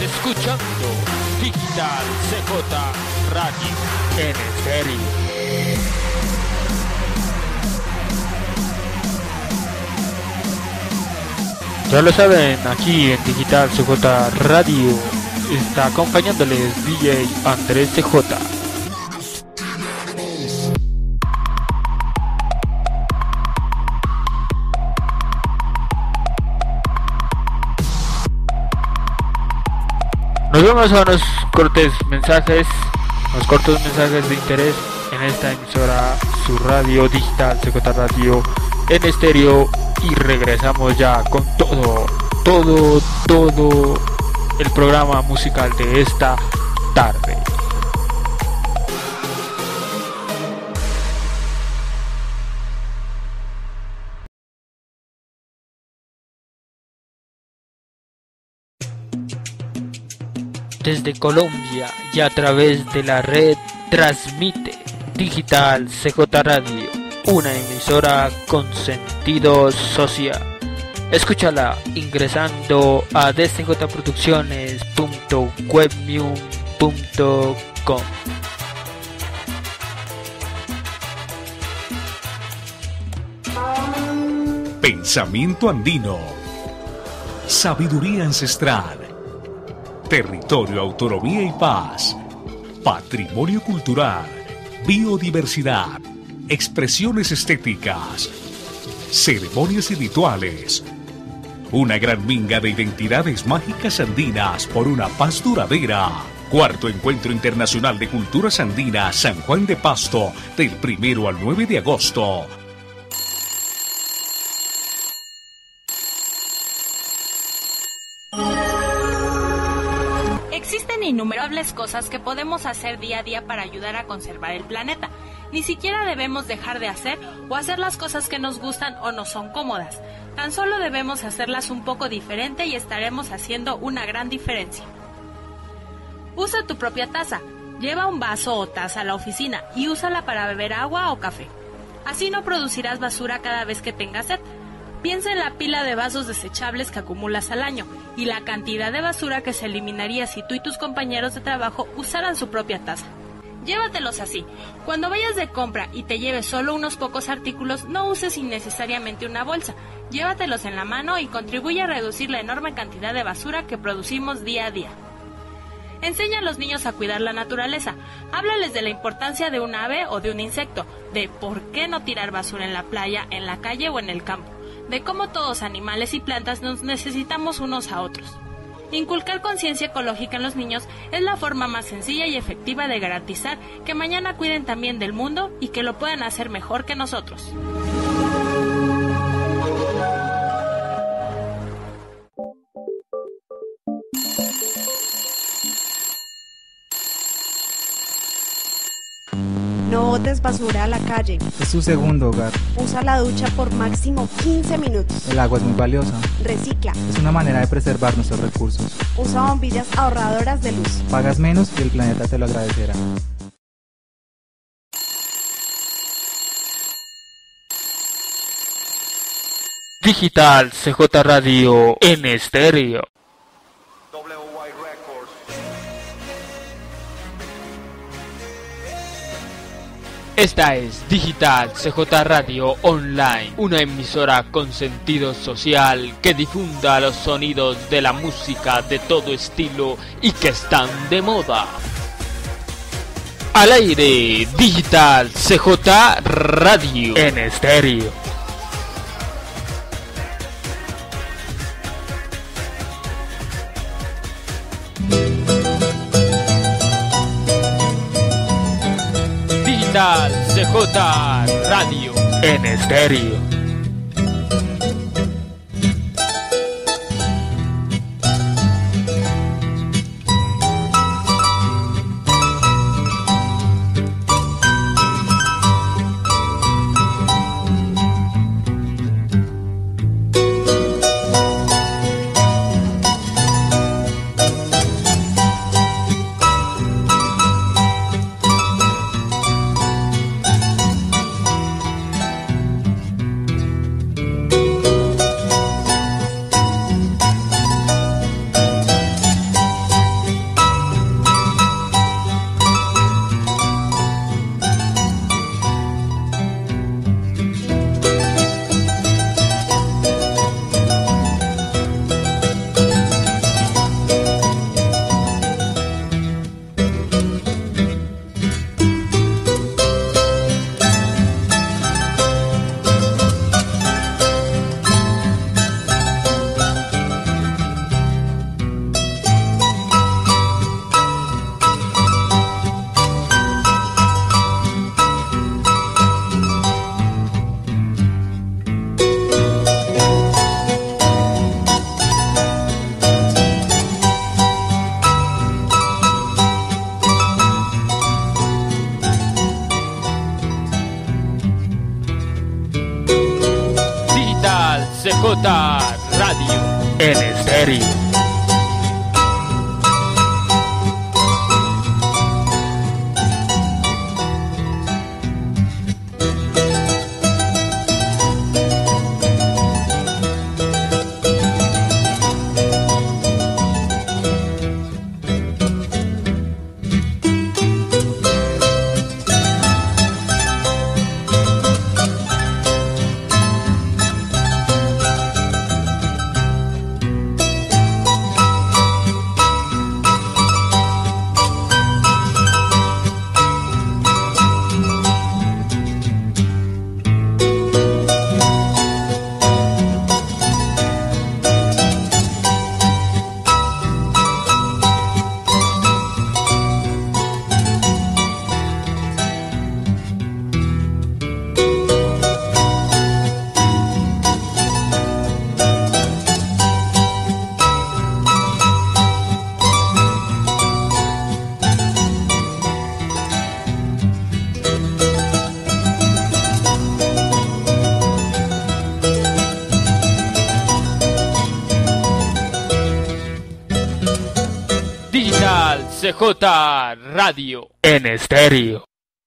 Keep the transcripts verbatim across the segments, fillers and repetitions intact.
escuchando Digital C J Radio en estéreo. Ya lo saben, aquí en Digital C J Radio está acompañándoles D J Andrés C J. Nos vamos a unos cortes mensajes, unos cortos mensajes de interés en esta emisora, su radio digital C J Radio en estéreo, y regresamos ya con todo, todo, todo el programa musical de esta tarde. Desde Colombia y a través de la red transmite Digital C J Radio, una emisora con sentido social. Escúchala ingresando a d c j producciones punto webmune punto com. Pensamiento andino, sabiduría ancestral, territorio, autonomía y paz, patrimonio cultural, biodiversidad, expresiones estéticas, ceremonias y rituales. Una gran minga de identidades mágicas andinas por una paz duradera. Cuarto Encuentro Internacional de Culturas Andinas San Juan de Pasto, del primero al nueve de agosto. Existen innumerables cosas que podemos hacer día a día para ayudar a conservar el planeta. Ni siquiera debemos dejar de hacer o hacer las cosas que nos gustan o nos son cómodas. Tan solo debemos hacerlas un poco diferente y estaremos haciendo una gran diferencia. Usa tu propia taza. Lleva un vaso o taza a la oficina y úsala para beber agua o café. Así no producirás basura cada vez que tengas sed. Piensa en la pila de vasos desechables que acumulas al año y la cantidad de basura que se eliminaría si tú y tus compañeros de trabajo usaran su propia taza. Llévatelos así. Cuando vayas de compra y te lleves solo unos pocos artículos, no uses innecesariamente una bolsa. Llévatelos en la mano y contribuye a reducir la enorme cantidad de basura que producimos día a día. Enseña a los niños a cuidar la naturaleza. Háblales de la importancia de un ave o de un insecto, de por qué no tirar basura en la playa, en la calle o en el campo, de cómo todos animales y plantas nos necesitamos unos a otros. Inculcar conciencia ecológica en los niños es la forma más sencilla y efectiva de garantizar que mañana cuiden también del mundo y que lo puedan hacer mejor que nosotros. No botes basura a la calle. Es tu segundo hogar. Usa la ducha por máximo quince minutos. El agua es muy valiosa. Recicla. Es una manera de preservar nuestros recursos. Usa bombillas ahorradoras de luz. Pagas menos y el planeta te lo agradecerá. Digital C J Radio en estéreo. Esta es Digital C J Radio Online, una emisora con sentido social que difunda los sonidos de la música de todo estilo y que están de moda. Al aire, Digital C J Radio en estéreo. Digital C J Radio en estéreo. Radio en estéreo. C J Radio en estéreo.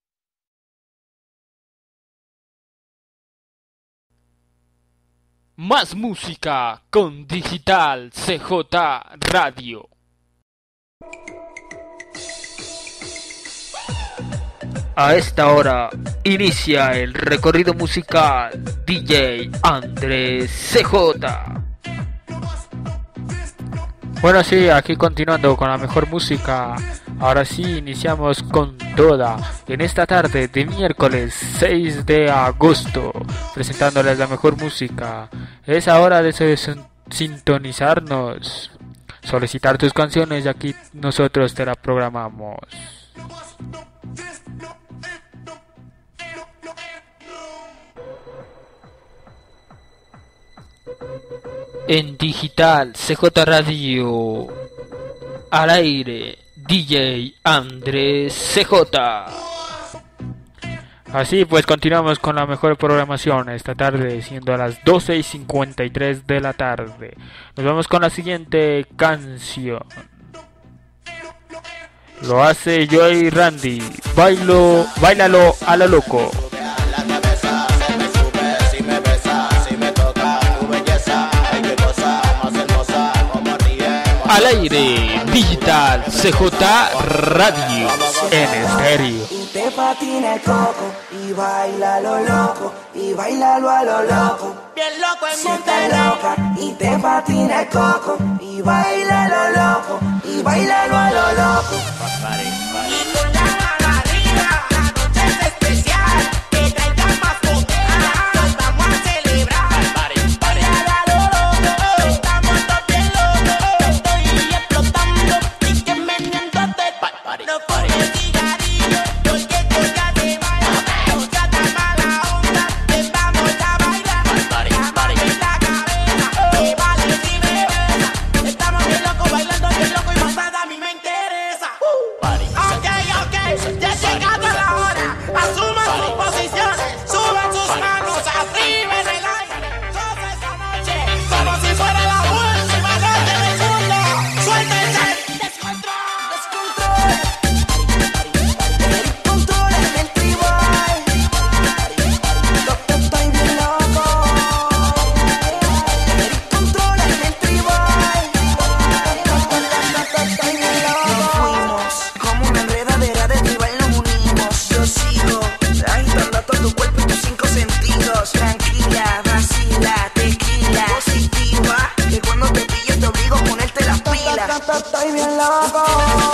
Más música con Digital C J Radio. A esta hora inicia el recorrido musical D J Andrés C J. Bueno, sí, aquí continuando con la mejor música. Ahora sí, iniciamos con toda en esta tarde de miércoles seis de agosto, presentándoles la mejor música. Es hora de sintonizarnos, solicitar tus canciones y aquí nosotros te la programamos. En Digital C J Radio, al aire, D J Andrés C J. Así pues, continuamos con la mejor programación esta tarde, siendo a las doce y cincuenta y tres de la tarde. Nos vamos con la siguiente canción. Lo hace Joey Randy, Bailo, Báilalo a lo loco. Al aire, Digital C J Radio en estéreo. Y te patina el coco y baila lo loco y bailalo a lo loco. Bien loco en Monterrey. Y te patina el coco y baila lo loco y bailalo a lo loco. Y con la mano arriba, la noche es especial. Que traigan más botella, nos vamos a celebrar. Bailalo a lo loco, estamos todos bien locos. Estoy explotando y que me mientote. No fumes cigarrillo, porque esto ya se baila. No sea tan mala onda, que vamos a bailar. Llámame la cabeza, que vale si me besa. Estamos bien locos bailando, bien loco y más nada a mí me interesa. Ok, ok, ya ha llegado la hora. Asuman sus posiciones, suban sus manos arriba en el aire. Toda esta noche, como si fuera la última noche del mundo. Suéltense. Descontrol, descontrol. Descontrol en el tribal. Estoy bien loco. Descontrol en el tribal. Estoy bien loco. Nos fuimos como una enredadera de tribal, nos unimos. Yo sigo agitando todo tu cuerpo y tus cinco sentidos. Tranquila, vacila, tequila, positiva. Que cuando te pillo te obligo a ponerte las pilas. Estoy bien loco.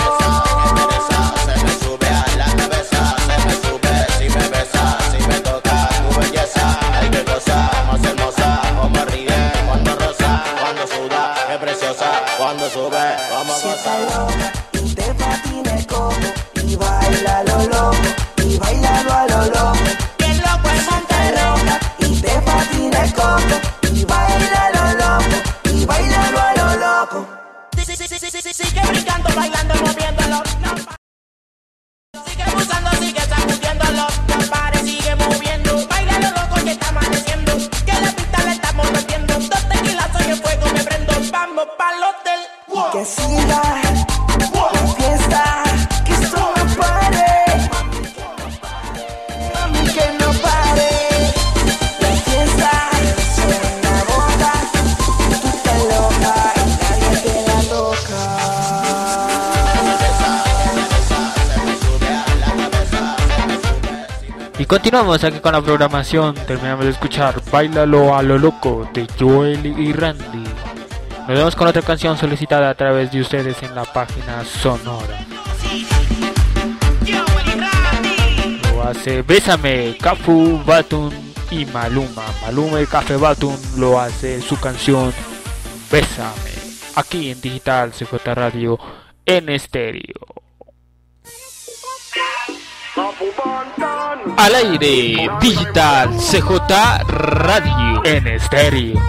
Se me sube a la cabeza, se me sube si me besa, si me toca tu belleza. Ay, qué cosa más hermosa, como ríe cuando rosa, cuando suda, es preciosa, cuando sube, vamos a Si estás gozar. loca y te patina el coco y baila lo loco y bailalo a lo loco. Bien loco en Monterrey y te patina el coco y baila lo loco y bailalo a lo loco. Sí, sí, sí, sí, sí, sí, sigue brincando, bailando, moviéndolo. No pa- Sigue abusando, sigue sacudiéndolo. No pare, sigue moviendo. Baila lo loco que está amaneciendo. Que la pista le estamos metiendo. Dos tequilas vamos pa'l hotel. Y que siga la fiesta, que esto no pare. Mami, que no pare. La fiesta se en la boca. Tú estás loca y nadie te la toca. Y continuamos aquí con la programación. Terminamos de escuchar Báilalo a lo loco de Joel y Randy. Nos vemos con otra canción solicitada a través de ustedes en la página Sonora. Lo hace Bésame, Cafu, Batun y Maluma. Maluma y Café Batun lo hace su canción Bésame. Aquí en Digital C J Radio en estéreo. Al aire, Digital C J Radio en estéreo.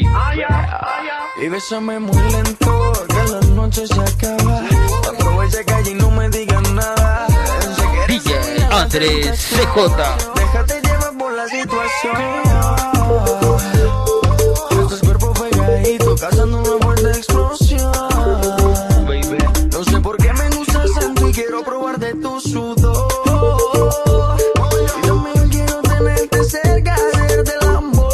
Y bésame muy lento, que la noche se acaba. Aprovecha que allí no me digan nada. D J Andrés C J. Déjate llevar por la situación. Estos cuerpos pegaditos causando una fuerte explosión. No sé por qué me gustas tanto y quiero probar de tu sudor. Y también quiero tenerte cerca, hacerte el amor.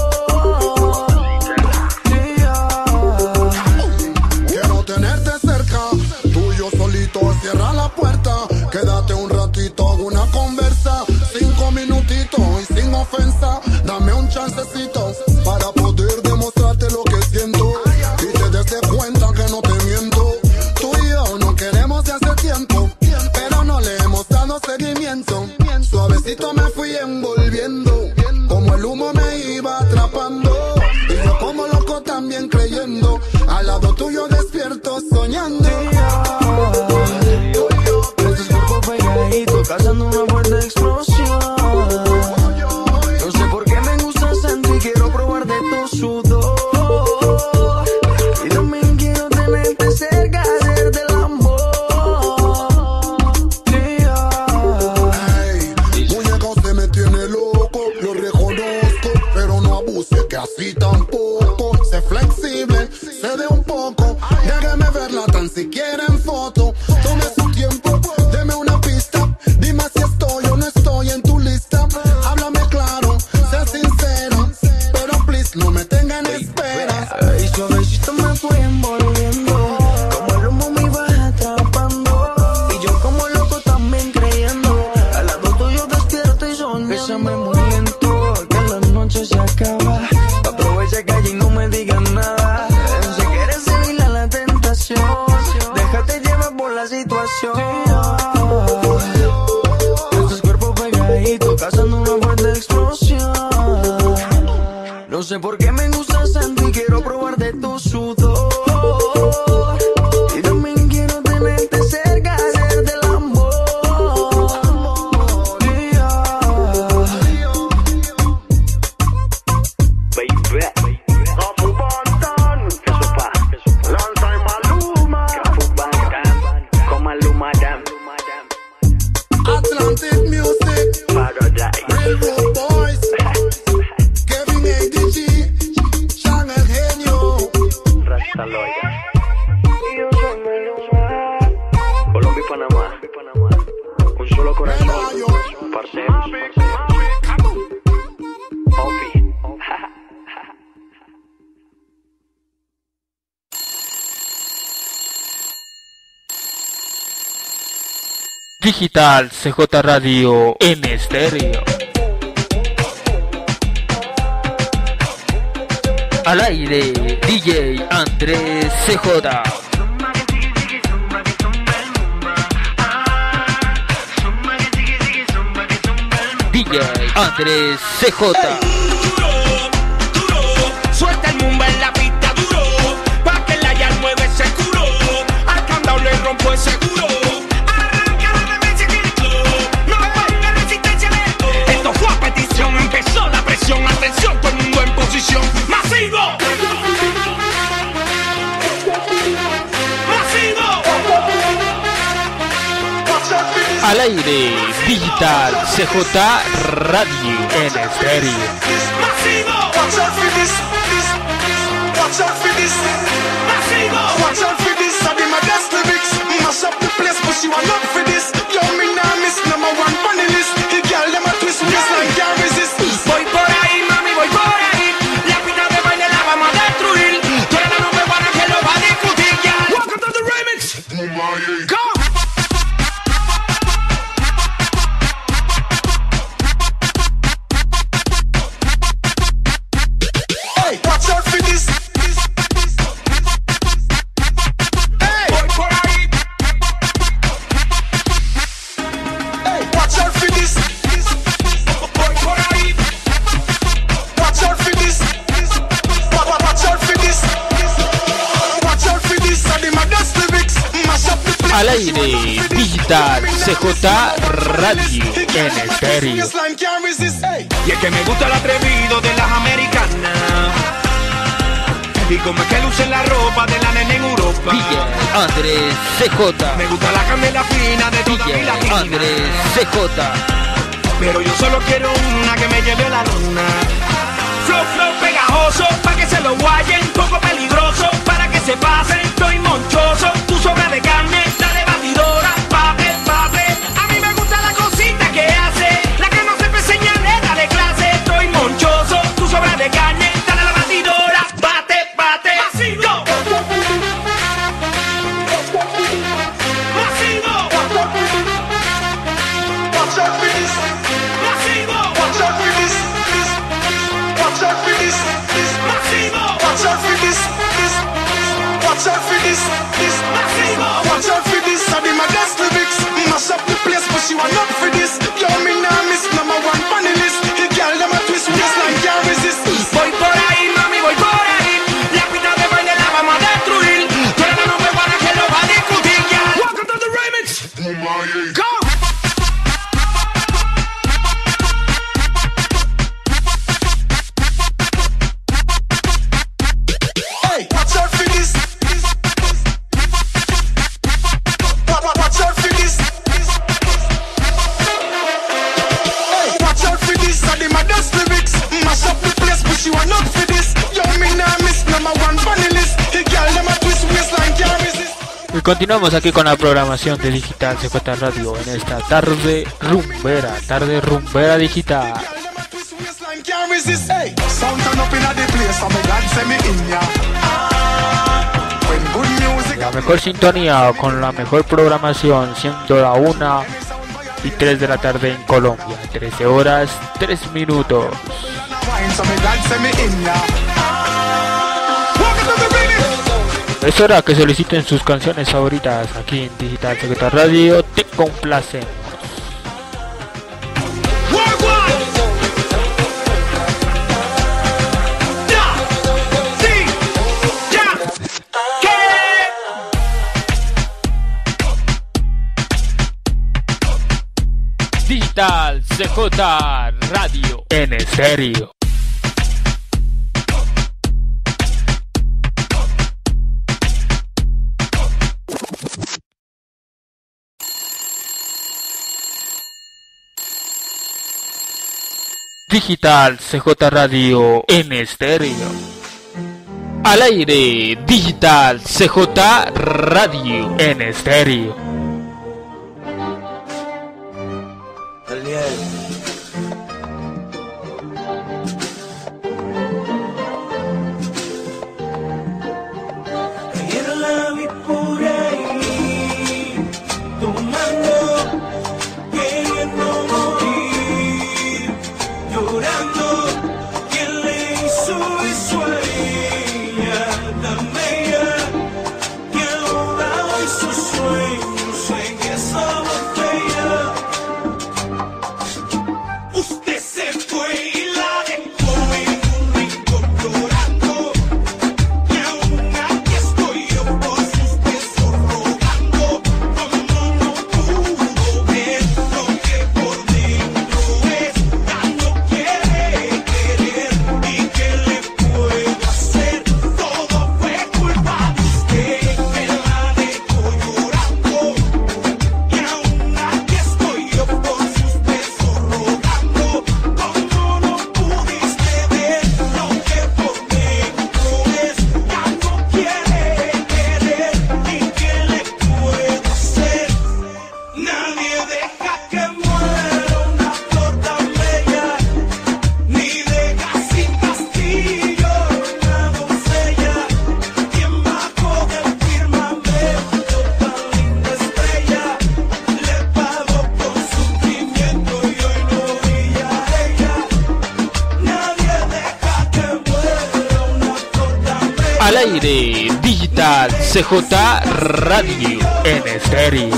Quiero tenerte cerca, tú y yo solito, cierra la puerta. Quédate un ratito, hago una conversa. Cinco minutitos y sin ofensa. Dame un chancecito para poder demostrarte lo que siento. Y te des de cuenta que no te miento. Tú y yo no queremos de hace tiempo, pero no le hemos dado seguimiento. Suavecito me fui envolviendo, como el humo me iba atrapando. Y yo como loco también creyendo, al lado tuyo despierto soñando. Estos cuerpos pegaditos causando una fuerte explosión. No sé por qué me gustas tanto y quiero probar de tu sudor. Y también quiero tenerte cerca, hacerte el amor. Hey, muñeca, usted me tiene loco, lo reconozco, pero no abuse que así tampoco. Sé flexible, sé de un poco, déjame verla tan siquiera en foto. Tome su tiempo, deme una pista, dime si estoy o no estoy en tu lista. Háblame claro, sé sincero, pero please no me tengan en espera. Y suavecito me fui envolviendo, como el humo me iba atrapando. Y yo como loco también creyendo, al lado tuyo despierto y soñando. Bésame muy lento, que la noche se acaba. Aprovecha que allí no me digan nada. Si quieres seguir a la tentación, déjate llevar por la situación. Estos cuerpos pegaditos causando una fuerte explosión. No sé por qué me gustas tanto y quiero probar de tu sudor. Y también quiero tenerte cerca, hacerte el amor. Baby, Cafu Bantan, eso pa, Lanza y Maluma, Cafu Bantan, con Maluma Dam, Atlantic Music, Paradise, Railroad Boys, Kevin A D G, Sean el Genio. Rasta Loya. Y yo soy Maluma, Colombia y Panamá, un solo corazón, parceros, Opi. Digital C J Radio en estéreo. Al aire, D J Andrés C J. D J Andrés C J. Suelta el mumba en la pista duro, pa' que la ya mueve ese culo. Al candado le rompo el seguro. Arranca la reverencia que el club, no le ponga resistencia en esto. Esto fue a petición, empezó la presión. Atención, todo el mundo en posición. ¡Masivo! ¡Masivo! Al aire, Digital C J Radio en estéreo. ¡Masivo! Watch out for this, this. Watch out for this. ¡Masivo! Watch out for this, I be my best lyrics. Mash up the place, but she want love for this. Yo, me nah miss number one funny list. The girl them a twist waistline, can't resist. Voy por ahí, mami, voy por ahí. La pista de baile la vamos a destruir. Tú eres la número uno que lo va a discutir, ya. Welcome to the remix. Go. Hey, watch out for this. Hey, Voy por ahí. hey, watch out for this. Voy por ahí. Watch out for this. Wa- wa- Watch out for this. Watch out for this. I be my best lyrics. Mash up the place. Al aire, Digital C J Radio en estéreo. Waistline, can't resist. Hey. Y es que me gusta el atrevido de las americanas. Y como es que lucen la ropa de la nena en Europa. D J Andrés C J. Me gusta la candela fina de toda mi D J latina. Andrés C J. Pero yo solo quiero una que me lleve a la luna. Flow, flow pegajoso, pa' que se lo guayen. Poco peligroso, para que se pasen. Estoy monchoso, tu sobra de carne. Dale batidora, pape, pape. A mí me gusta la cosita que hace. La que no sepa señales, dale clase. Estoy monchoso, tu sobra de carne. Dale a la batidora, bate, bate. Masivo. Masivo. Watch out for this. Masivo. Watch out for this. This. Watch out for this. This. Masivo. Watch out for this. This. Watch out for this. This. Masivo. Watch out for this. I be my best lyrics. Mash up the place, but she want up for this. Yo, me nah miss number one funny list. The girl them a twist waistline, can't resist. Voy por ahí, mami, voy por ahí. La pista de baile la vamos a destruir. Tú eres la número uno que lo va a discutir, ya. Welcome to the remix. Go. Hey, watch out for this. This. Wa- wa- Watch out for this. This. Hey, watch out for this. I be my best lyrics. Mash up the place, but she want up for this. Yo, me nah miss number one funny list. The girl them a twist waistline, can't resist. Y continuamos aquí con la programación de Digital C J Radio en esta tarde rumbera, tarde rumbera digital. Can't resist, hey. Sound turn up in the place, I'm glad send me in ya. When good music. La mejor sintonía con la mejor programación, siendo la una y tres de la tarde en Colombia, trece horas, tres minutos. So me glad send me in ya. Welcome to the remix. Es hora que soliciten sus canciones favoritas aquí en Digital C J Radio, te complacemos. Digital C J Radio en estéreo. Digital C J Radio en estéreo. Al aire, Digital C J Radio en estéreo. Ayer la vi por ahí, tomando, queriendo morir, llorando. ¿Quién le hizo eso a ella tan bella que ahora hoy su sueño Al aire, Digital C J Radio en estéreo.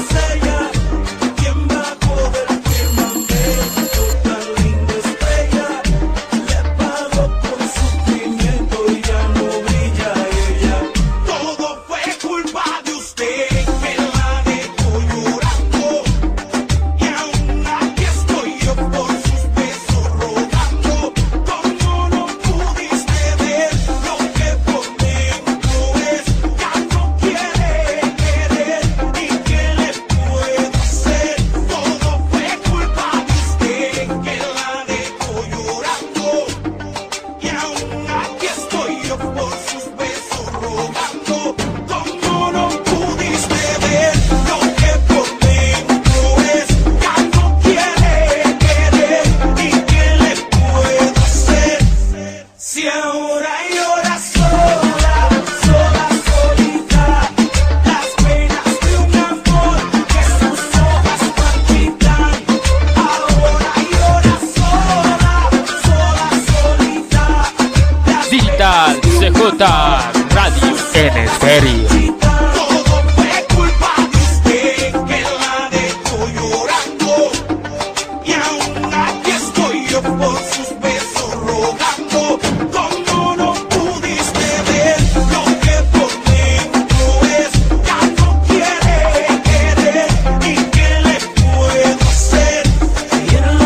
C J Radio en estéreo. Todo fue culpa de usted que la dejó llorando. Y aún aquí estoy yo por sus besos rogando. Como no pudiste ver lo que por dentro es, ya no quiere querer. ¿Y qué le puedo hacer? Y era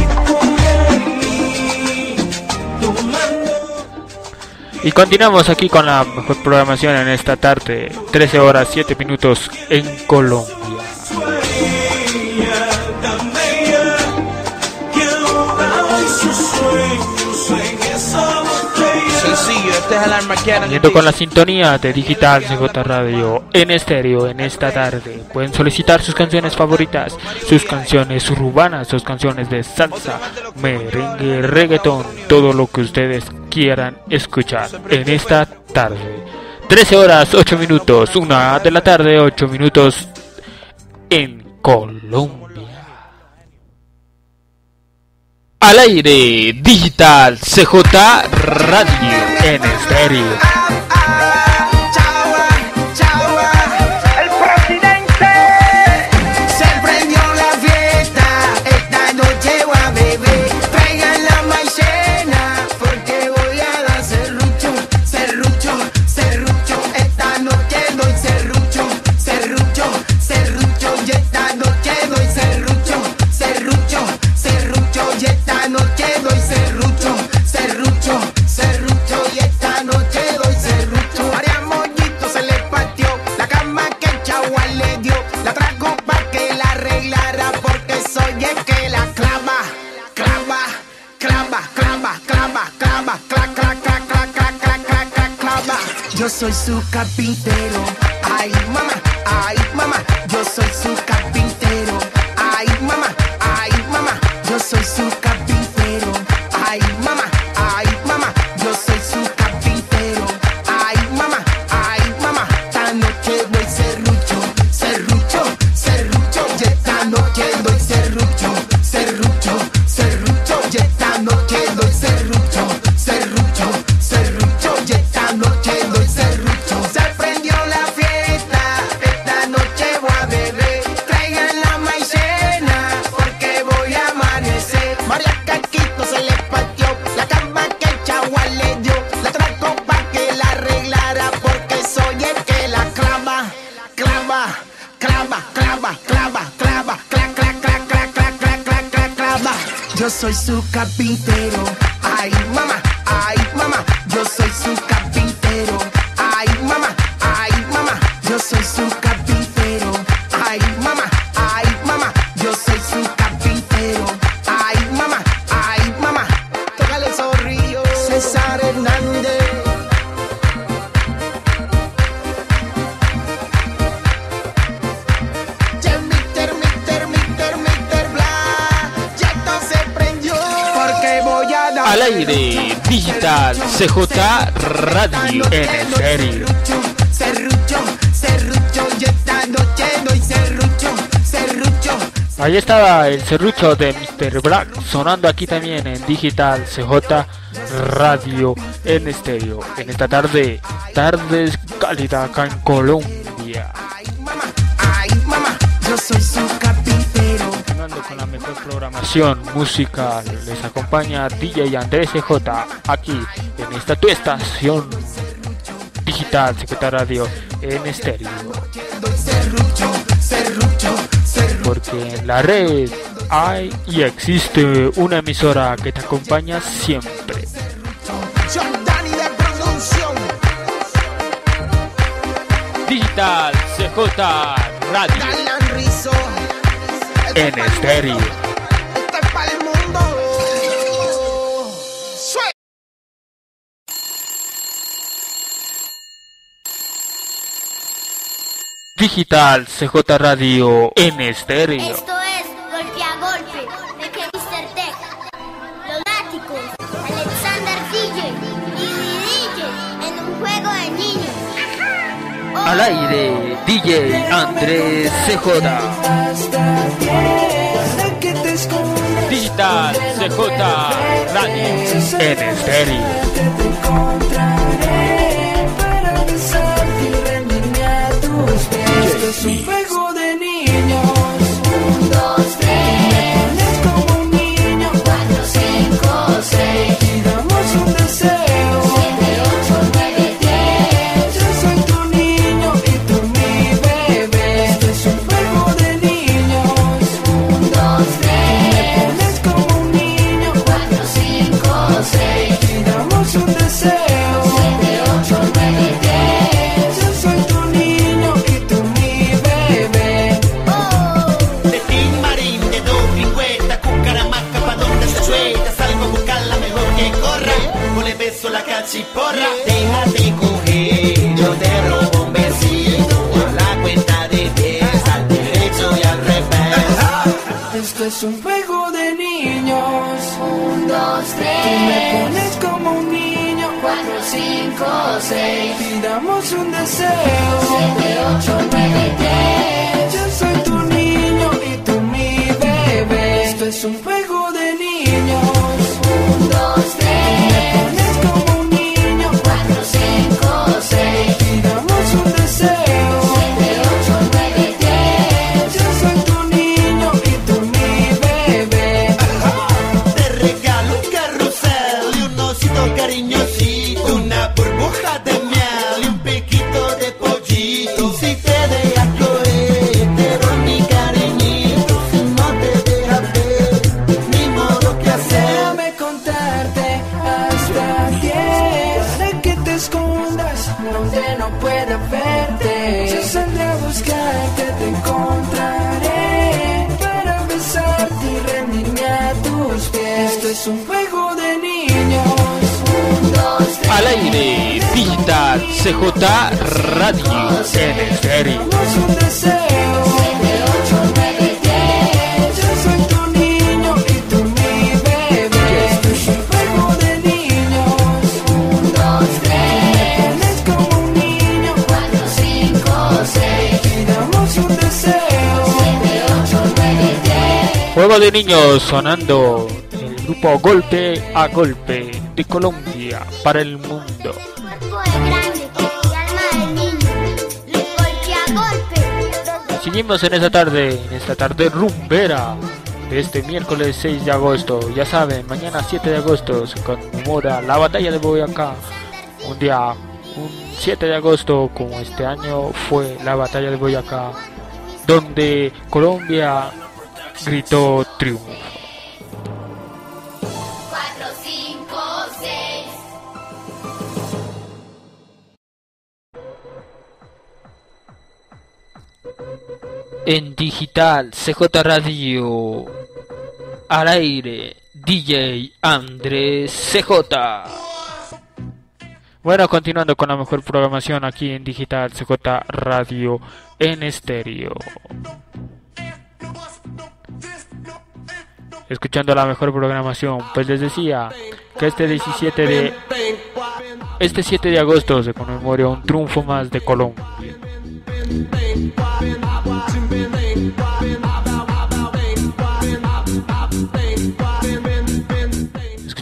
Y continuamos aquí con la mejor programación en esta tarde, trece horas siete minutos en Colombia. Siguiendo con la sintonía de Digital C J Radio en estéreo en esta tarde, pueden solicitar sus canciones favoritas, sus canciones urbanas, sus canciones de salsa, merengue, reggaetón, todo lo que ustedes quieran escuchar en esta tarde. trece horas ocho minutos, una de la tarde, ocho minutos en Colombia. Al aire, Digital C J Radio en estéreo. El presidente se prendió la fiesta. Esta noche voy a beber. Traigan la maicena porque voy a dar serrucho, serrucho, serrucho. Esta noche doy serrucho, serrucho, serrucho. Y esta noche doy serrucho, serrucho, serrucho. Y esta noche doy serrucho, serrucho, serrucho. Y esta noche doy serrucho. Varias mollitos se le partió la cama que el chagual le dio. La trajo pa' que la arreglara porque soy el que la clava, clava, clava, clava, clava, clava, clava, clava, clava, clava, clava, clava. Yo soy su carpintero. Ay, mamá, ay, mamá. Yo soy su carpintero. Ay, mamá, ay, mamá. Yo soy su carpintero. Ay, mamá, ay, mamá. Yo soy su carpintero. Ay, mamá, ay, mamá. Esta noche doy serrucho, serrucho, serrucho. Y esta noche doy serrucho, serrucho, serrucho. Y esta noche doy serrucho, serrucho, serrucho. Y esta noche doy serrucho. Se prendió la fiesta. Esta noche voy a beber. Traigan la maicena porque voy a amanecer. María Caquito se le partió la cama que el chagual le dio. La trajo pa' que la arreglara porque soy el que la clava, clava, clava, clava, clava, clava, clava, clava, clava, clava, clava, clava, clava. Yo soy su carpintero. Ay, mamá, ay, mamá. Yo soy su carpintero. Ay, mamá, ay, mamá. Yo soy su carpintero. Ay, mamá, ay, mamá. Yo soy su carpintero. Ay, mamá, ay, mamá. Tócale zorrillo. César Hernández. Ya Mister, Mister, Mister, Mister Bla. Ya esto se prendió. Porque voy a dar Al aire, Digital C J Radio en estéreo. serrucho, serrucho. Y esta noche doy serrucho, serrucho. Ahí estaba el serrucho de mister Black sonando aquí también en Digital C J Radio en estéreo. En esta tarde, tardes cálida acá en Colombia. Yo soy su carpintero. Continuando con la mejor programación musical, les acompaña D J Andrés C J aquí en esta tu estación digital C J Radio en estéreo. Porque en la red hay y existe una emisora que te acompaña siempre. Digital C J Radio en estéreo. Digital C J Radio en estéreo. Esto es Golpe a Golpe de que mister Tech, Lunáticos, Alexander D J y D J en un juego de niños. Oh. Al aire D J Andrés C J. Digital C J Radio en estéreo. Esto es un juego de niños. Un, dos, tres. Me pones como un niño. Cuatro, cinco, seis. Y damos un deseo. Siete, ocho, nueve, diez. Yo soy tu niño y tú mi bebé. Esto es un juego de niños. Un, dos, tres. Me pones como un niño. Cuatro, cinco, seis. Y damos un deseo. Siete, ocho, nueve, diez. Yo soy tu niño y tú mi bebé. De Tin Marín, de Dopingüeta, Cucaramaca, pa' donde se suelta. Salgo a buscarla mejor que corra. O le beso la cachiporra. Déjate coger, yo te robo un besito. A la cuenta de diez, al derecho y al revés. Esto es un juego de niños. Un, dos, tres. Tú me pones como un niño. Cuatro, cinco, seis. Pidamos un deseo. Siete, ocho, nueve, diez. Yo soy tu niño y tú mi bebé. Esto es un juego de niños. Un, dos, tres. Tú me pones como un niño. Cuatro, cinco, seis. Pidamos un deseo. Siete, ocho, nueve, diez. Yo soy tu niño y tú mi bebé. Te regalo un carrusel y un osito cariñosito. Una burbuja de miel y un piquito de pollito. Si te dejas coger, te doy mi cariñito. Si no te dejas ver, ni modo que hacer. Déjame contarte hasta diez para que te escondas donde no pueda verte. Yo saldré a buscarte, te encontraré para besarte y rendirme a tus pies. Esto es un juego de niños. Un, dos, tres. Al aire Digital C J Radio en estéreo. Damos un deseo. Siete, ocho, nueve, diez. Yo soy tu niño y tú mi bebé. Esto es un juego de niños. Un, dos, tres. Me pones como un niño. Cuatro, cinco, seis. Y damos un deseo. Siete, ocho, nueve, diez. Juego de niños sonando el grupo Golpe a Golpe de Colombia para el mundo. Cuerpo de grande y alma de niño. Golpe a golpe. Seguimos en esta tarde, en esta tarde rumbera de este miércoles seis de agosto. Ya saben, mañana siete de agosto se conmemora la batalla de Boyacá. Un día, un siete de agosto como este año fue la batalla de Boyacá, donde Colombia gritó triunfo. Cuatro, cinco, seis. En digital C J Radio al aire D J Andrés C J. Bueno, continuando con la mejor programación aquí en digital C J Radio en estéreo. Escuchando la mejor programación, pues les decía que este diecisiete de este siete de agosto se conmemora un triunfo más de Colombia.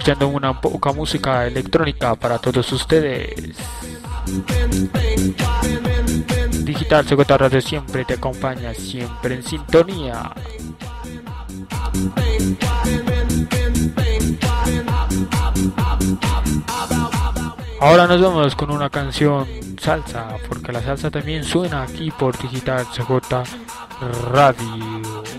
escuchando una poca música electrónica para todos ustedes. Digital C J Radio siempre te acompaña, siempre en sintonía. Ahora nos vamos con una canción salsa, porque la salsa también suena aquí por Digital C J Radio.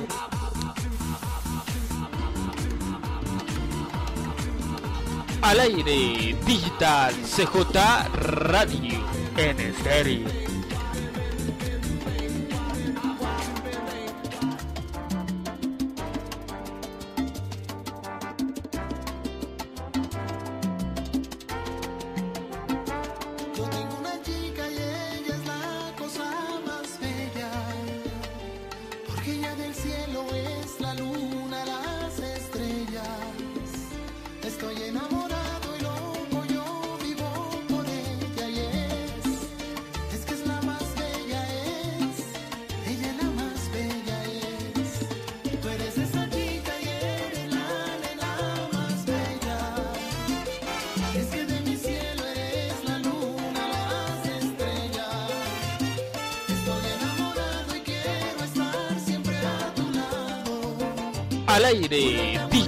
Al aire, Digital C J Radio en estéreo. Al aire, di.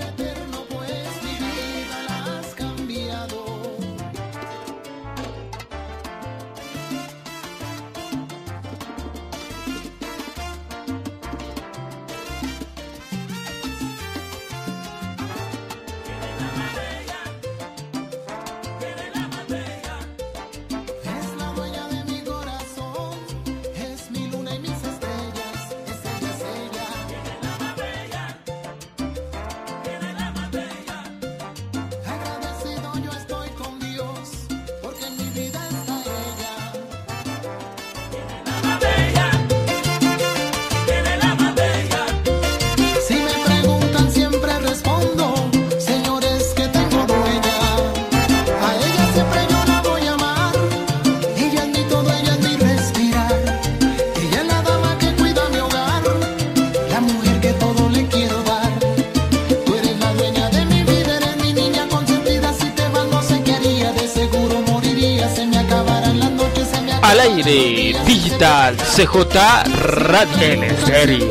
Al aire, Digital C J Radio en estéreo.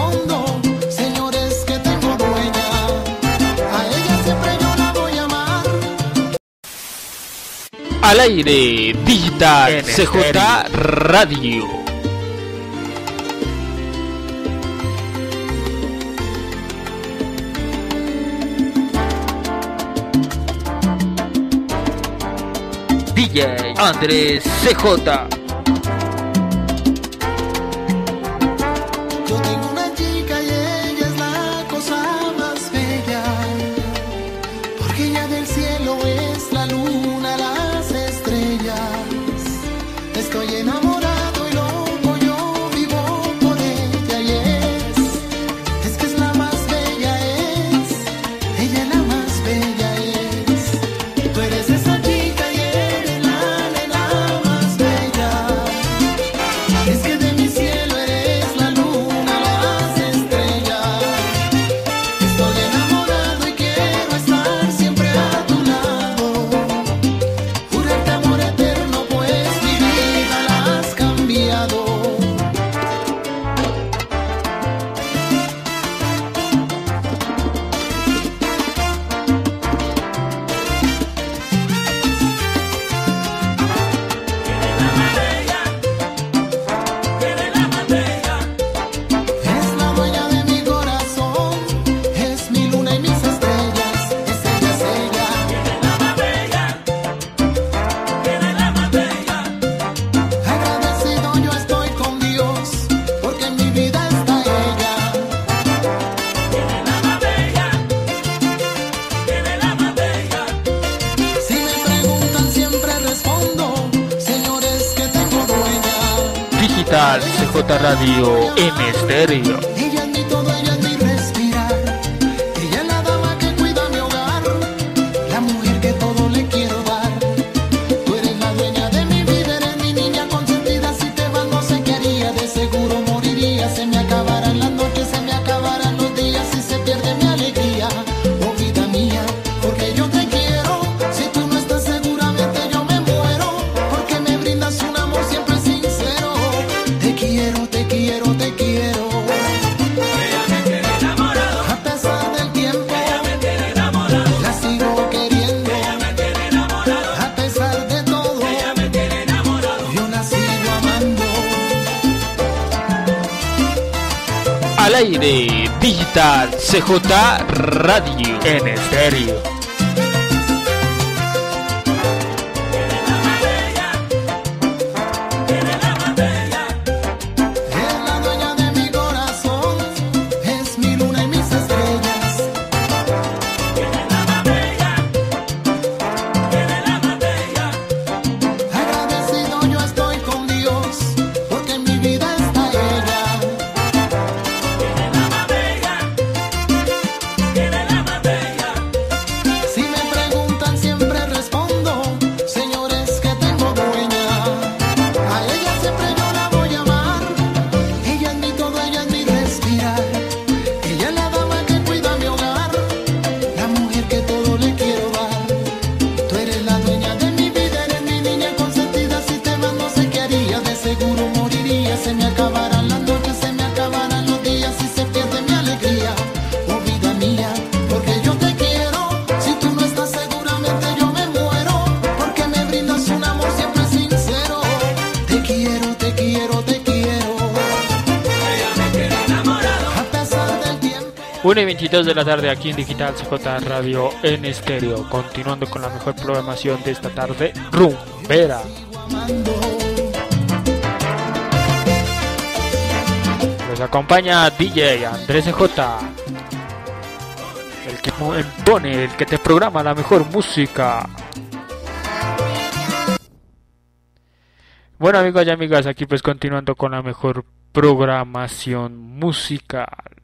Al aire, Digital C J Radio. D J Andrés C J. Yo tengo una chica y ella es la cosa más bella, porque ella del cielo es la luna, las estrellas. Estoy enamorado y loco, yo vivo por ella y es, es que es la más bella, es, ella la más bella es. Tú eres esa chica y eres la nena más bella. Es que de mi cielo eres la luna, las estrellas. Estoy enamorado y quiero estar siempre a tu lado. Jurarte amor eterno, pues mi vida la has cambiado. Es la dueña de mi corazón, es mi luna y mis estrellas. Es ella, es ella. Agradecido yo estoy con Dios, porque en mi vida está ella. Si me preguntan siempre respondo, señores, que tengo dueña. Digital C J Radio en estéreo. Ella es mi todo, ella es mi respirar. Ella es la dama que cuida mi hogar, la mujer que todo le quiero dar. Tú eres la dueña de mi vida, eres mi niña consentida. Si te vas no sé qué haría, de seguro moriría. Se me acabarán las noches, se me acabarán los días, si se pierde mi alegría. Oh vida mía, porque yo te Al aire, Digital C J Radio en estéreo. una y veintidós de la tarde aquí en Digital C J Radio en estéreo, continuando con la mejor programación de esta tarde, rumbera. Nos acompaña D J Andrés C J, el que pone, el que te programa la mejor música. Bueno, amigos y amigas, aquí pues continuando con la mejor programación musical.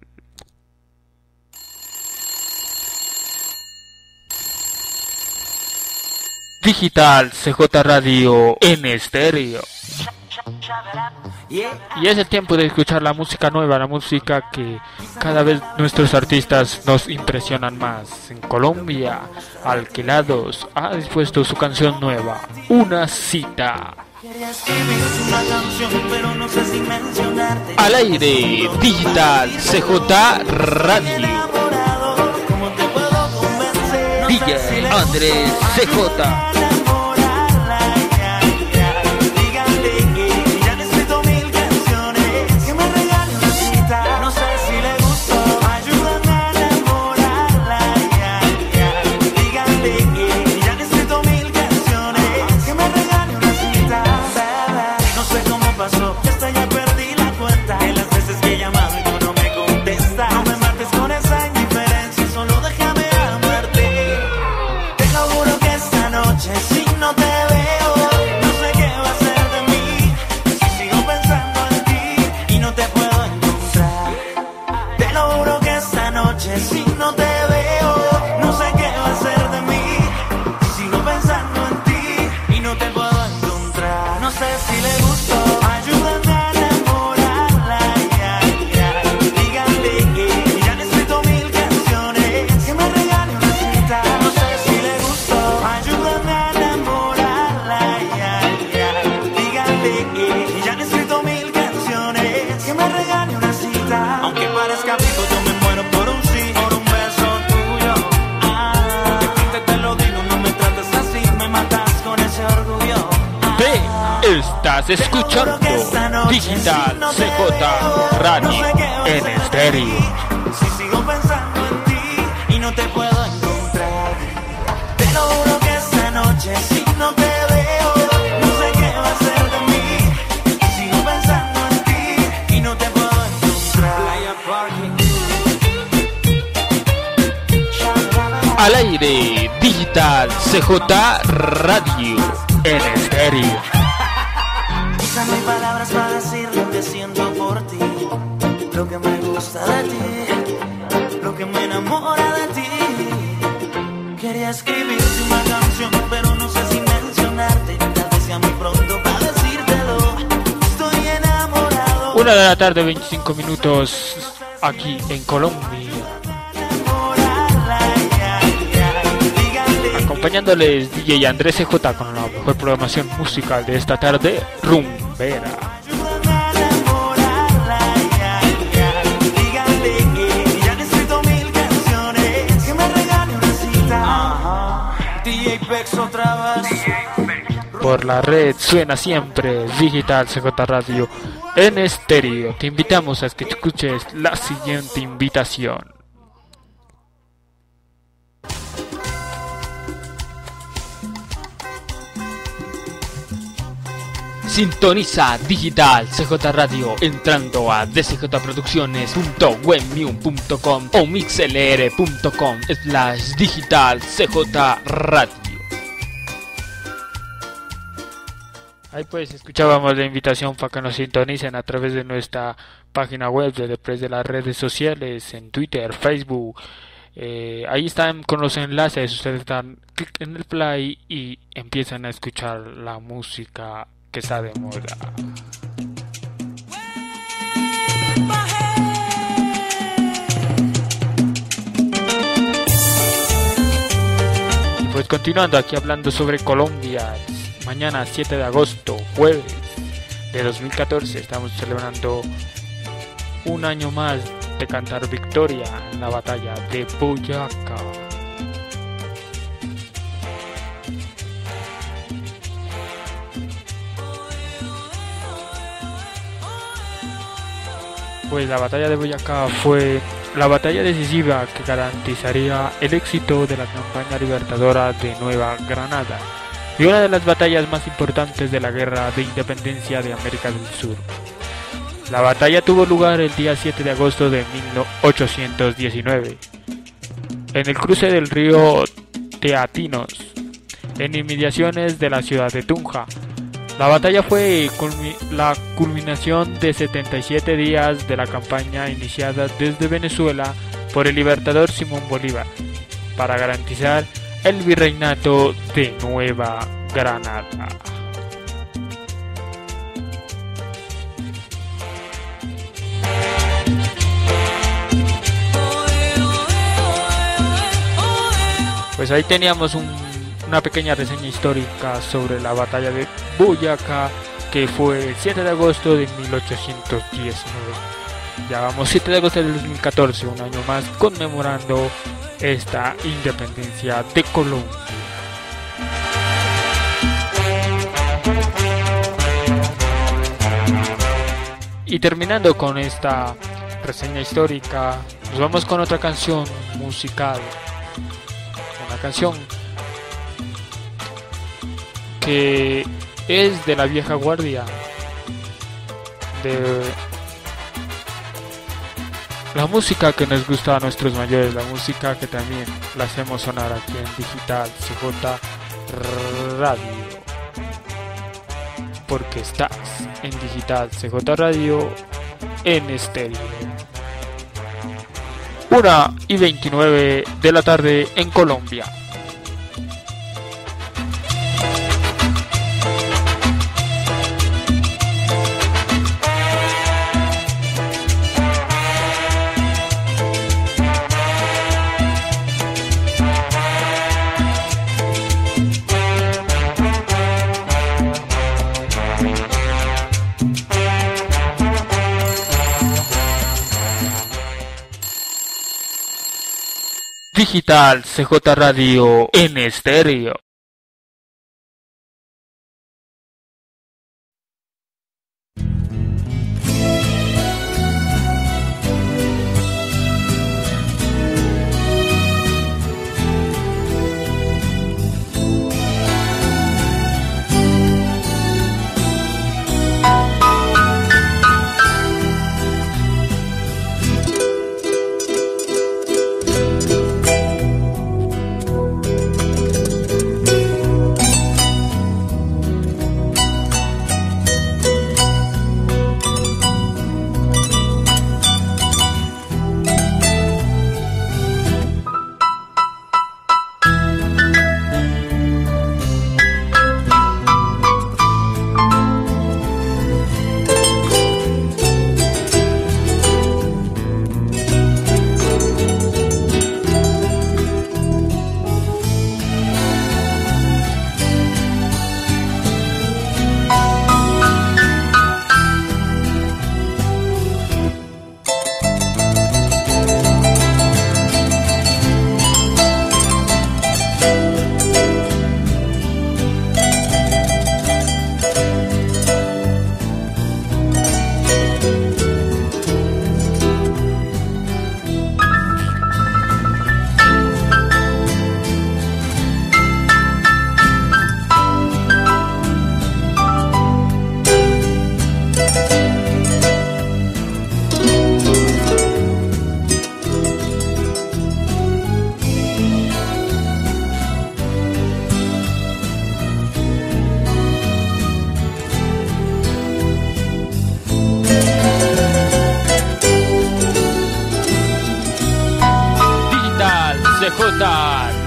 Digital C J Radio en estéreo. Y es el tiempo de escuchar la música nueva, la música que cada vez nuestros artistas nos impresionan más. En Colombia, Alquilados ha dispuesto su canción nueva, Una Cita. Al aire, Digital C J Radio. D J Andrés C J. Estás escuchando Digital C J Radio en estéreo. Si sigo pensando en ti y no te puedo encontrar, te lo juro que esta noche si no te veo, no sé qué va a ser de mí. Sigo pensando en ti y no te puedo encontrar. Al aire, Digital C J Radio en estéreo. No hay palabras para decir lo que siento por ti, lo que me gusta de ti, lo que me enamora de ti. Quería escribirte una canción, pero no sé si mencionarte. Tal vez sea muy pronto para decírtelo. Estoy enamorado. Una de la tarde, veinticinco minutos, aquí en Colombia. Acompañándoles D J Andrés C J con la mejor programación musical de esta tarde, rumbera. por la red suena siempre Digital C J Radio en estéreo. Te invitamos a que escuches la siguiente invitación. Sintoniza Digital C J Radio entrando a d c j producciones punto webmune punto com o mixlr punto com slash Digital C J Radio. Ahí pues escuchábamos la invitación para que nos sintonicen a través de nuestra página web, de después de las redes sociales, en Twitter, Facebook. Eh, ahí están con los enlaces, ustedes dan clic en el play y empiezan a escuchar la música que está de moda. Y pues continuando aquí hablando sobre Colombia, mañana siete de agosto, jueves de dos mil catorce, estamos celebrando un año más de cantar victoria en la batalla de Boyacá. Pues la batalla de Boyacá fue la batalla decisiva que garantizaría el éxito de la campaña libertadora de Nueva Granada y una de las batallas más importantes de la Guerra de Independencia de América del Sur. La batalla tuvo lugar el día siete de agosto de mil ochocientos diecinueve, en el cruce del río Teatinos, en inmediaciones de la ciudad de Tunja. La batalla fue culmi- la culminación de setenta y siete días de la campaña iniciada desde Venezuela por el libertador Simón Bolívar para garantizar el virreinato de Nueva Granada. Pues ahí teníamos un, una pequeña reseña histórica sobre la batalla de Boyacá, que fue el siete de agosto de mil ochocientos diecinueve. Ya vamos siete de agosto del dos mil catorce, un año más conmemorando esta independencia de Colombia. Y terminando con esta reseña histórica, nos vamos con otra canción musical. Una canción que es de la vieja guardia, de la música que nos gusta a nuestros mayores, la música que también la hacemos sonar aquí en Digital C J Radio, porque estás en Digital C J Radio en estéreo. una y veintinueve de la tarde en Colombia. Digital C J Radio en estéreo.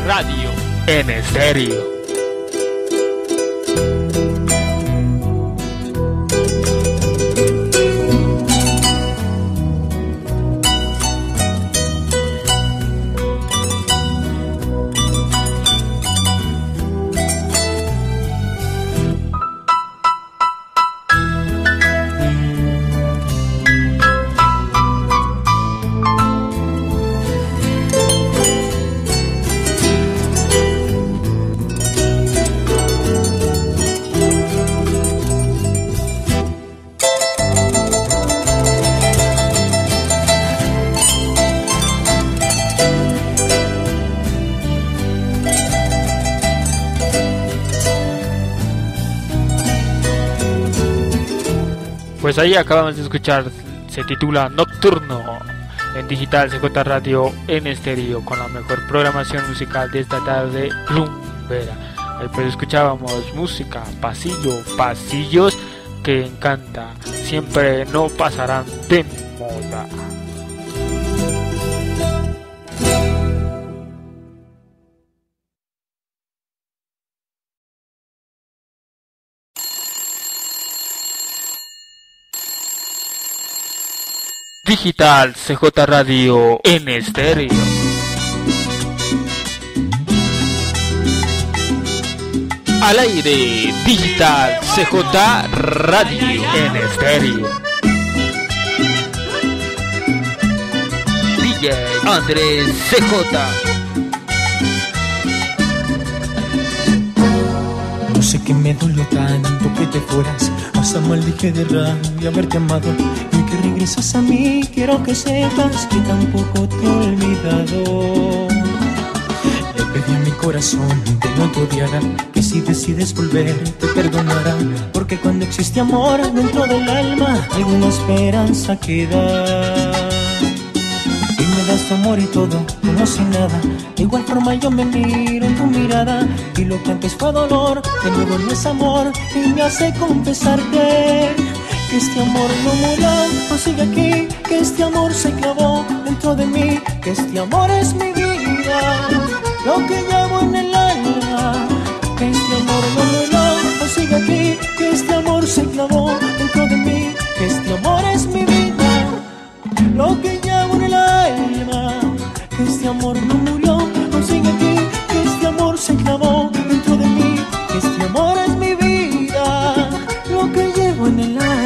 Radio en estéreo. Pues ahí acabamos de escuchar, se titula Nocturno en Digital C J Radio en estéreo, con la mejor programación musical de esta tarde rumbera. Ahí pues escuchábamos música, pasillo, pasillos que encanta, siempre no pasarán de moda. Digital C J Radio en estéreo. Al aire, Digital C J Radio en estéreo. D J Andrés C J. No sé qué me dolió tanto que te fueras, hasta maldije de rabia haberte amado. Y que regresas a mí, quiero que sepas que tampoco te he olvidado. Le pedí a mi corazón que no te odiara, que si decides volver te perdonara, porque cuando existe amor dentro del alma, alguna esperanza queda. Y me das tu amor y todo, como si nada. De igual forma yo me miro en tu mirada, y lo que antes fue dolor, de nuevo no es amor, y me hace confesarte que este amor no murió, no sigue aquí, que este amor se clavó dentro de mí, que este amor es mi vida, lo que llevo en el alma, que este amor no murió, no sigue aquí, que este amor se clavó dentro de mí, que este amor es mi vida, lo que llevo en el alma, que este amor no murió, no sigue aquí, que este amor se clavó dentro de mí, que este amor es mi vida, lo que llevo en el alma.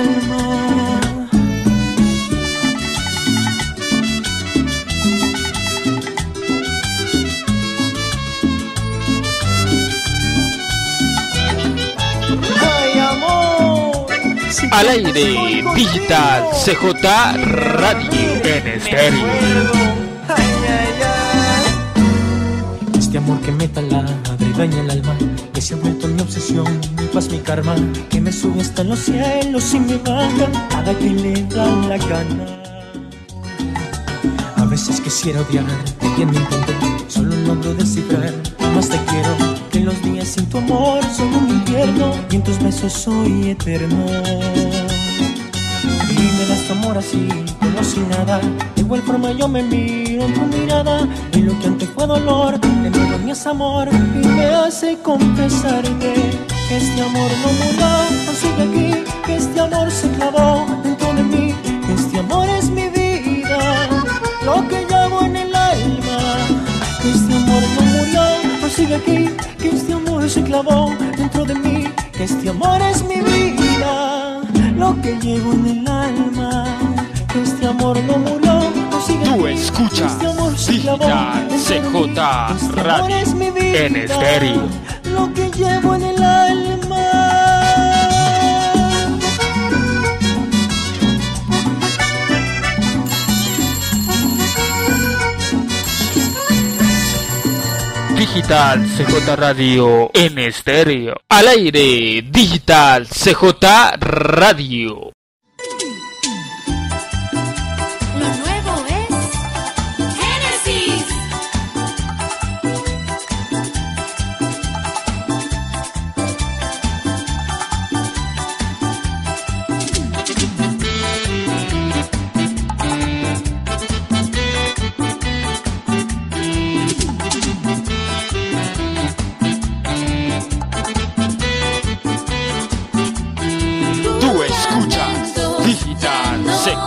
Ay, amor. Si Al aire, Digital C J Radio en estéreo. Este amor que me taladra y daña el alma, que se ha vuelto mi obsesión, mi paz, mi karma, que me sube hasta los cielos y me baja cada que le da la gana. A veces quisiera odiarte y en mi intento solo logro descifrar que más te quiero, que los días sin tu amor son un infierno y en tus besos soy eterno. Y me das tu amor así, como si nada. De igual forma yo me miro en tu mirada, y lo que antes fue dolor, de nuevo ni es amor, y me hace confesarte que este amor no murió, no sigue aquí, que este amor se clavó dentro de mí, que este amor es mi vida, lo que llevo en el alma, que este amor no murió, no sigue aquí, que este amor se clavó dentro de mí, que este amor es mi vida, lo que llevo en el alma, que este amor no murió, no sigue Tú aquí, escuchas que este amor se clavó Digital dentro C de mí, J que este amor Radio es mi vida, en estéreo. lo que llevo en el alma. Digital C J Radio en estéreo. Al aire, Digital C J Radio. Lo nuevo es Génesis.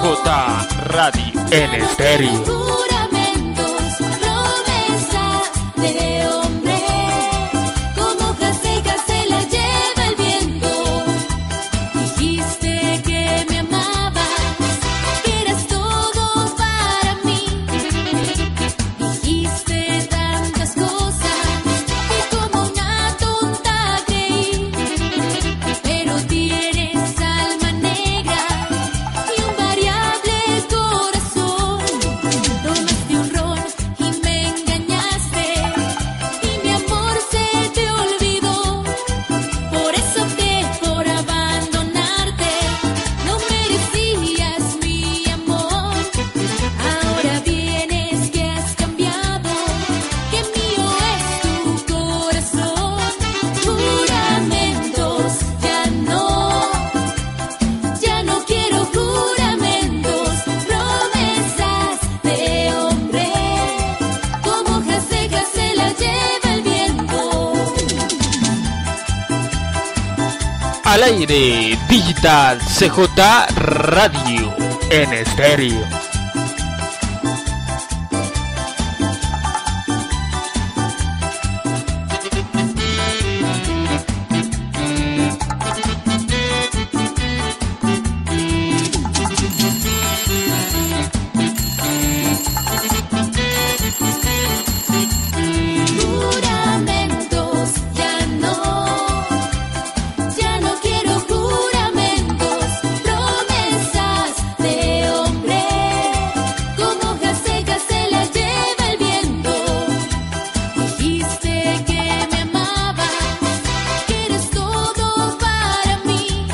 J Radio en estéreo. Juramentos, promesas de hombre, como hojas secas se las lleva el viento. Dijiste que me amabas, que eras todo para mí. Dijiste tantas cosas que como una tonta creí. Pero tienes alma negra y un variable corazón. Tomaste un ron y me engañaste, y mi amor se te olvidó. Por eso opté por abandonarte. No merecías mi amor. Ahora vienes que has cambiado, que mío es tu corazón. Juramentos, ya no, ya no quiero juramentos, promesas de hombre, como hojas secas se las lleva el viento. Al aire, Digital C J Radio en estéreo. Juramentos, ya no, ya no quiero juramentos, promesas de hombre, como hojas secas se las lleva el viento. Dijiste que me amabas, que eres todo para mí.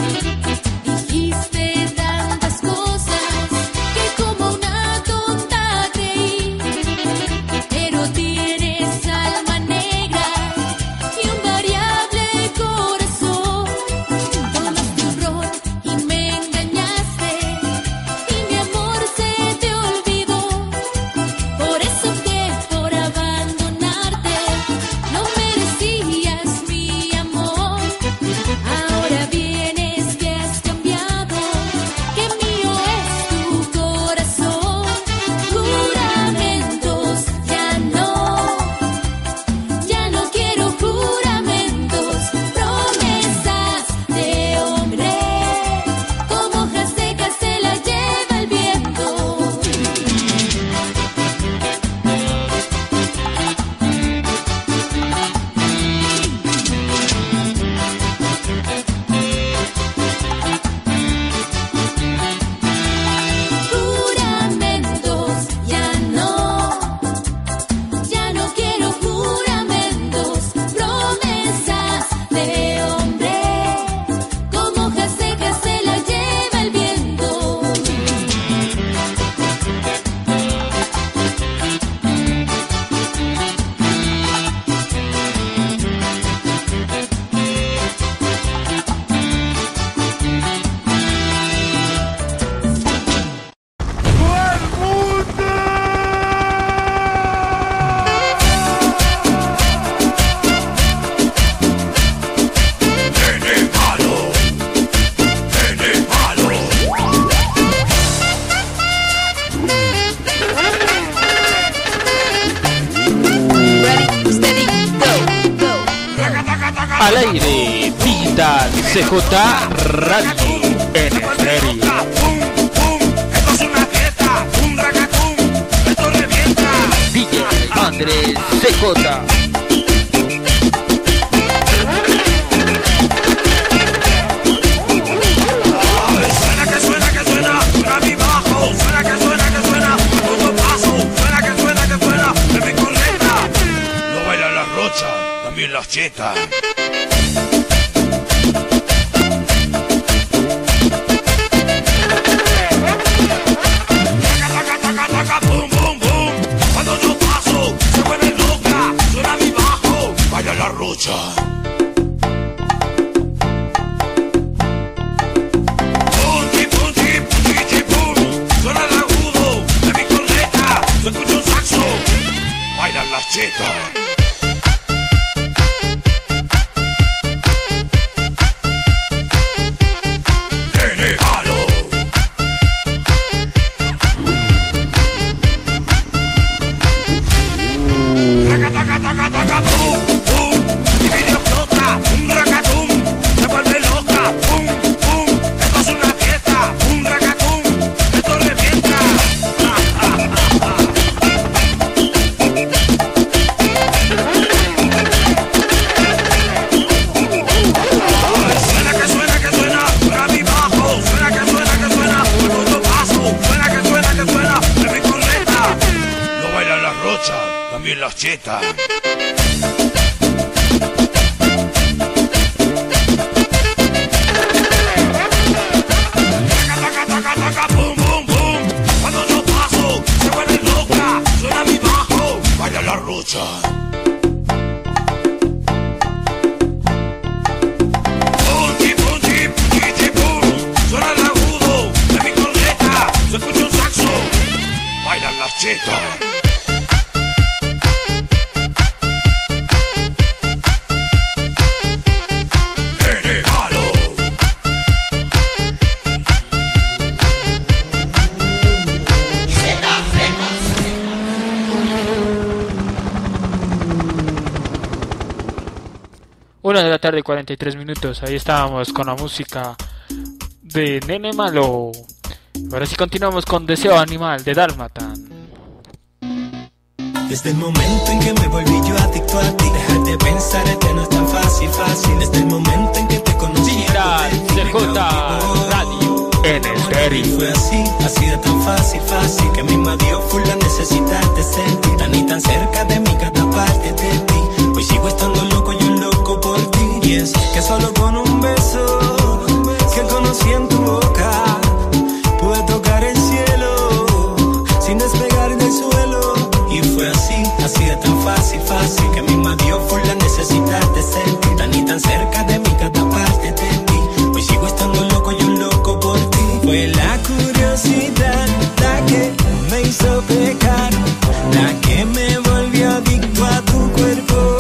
Dijiste tantas cosas que como una tonta creí. Pero tienes alma negra y un variable corazón. Tomaste un ron y me engañaste, y mi amor se te olvidó. Por eso opté por abandonarte. No merecías mi amor. Ahora vienes que has cambiado, que mío es tu corazón. Juramentos, ya no, ya no quiero juramentos, promesas de hombre, como hojas secas se las lleva el viento. Juramentos, ya no, ya no quiero juramentos, promesas de hombre, como hojas secas se las lleva el viento. Al aire, Digital C J Radio en estéreo. D J Andrés C J. Suena que suena que suena, suena mi bajo, suena que suena que suena, todo paso, suena que suena que suena, de mi corneta. No bailan las rochas, también las chetas. Taca, taca, taca, taca, boom, boom, boom. Cuando yo paso, se vuelve loca, suena mi bajo, baila la rocha. Punchi, punchi, punchi, pum, suena el agudo de mi corneta, se escucha un saxo, bailan las chetas. las chetas. Boom, boom, boom. Cuando yo paso, se vuelve loca. Suena mi bajo, baila la rucha. Punchi, punchi, punchi, pum. Suena el agudo de mi corneta. Se escucha un saxo, bailan las chetas. Una de la tarde, cuarenta y tres minutos. Ahí estábamos con la música de Nene Malo. Ahora sí continuamos con Deseo Animal de Dálmata. Desde el momento en que me volví yo adicto a ti, dejar de pensar en que no es tan fácil, fácil. Desde el momento en que te conocí, Digital C J Radio en estéreo. Fue así, así de tan fácil, fácil, que me invadió full la necesidad de sentir tan y tan cerca de mí cada parte de ti. Hoy sigo estando loco, yo loco por ti. Y es que solo con un beso que conocí en tu boca pude tocar el cielo sin despegar del suelo. Y fue así, así de tan fácil, fácil, que me invadió full la necesidad de sentir tan y tan cerca de mí cada parte de ti. Hoy sigo estando loco, yo loco por ti. Fue la curiosidad la que me hizo pecar, la que me volvió adicto a tu cuerpo.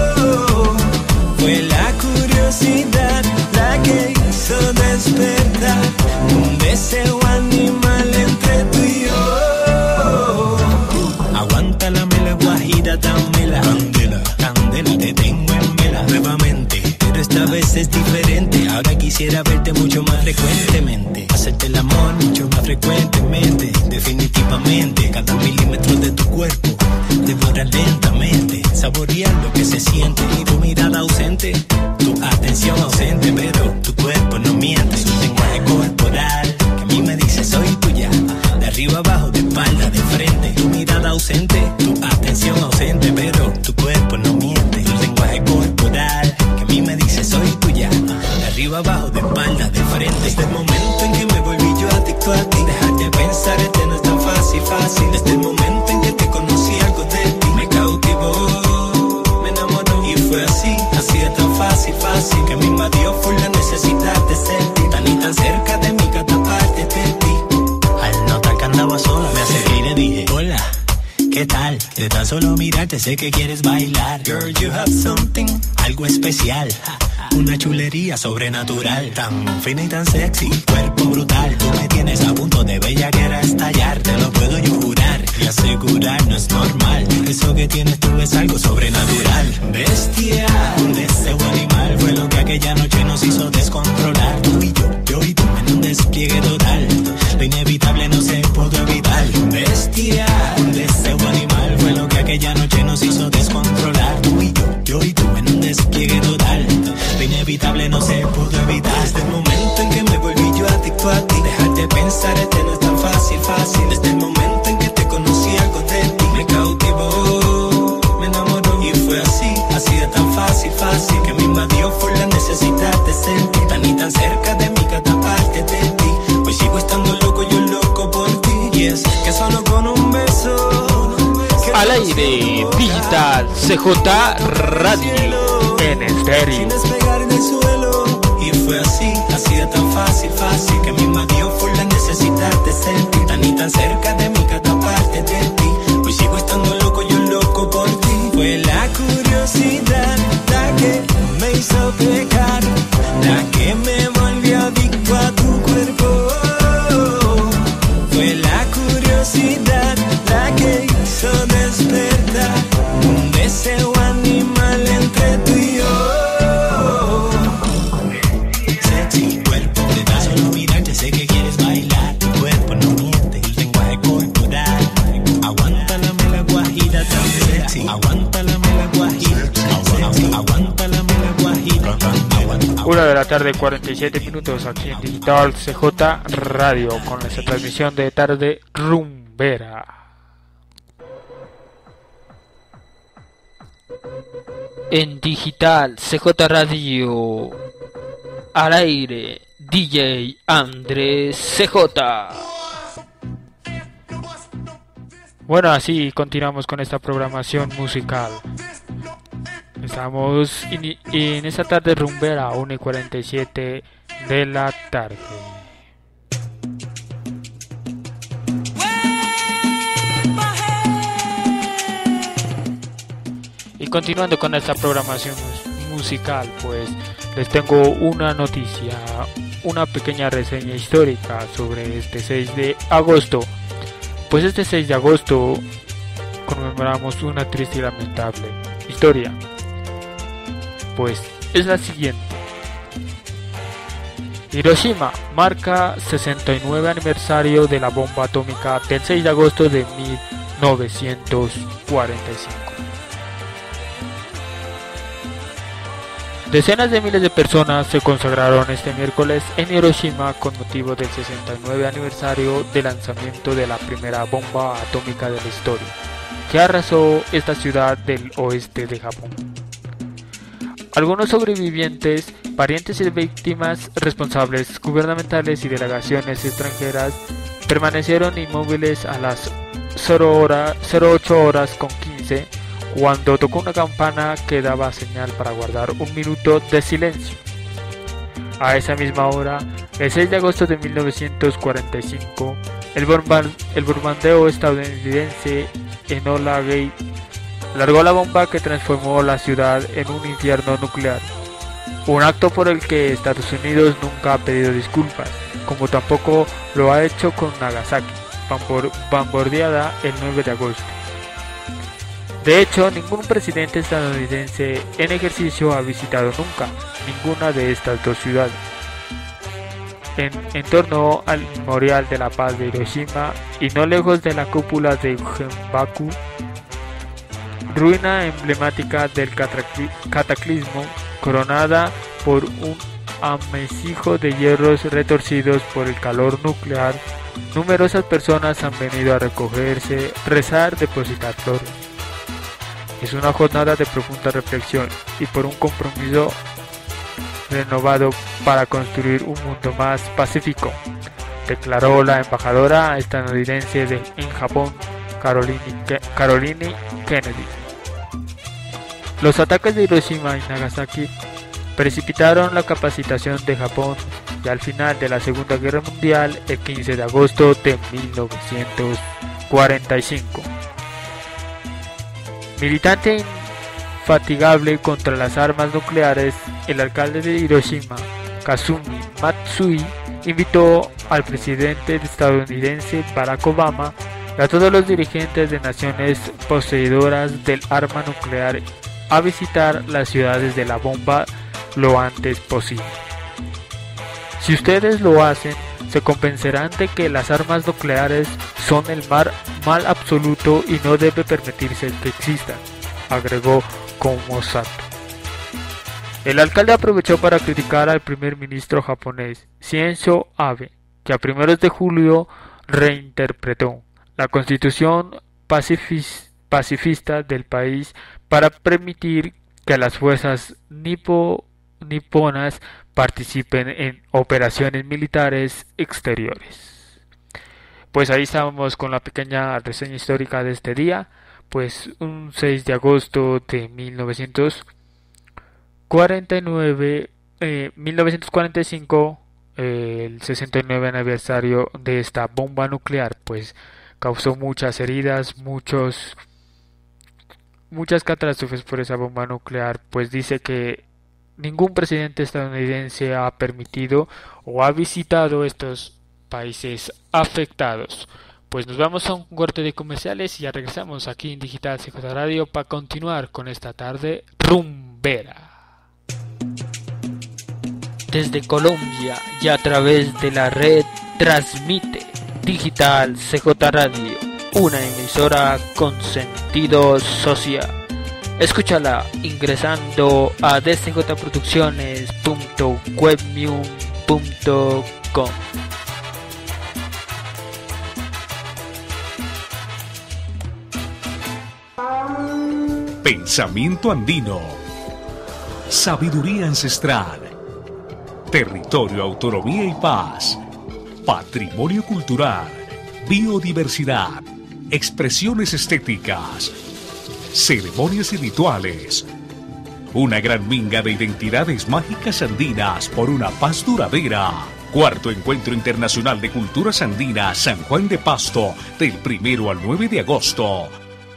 Fue la curiosidad la que hizo despertar un deseo animal entre tú y yo. Aguanta la mela guajira, dámela candela, candela, te tengo en vela nuevamente, pero esta vez es diferente. Ahora quisiera verte mucho más frecuentemente, hacerte el amor mucho más frecuentemente. Definitivamente, cada milímetro de tu cuerpo devora lentamente, saborear lo que se siente. Y tu mirada ausente, tu atención ausente, pero tu cuerpo no miente. Tu lenguaje corporal que a mí me dice soy tuya, de arriba abajo, de espalda, de frente. Tu mirada ausente, tu atención ausente, pero tu cuerpo no miente. Tu lenguaje corporal que a mí me dice soy tuya, de arriba abajo, de espalda, de frente. Desde el momento en que me volví yo adicto a ti, dejar de pensar en ti no es tan fácil, fácil. Desde el momento en que te conocí, algo de ti me cautivó, me enamoró. Y fue así, así de tan fácil, fácil, que me invadió full la necesidad de sentir tan y tan cerca de mí cada parte de ti. Al notar que andaba sola, me acerqué y le dije hola, ¿qué tal? De tan solo mirarte sé que quieres bailar. Girl, you have something, algo especial, una chulería sobrenatural, tan fina y tan sexy, cuerpo brutal. Tú me tienes a punto de bellaquera estallar, te lo puedo yo jurar y asegurar, no es normal. Eso que tienes tú es algo sobrenatural. Bestia, un deseo animal, fue lo que aquella noche nos hizo descontrolar. Tú y yo, yo y tú en un despliegue total, lo inevitable no se pudo evitar. Bestia, un deseo animal, fue lo que aquella noche nos hizo descontrolar. Tú y yo, yo y tú en un despliegue total, lo inevitable no se pudo evitar. Desde el momento en que me volví yo adicto a ti, dejar de pensar en ti no es tan fácil, fácil. Desde el momento en que te conocí, algo de ti me cautivó, me enamoró. Y fue así, así de tan fácil, fácil, que me invadió full la necesidad de sentir tan y tan cerca de mí cada parte de ti. Hoy sigo estando loco, yo loco por ti. Y es que solo con un beso al aire, Digital C J Radio en estéreo. sin despegar del suelo. Y fue así, así de tan fácil, fácil, que me invadió full la necesidad de sentir tan y tan cerca de mí cada parte de ti. Hoy sigo estando loco, yo loco por ti. Fue la curiosidad la que me hizo pecar, la que me volvió adicto a tu cuerpo. Fue la curiosidad la que hizo despertar un deseo animal entre tú y yo. Sexy cuerpo, de tan solo mirarte sé que quieres bailar. Tu cuerpo no miente, el lenguaje corporal. Aguanta la mela guajira tan sexy, aguanta la mela guajira, aguanta la mela guajira. Una de la tarde, cuarenta y siete minutos, aquí en Digital C J Radio, con nuestra transmisión de tarde rumbera. En digital, C J Radio. Al aire, D J Andrés C J. Bueno, así continuamos con esta programación musical. Estamos in- en esta tarde rumbera, una y cuarenta y siete de la tarde. Y continuando con esta programación musical, pues les tengo una noticia, una pequeña reseña histórica sobre este seis de agosto. Pues este seis de agosto conmemoramos una triste y lamentable historia. Pues es la siguiente. Hiroshima marca sesenta y nueve aniversario de la bomba atómica del seis de agosto de mil novecientos cuarenta y cinco. Decenas de miles de personas se consagraron este miércoles en Hiroshima con motivo del sesenta y nueve aniversario del lanzamiento de la primera bomba atómica de la historia, que arrasó esta ciudad del oeste de Japón. Algunos sobrevivientes, parientes y víctimas, responsables gubernamentales y delegaciones extranjeras permanecieron inmóviles a las cero ocho horas con quince cuando tocó una campana que daba señal para guardar un minuto de silencio. A esa misma hora, el seis de agosto de mil novecientos cuarenta y cinco, el, bomba- el bombardeo estadounidense Enola Gay largó la bomba que transformó la ciudad en un infierno nuclear, un acto por el que Estados Unidos nunca ha pedido disculpas, como tampoco lo ha hecho con Nagasaki, bombor- bombardeada el nueve de agosto. De hecho, ningún presidente estadounidense en ejercicio ha visitado nunca ninguna de estas dos ciudades. En, en torno al Memorial de la Paz de Hiroshima y no lejos de la cúpula de Genbaku, ruina emblemática del catacli- cataclismo, coronada por un amasijo de hierros retorcidos por el calor nuclear, numerosas personas han venido a recogerse, rezar, depositar flores. Es una jornada de profunda reflexión y por un compromiso renovado para construir un mundo más pacífico, declaró la embajadora estadounidense de, en Japón, Caroline, Ke- Caroline Kennedy. Los ataques de Hiroshima y Nagasaki precipitaron la capacitación de Japón y al final de la Segunda Guerra Mundial, el quince de agosto de mil novecientos cuarenta y cinco. Militante infatigable contra las armas nucleares, el alcalde de Hiroshima, Kazumi Matsui, invitó al presidente estadounidense Barack Obama y a todos los dirigentes de naciones poseedoras del arma nuclear a visitar las ciudades de la bomba lo antes posible. Si ustedes lo hacen, se convencerán de que las armas nucleares son el mar, mal absoluto y no debe permitirse que existan, agregó como Sato. El alcalde aprovechó para criticar al primer ministro japonés, Shinzo Abe, que a primeros de julio reinterpretó la constitución pacifis- pacifista del país para permitir que las fuerzas nipo- niponas participen en operaciones militares exteriores. Pues ahí estamos con la pequeña reseña histórica de este día. Pues un seis de agosto de mil novecientos cuarenta y nueve, eh, mil novecientos cuarenta y cinco, eh, el sesenta y nueve aniversario de esta bomba nuclear, pues causó muchas heridas, muchos muchas catástrofes por esa bomba nuclear. Pues dice que ningún presidente estadounidense ha permitido o ha visitado estos países afectados. Pues nos vamos a un corte de comerciales y ya regresamos aquí en Digital C J Radio para continuar con esta tarde rumbera. Desde Colombia y a través de la red transmite Digital C J Radio, una emisora con sentido social. Escúchala ingresando a d c j producciones punto webmune punto com. Pensamiento andino. Sabiduría ancestral. Territorio, autonomía y paz. Patrimonio cultural. Biodiversidad. Expresiones estéticas. Ceremonias y rituales. Una gran minga de identidades mágicas andinas por una paz duradera. Cuarto Encuentro Internacional de Culturas Andinas San Juan de Pasto, del primero al nueve de agosto.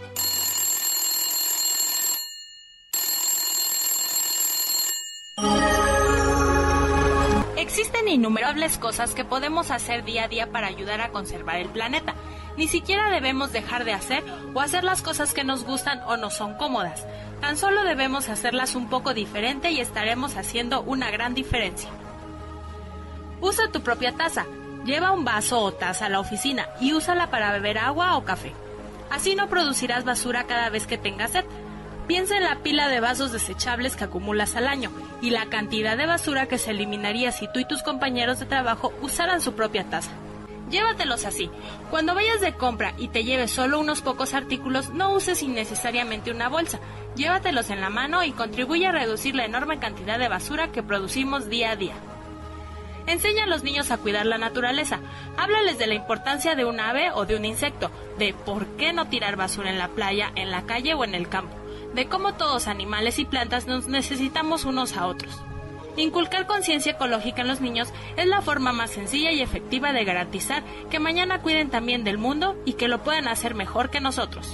Existen innumerables cosas que podemos hacer día a día para ayudar a conservar el planeta. Ni siquiera debemos dejar de hacer o hacer las cosas que nos gustan o nos son cómodas. Tan solo debemos hacerlas un poco diferente y estaremos haciendo una gran diferencia. Usa tu propia taza. Lleva un vaso o taza a la oficina y úsala para beber agua o café. Así no producirás basura cada vez que tengas sed. Piensa en la pila de vasos desechables que acumulas al año y la cantidad de basura que se eliminaría si tú y tus compañeros de trabajo usaran su propia taza. Llévatelos así. Cuando vayas de compra y te lleves solo unos pocos artículos, no uses innecesariamente una bolsa. Llévatelos en la mano y contribuye a reducir la enorme cantidad de basura que producimos día a día. Enseña a los niños a cuidar la naturaleza. Háblales de la importancia de un ave o de un insecto, de por qué no tirar basura en la playa, en la calle o en el campo, de cómo todos animales y plantas nos necesitamos unos a otros. Inculcar conciencia ecológica en los niños es la forma más sencilla y efectiva de garantizar que mañana cuiden también del mundo y que lo puedan hacer mejor que nosotros.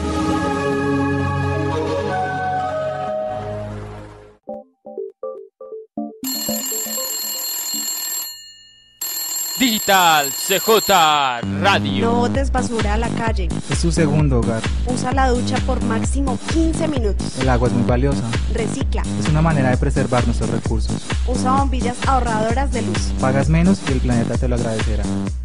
Digital C J Radio. No botes basura a la calle. Es su segundo hogar. Usa la ducha por máximo quince minutos. El agua es muy valiosa. Recicla. Es una manera de preservar nuestros recursos. Usa bombillas ahorradoras de luz. Pagas menos y el planeta te lo agradecerá.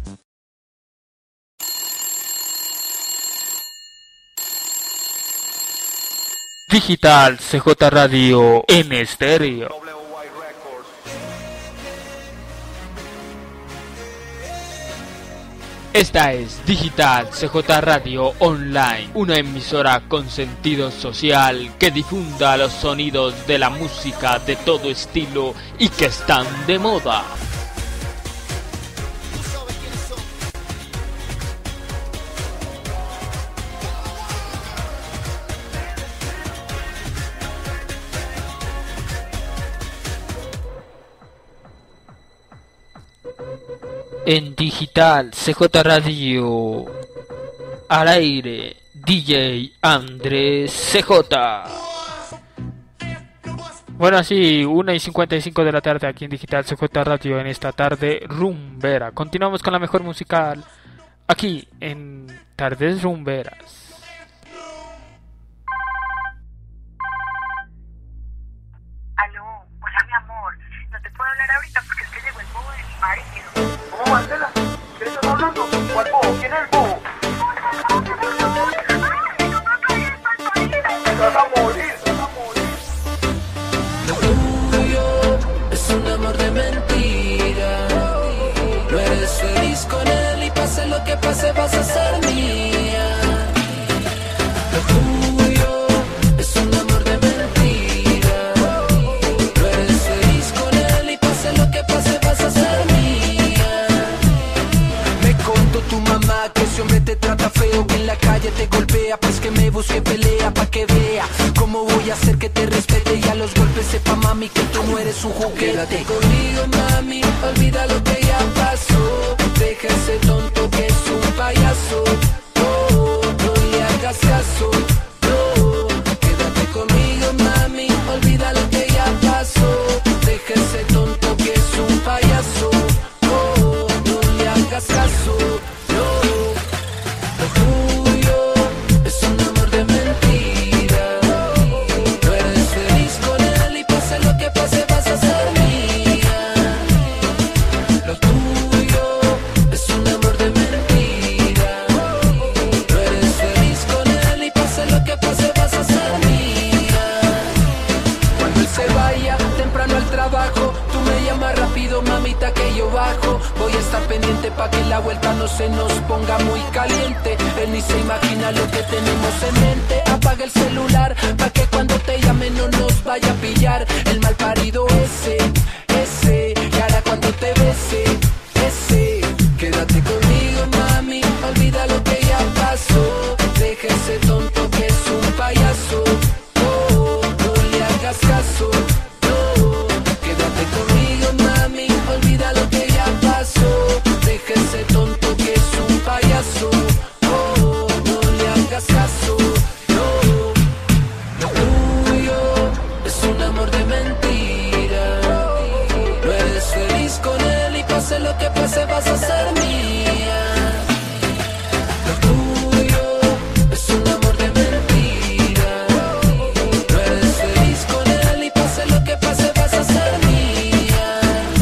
Digital C J Radio en estéreo. Esta es Digital C J Radio Online, una emisora con sentido social que difunda los sonidos de la música de todo estilo y que están de moda. En Digital C J Radio, al aire, D J Andrés C J. Bueno, así, una y cincuenta y cinco de la tarde aquí en Digital C J Radio, en esta tarde rumbera. Continuamos con la mejor musical aquí en Tardes Rumberas. Aló, hola mi amor, no te puedo hablar ahorita porque es que llegó el bobo de mi marido. ¿Cómo, Marcela? ¿Qué estás hablando? ¿Cuál bobo? ¿Quién es el bobo? ¡Te vas a morir! ¡Te vas a morir! Lo tuyo es un amor de mentira. No eres feliz con él y pase lo que pase vas a ser mía. Lo tuyo es un amor de mentira. No eres feliz con él y pase lo que pase vas a ser mía. Me contó tu mamá que ese hombre te trata feo, que en la calle te golpea, pues que me busque pelea pa' que vea cómo voy a hacer que te respete y a los golpes sepa mami que tú no eres un juguete. Quédate conmigo mami, olvida lo que ya pasó, deja ese tonto que es un payaso. No, no le hagas caso, no, quédate conmigo mami, olvida lo que ya pasó, deja ese tonto que es un payaso. No, no le hagas caso, no. Lo tuyo es un amor de mentira. No eres feliz con él y pase lo que pase vas a ser mía. la vuelta no se nos ponga muy caliente. Él ni se imagina lo que tenemos en mente. Apaga el celular pa' que cuando te llame no nos vaya a pillar el mal parido ese, ese. Y ahora cuando te bese, ese. Quédate conmigo, mami, olvida lo que ya pasó. Deja ese tonto que es un payaso. Oh, no le hagas caso. No, quédate conmigo, mami, olvida lo que ya pasó. Deja ese tonto que es un payaso. Oh, no le hagas caso. No, lo tuyo es un amor de mentira. No eres feliz con él y pase lo que pase vas a ser mía. Lo tuyo es un amor de mentira. No eres feliz con él y pase lo que pase vas a ser mía.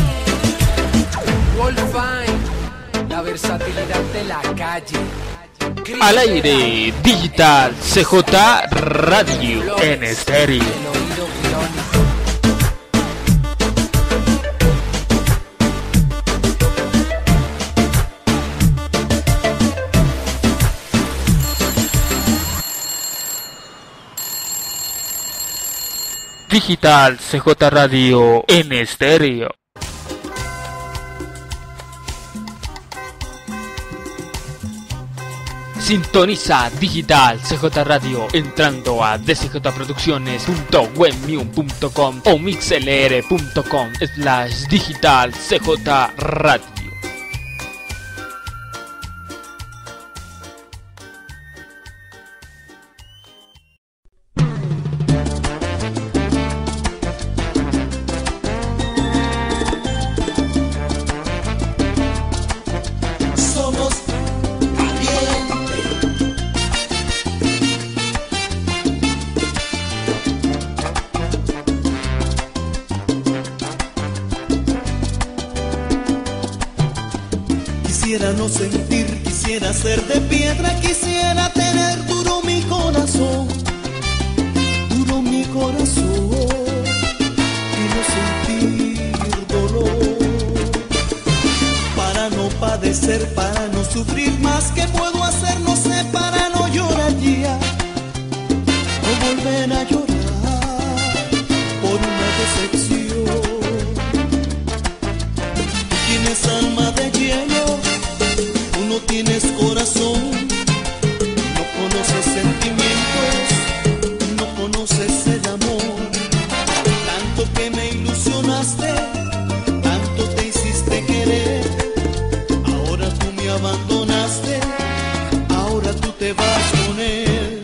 Wolfine, la versatilidad de la calle. Al aire, Digital C J Radio en estéreo. Digital C J Radio en estéreo. Sintoniza Digital C J Radio entrando a d c j producciones punto webmune punto com o mixlr punto com slash Digital C J Radio. Quisiera no sentir, quisiera ser de piedra, quisiera tener duro mi corazón, duro mi corazón, y no sentir dolor, para no padecer, para no sufrir más. ¿Qué puedo hacer? No sé, para no llorar ya, no volver a llorar por una decepción. Tú tienes alma de hielo, tú no tienes corazón, no conoces sentimientos, no conoces el amor. Tanto que me ilusionaste, tanto te hiciste querer, ahora tú me abandonaste, ahora tú te vas con él.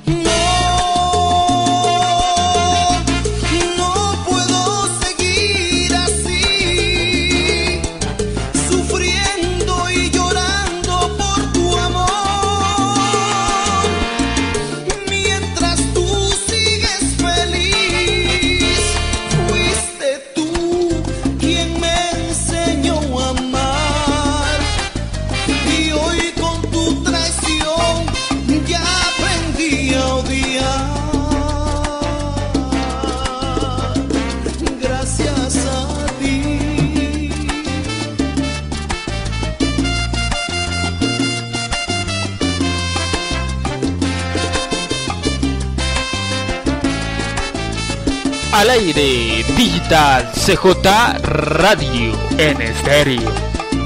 Al aire, Digital C J Radio en estéreo.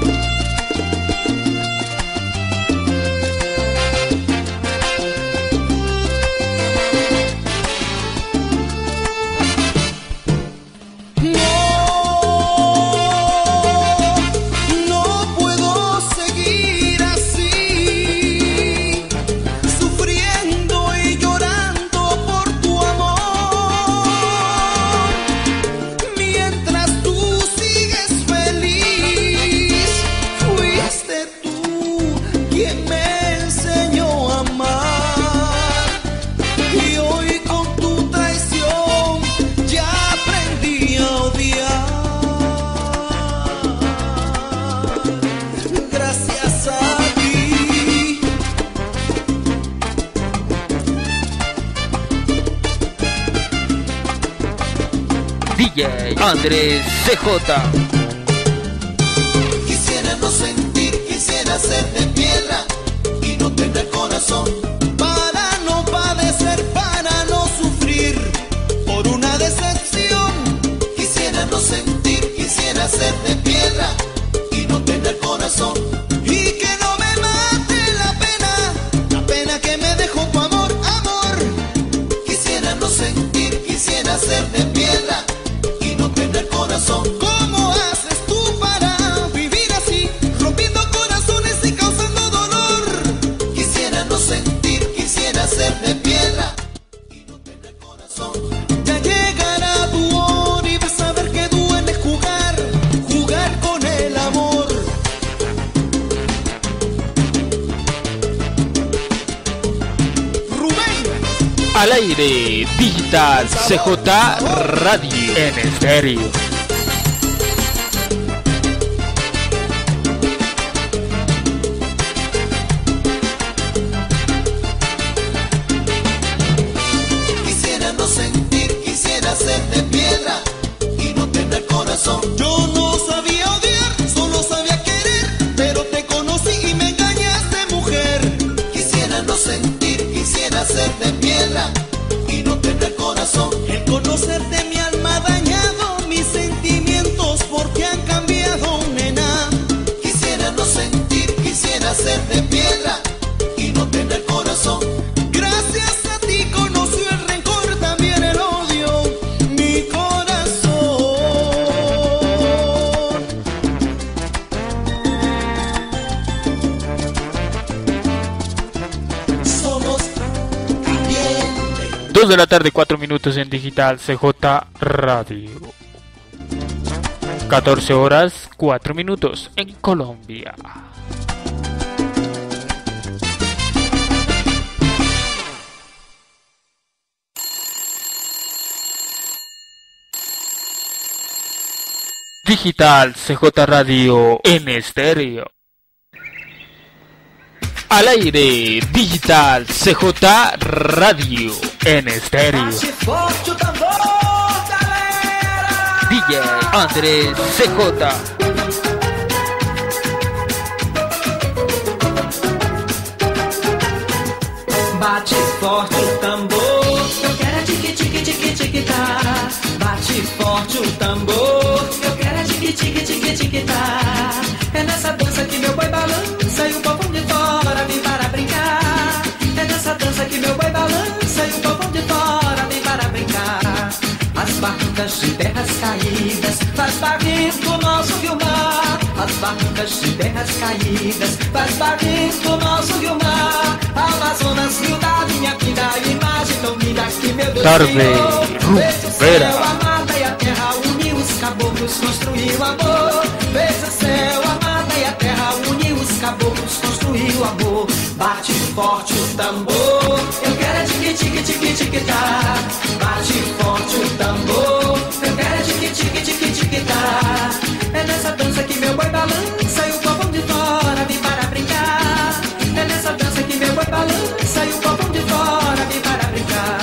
D J Andrés C J. Quisiera no sentir, quisiera quisiera ser de piedra y no tener corazón. Para no padecer, para no sufrir por una decepción. Quisiera no sentir, quisiera ser de piedra y no tener corazón. Y que no me mate la pena, la pena que me dejó tu amor, amor. Quisiera no sentir, quisiera ser de piedra y no tener corazón. ¿Cómo haces tú para vivir así, rompiendo corazones y causando dolor? Quisiera no sentir, quisiera ser de piedra y no tener corazón. Ya llegará tu hora y vas a ver que duele jugar, jugar con el amor. Rubén. Al aire, Digital C J Radio en estéreo. Quisiera no sentir, quisiera ser de piedra y no tener corazón. Yo no sabía odiar, solo sabía querer, pero te conocí y me engañaste, mujer. Quisiera no sentir, quisiera ser de piedra y no tener corazón. El conocerte mi alma ha dañado, mis sentimientos porque han cambiado, nena. Quisiera no sentir, quisiera ser de piedra y no tener corazón. Gracias a ti conoció el rencor, también el odio, mi corazón. Somos calientes. dos de la tarde, cuatro minutos en Digital C J Radio. catorce horas, cuatro minutos en Colombia. Digital C J Radio en estéreo. Al aire, Digital C J Radio en estéreo. D J Andrés C J. Bate forte o tambor, eu quero é tique tique tique tique tá. Bate forte o tambor, eu quero é tique tique tique tique tá. É nessa dança que meu boi balança e o povo de fora vem para brincar. É nessa dança que meu boi balança e o povo de fora vem para brincar. As barrancas de terras caídas faz barris do nosso rio-mar. As barrancas de terras caídas faz barris do nosso rio-mar. Amazonas, rio da minha vida, imagem tão linda que meu Deus Tarde, criou. Veja o Rumbera. céu, a mata e a terra, uniu os caboclos, construiu amor. Veja o céu, a mata e a terra, uniu os caboclos, construiu amor. Bate forte o tambor, eu quero é tique tique tique tique tá. Bate forte o tambor, eu quero é tique tique tique tique tá. É nessa dança que meu boi balança e o povo de fora vem para brincar. É nessa dança que meu boi balança e o povo de fora vem para brincar.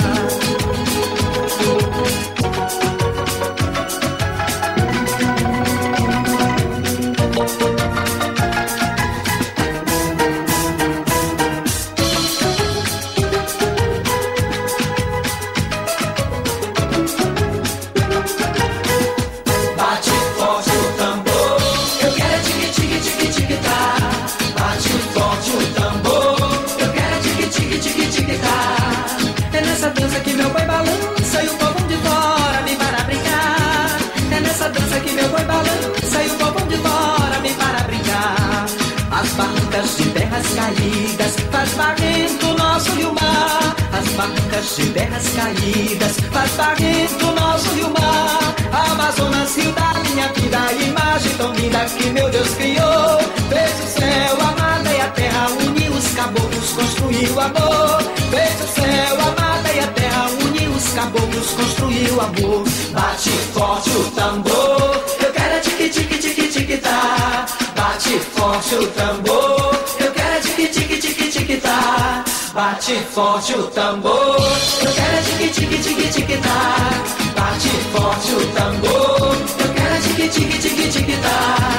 Bate forte o tambor, eu quero é tique tique tique tique tá. Bate forte o tambor, eu quero é tique tique tique tique tá. É nessa dança que meu boi balança e o povo de fora vem para brincar. É nessa dança que meu boi balança e o povo de fora vem para brincar. As barrancas de terras caídas faz barris do nosso rio-mar. As barrancas de terras caídas faz barris do nosso rio-mar. Amazonas, rio da minha vida, imagem tão linda que meu Deus criou. Fez o céu, a mata e a terra, uniu os caboclos, construiu amor. Fez o céu, a mata e a terra, uniu os caboclos, construiu amor. Bate forte o tambor, eu quero é tique tique tique tique tá. Bate forte o tambor, eu quero é tique tique tique tique tá. Bate forte o tambor, eu quero é tique tique tique tique tá. Bate forte o tambor, eu quero é tique tique tique tique tá.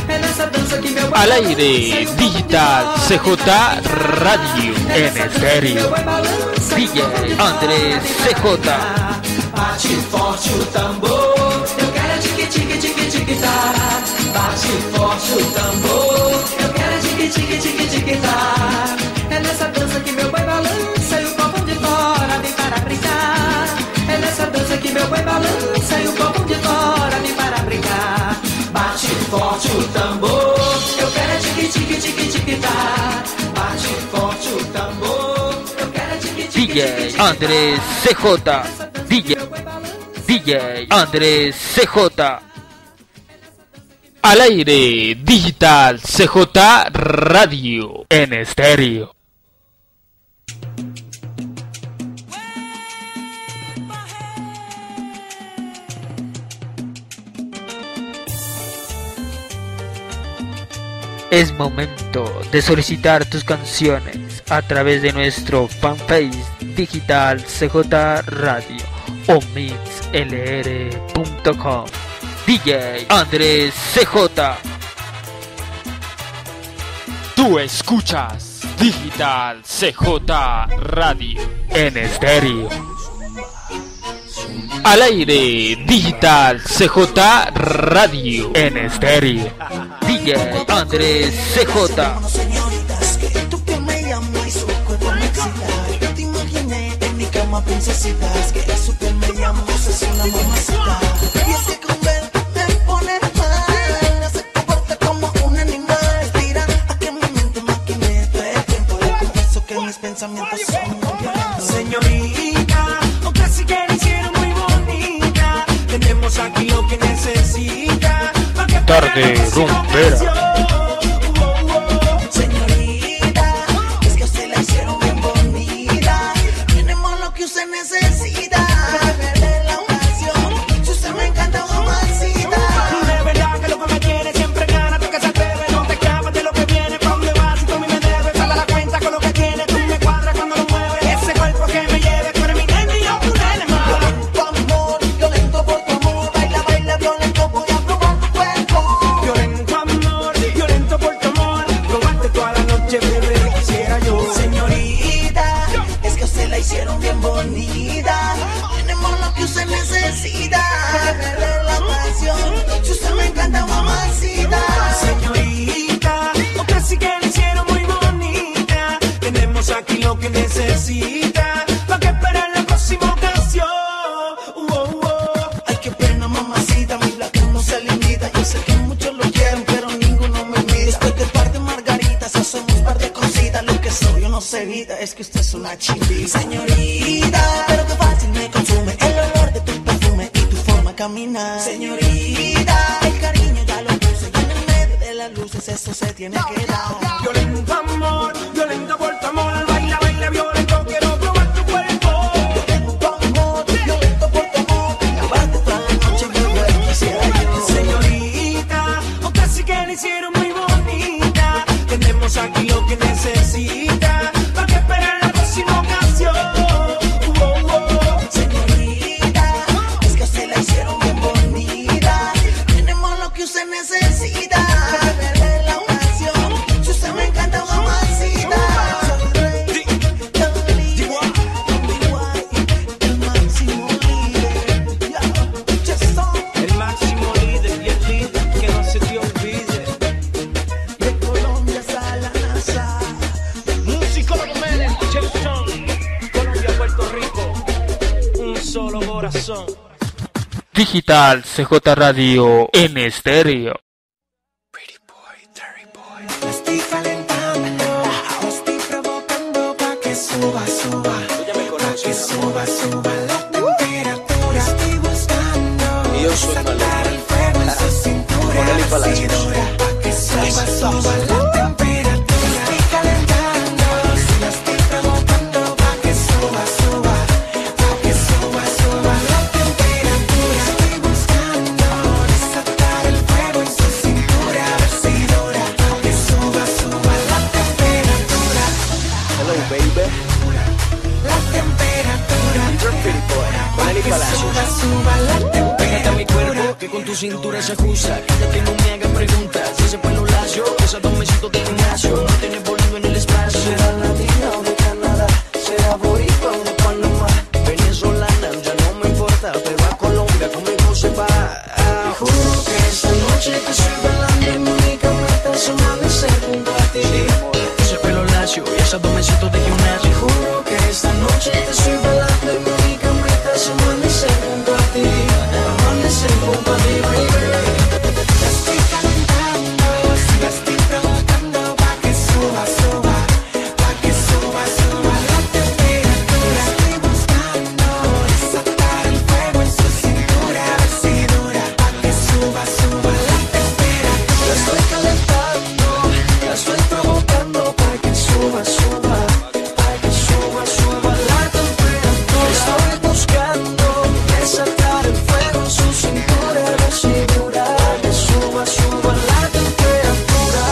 É nessa dança que meu boi Al aire, Digital C J Radio en estéreo. D J Andrés C J. Bate forte o tambor, eu quero é tique tique tique tique tá. Bate forte o tambor, eu quero é tique tique tique tique tá. É nessa dança que meu boi balança e o copo de fora vem para brincar. É nessa dança que meu boi balança e o copo de fora vem para brincar. Bate forte o tambor, eu quero é tique tique tique tique tá. Bate forte o tambor, eu quero é tique tique D J Andrés C J. D J D J Andrés C J. Al aire, Digital C J Radio en estéreo. Es momento de solicitar tus canciones a través de nuestro fanpage Digital C J Radio o mix l r punto com. D J Andrés C J. Tú escuchas Digital C J Radio en estéreo. Al aire, Digital C J Radio en estéreo. D J Andrés C J. Señoritas, que tú que me llamas y su cuerpo me excita. Yo te imaginé en mi cama, princesitas, que eso que me llamas es una mamacita. Y es que con ver me pone mal, me hace comportar como un animal. Tira a que mi mente maquine todo el tiempo. Le confieso que mis pensamientos son muy violentos. Señorita, o casi que le hicieron muy bonita. Tenemos aquí lo que necesita. Tarde rumbera. Señorita, es que usted la hicieron bien bonita. Tenemos lo que usted necesita. Perderle la ocasión. Si usted me encanta, mamacita. De verdad que lo que me quiere siempre gana. Tú que se atreve, no te escapas de lo que viene. Pa' donde vas y tú a mí me debes. Sal a la cuenta con lo que tiene. Tú me cuadras cuando lo mueves. Ese cuerpo que me lleve. Tú eres mi nene y yo tu nene más. Violento amor, violento por tu amor. Baila, baila, violento, voy a probar tu cuerpo. Violento amor, violento por tu amor. Robarte toda la noche, bebé, quisiera yo. Señorita, es que usted la hicieron bien bonita. Tenemos lo que usted necesita. Perderle la pasión. Si usted me encanta, mamacita. Señorita, o casi que la hicieron muy bonita. Tenemos aquí lo que necesita. Pa' que esperar la próxima ocasión. Uh, uh, uh. Ay, qué pena, mamacita. Mi blanca no se limita. Yo sé que muchos lo quieren, pero ninguno me mira. Después de par de margaritas, hacemos par de cositas. Lo que soy yo no se evita. Es que usted es una chimbita. Señorita, pero que fácil me consume el olor de tu perfume y tu forma de caminar. Señorita, el cariño ya lo puse. Y en el medio de las luces eso se tiene que dar. Violento amor, violento por tu amor. Baila, baila, violento, quiero probar tu cuerpo. Violento amor, violento por tu amor. Lavarte toda la noche, bebé, quisiera yo. Señorita, o casi que la hicieron muy bonita. Tenemos aquí lo que necesita. Pa' que esperar la próxima ocasión. Uh, uh, uh. Señorita, es que usted la hicieron bien bonita. Tenemos lo que usted necesita. Perderle la ocasión. Si usted me encanta, mamacita. Soy rey, el líder, el máximo líder. Ya, ya soy El máximo líder y el líder que no se te olvide. de Colombia a la NASA. Músico Méndez, Chevson, Colombia, Puerto Rico, un solo corazón. Digital C J Radio en estéreo. La estoy calentando, la estoy provocando pa' que suba, suba, pa' que suba, suba la temperatura. Estoy buscando Y yo soy saltar el fuego en su cintura, así dura, pa' que suba, suba la temperatura. La estoy calentando, la estoy provocando pa' que suba, suba, pa' que suba, suba la temperatura. Estoy buscando desatar el fuego en su cintura, así dura, pa' que suba, suba la temperatura. Hello, baby. La temperatura. You're pretty boy. Pa' que suba, suba la temperatura. Mi cuerpo que con tu cintura se ajusta. Cállate y no me hagas preguntas. Ese pelo lacio, esos dos mesitos de gimnasio. No tienes volumen en el espacio. Será latina o de Canadá, será boricua o de Panamá. Venezolana, ya no me importa, pero a Colombia conmigo se va. Y juro que esta noche te estoy bailando y mi única meta es amanecer junto a ti. Ese pelo lacio y esos dos mesitos de gimnasio. Y juro que esta noche te estoy bailando y mi única meta es amanecer junto a ti. Amanecer junto a ti, baby. Ya estoy calentando, ya estoy provocando pa' que suba, suba, pa' que suba, suba la temperatura. Estoy buscando desatar el fuego en su cintura, a ver si dura, pa' que suba, suba la temperatura. Ya estoy calentando, ya estoy provocando pa' que suba, suba, pa' que suba, suba la temperatura. Estoy buscando desatar el fuego en su cintura, a ver si dura, que suba, suba la temperatura.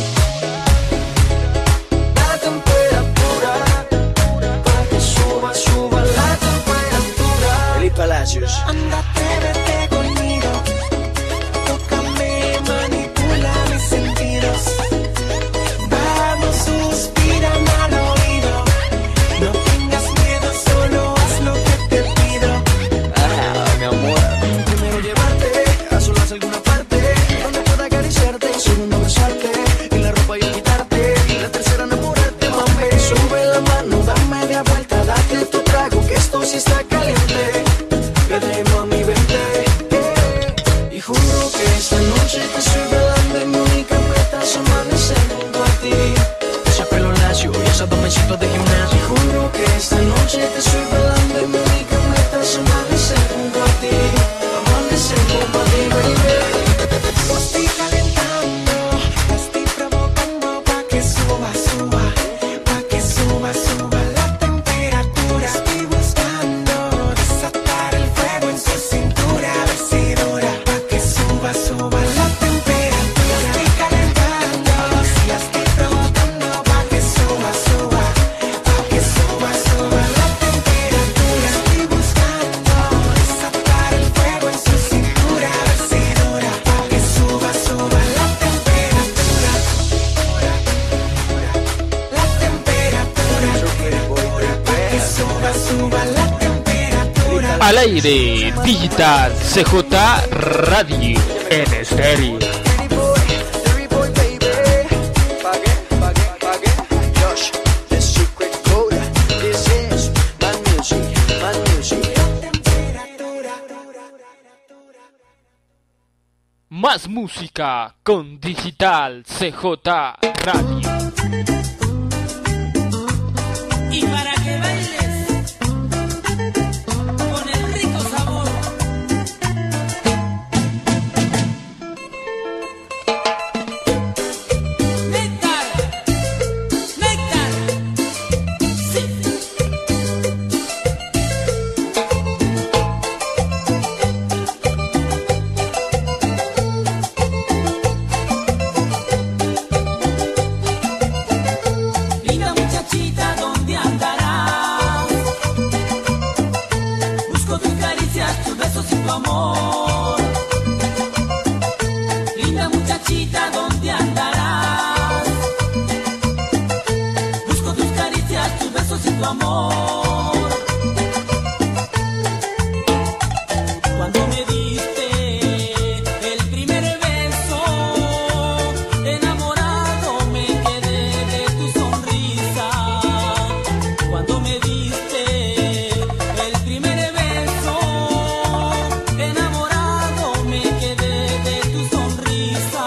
La temperatura, pa' que suba, suba la temperatura. Eli Palacios. Ándate, vete conmigo, tócame, manipula mis sentidos. Vamos, suspiran al oído. No tengas miedo, solo haz lo que te pido. Ah, mi amor. Primero llevarte a solas a alguna parte donde pueda acariciarte. Segundo besarte y la ropa y quitarte. La tercera enamorarte, mami. Sube la mano, da media vuelta, date tu trago que esto sí está caliente. Vete, mami, vente. Y juro que esta noche te estoy velando y mi única meta es amanecer junto a ti. Ese pelo lacio y esos dos mesitos de Y gimnasio. juro que esta noche te estoy velando y mi única meta es amanecer junto a ti. Amanecer junto a ti, baby. Lo estoy calentando, lo estoy provocando pa' que suba, suba, pa' que suba, suba la temperatura. Estoy buscando desatar el fuego en su cintura, a ver si dura, pa' que suba, suba la temperatura. Estoy calentando, la estoy provocando pa' que suba, suba, pa' que suba, suba la temperatura. Estoy buscando desatar el fuego en su cintura, a ver si dura, pa' que suba, suba la temperatura. La temperatura, pa' que suba, suba la temperatura. Al aire, Digital C J Radio en estéreo. Josh, the secret code. This is my music, my music. Más música con Digital C J Radio. Y para que bailes con el rico sabor. Néctar, néctar, sí. Linda muchachita, ¿dónde andarás? Busco tus caricias, tus besos y tu amor. Linda muchachita, ¿dónde andarás? Busco tus caricias, tus besos y tu amor. Cuando me diste el primer beso, enamorado me quedé de tu sonrisa. Cuando me diste el primer beso, enamorado me quedé de tu sonrisa.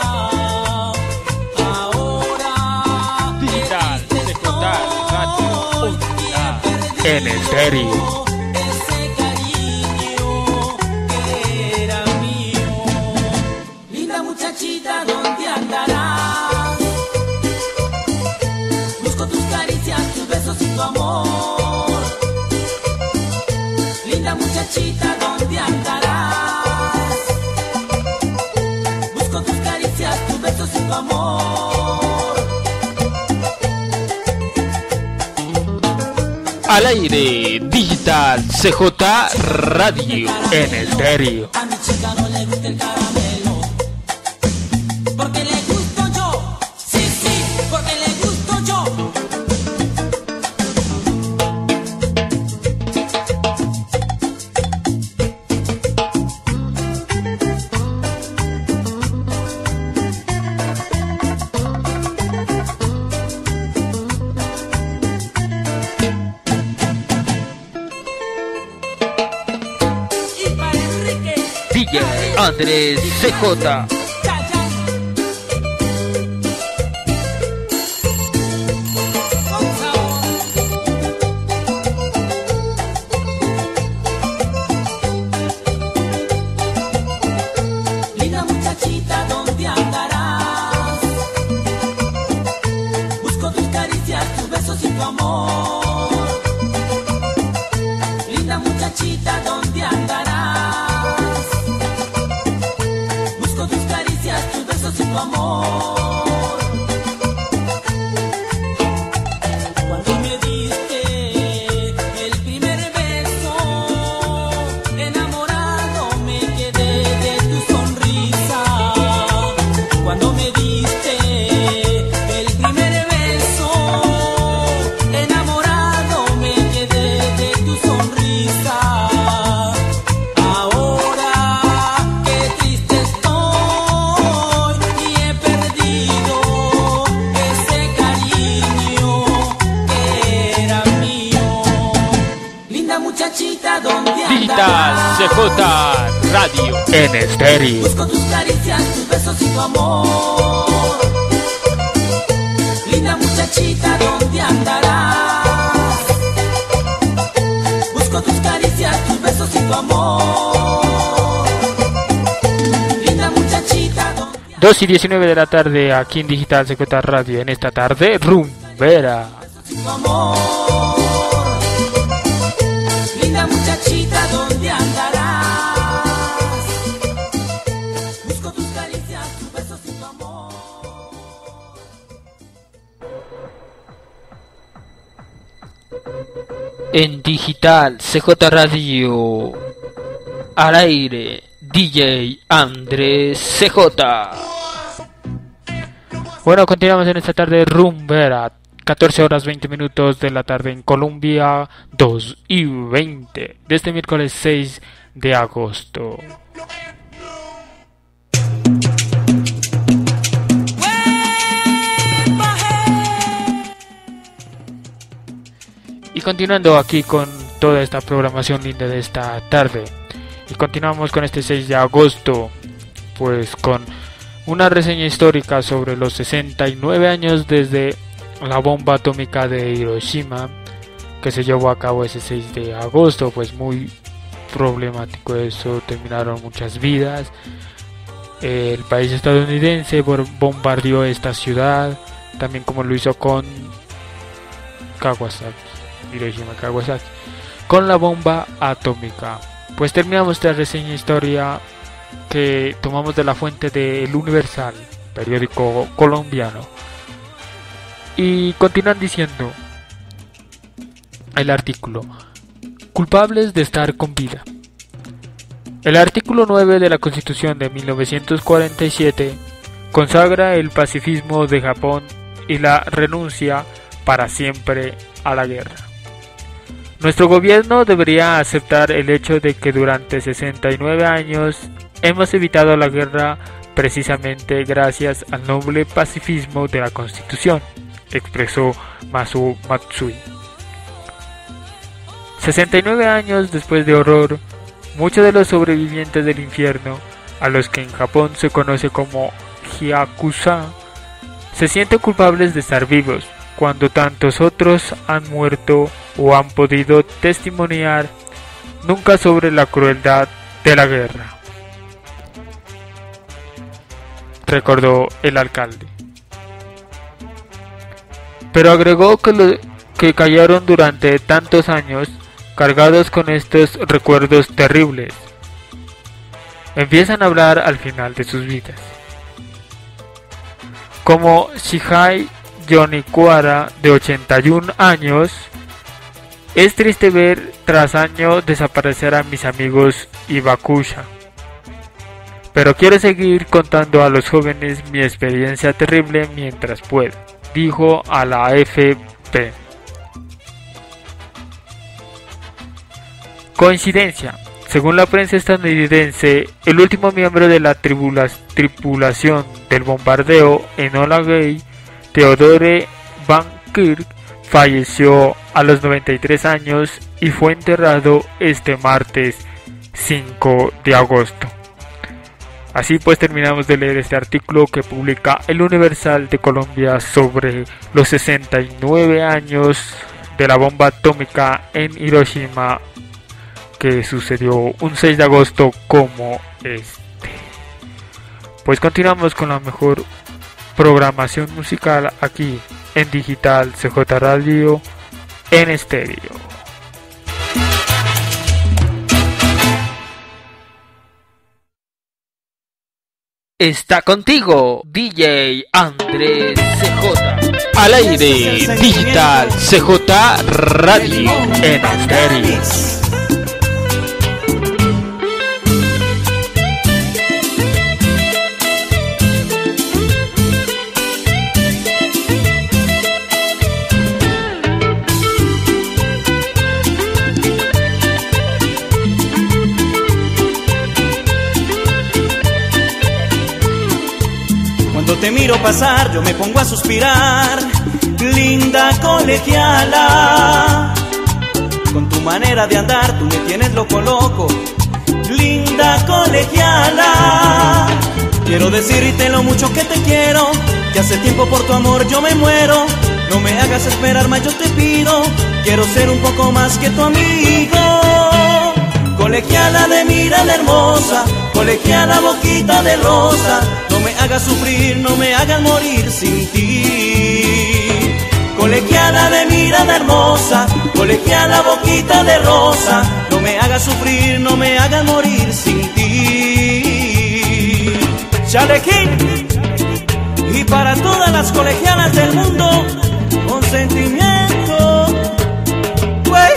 Ahora Digital C J Radio Unidad en estéreo. ese cariño que era mío. Linda muchachita, ¿dónde andarás? Busco tus caricias, tus besos y tu amor. Linda muchachita, ¿dónde andarás? Busco tus caricias, tus besos y tu amor. Al aire, Digital C J Radio en estéreo. A mi chica no le gusta el caramelo. Porque le gusto yo, sí, sí, porque le gusto yo. D J Andrés C J. Linda muchachita, ¿dónde andarás? Busco tus caricias, tus besos y tu amor. Linda muchachita, ¿dónde andarás? Busco tus caricias, tus besos y tu amor. Cuando me diste el primer beso, enamorado me quedé de tu sonrisa. Cuando me diste el primer beso, enamorado me quedé de tu sonrisa. Ahora qué triste estoy y he perdido ese cariño que era mío. Linda muchachita, ¿dónde Digital andarás? C J Radio en estéreo. Busco tus caricias, tus besos y tu amor. Linda muchachita, ¿dónde andarás? Busco tus caricias, tus besos y tu amor. Linda muchachita, ¿dónde dos y diecinueve de la tarde aquí en Digital C J Radio. En esta tarde, rumbera. tu amor? Linda muchachita, ¿dónde andarás? Busco tus caricias, tus besos y tu amor. En Digital C J Radio, al aire, D J Andrés C J. Bueno, continuamos en esta tarde rumbera, catorce horas veinte minutos de la tarde en Colombia, dos y veinte de este miércoles seis de agosto. Y continuando aquí con toda esta programación linda de esta tarde, y continuamos con este seis de agosto, pues con una reseña histórica sobre los sesenta y nueve años desde la bomba atómica de Hiroshima, que se llevó a cabo ese seis de agosto. Pues muy problemático eso, terminaron muchas vidas. El país estadounidense bombardeó esta ciudad, también como lo hizo con Kawasaki, Hiroshima, Kawasaki, con la bomba atómica. Pues terminamos esta reseña historia que tomamos de la fuente de El Universal, periódico colombiano, y continúan diciendo el artículo: culpables de estar con vida. El artículo nueve de la Constitución de mil novecientos cuarenta y siete consagra el pacifismo de Japón y la renuncia para siempre a la guerra. Nuestro gobierno debería aceptar el hecho de que durante sesenta y nueve años hemos evitado la guerra precisamente gracias al noble pacifismo de la Constitución, expresó Masuo Matsui. sesenta y nueve años después de horror, muchos de los sobrevivientes del infierno, a los que en Japón se conoce como Hyakusa, se sienten culpables de estar vivos, cuando tantos otros han muerto o han podido testimoniar nunca sobre la crueldad de la guerra, recordó el alcalde. Pero agregó que, lo, que callaron durante tantos años cargados con estos recuerdos terribles. Empiezan a hablar al final de sus vidas. Como Shihai Yonikuara, de ochenta y un años, es triste ver tras año desaparecer a mis amigos Ibakusha, pero quiero seguir contando a los jóvenes mi experiencia terrible mientras pueda, dijo a la A F P. Coincidencia. Según la prensa estadounidense, el último miembro de la tribula- tripulación del bombardeo Enola Gay, Theodore Van Kirk, falleció a los noventa y tres años y fue enterrado este martes cinco de agosto. Así pues terminamos de leer este artículo que publica El Universal de Colombia sobre los sesenta y nueve años de la bomba atómica en Hiroshima, que sucedió un seis de agosto como este. Pues continuamos con la mejor programación musical aquí en Digital C J Radio en estéreo. Está contigo D J Andrés C J al aire Digital C J Radio en estéreo. Cuando te miro pasar yo me pongo a suspirar, linda colegiala. Con tu manera de andar tú me tienes loco loco, linda colegiala. Quiero decirte lo mucho que te quiero, que hace tiempo por tu amor yo me muero. No me hagas esperar más, yo te pido, quiero ser un poco más que tu amigo. Colegiala de mirada hermosa, colegiala boquita de rosa, no me hagas sufrir, no me hagas morir sin ti. Colegiala de mirada hermosa, colegiala boquita de rosa, no me hagas sufrir, no me hagas morir sin ti. Chalequín, y para todas las colegialas del mundo, con sentimiento, güey.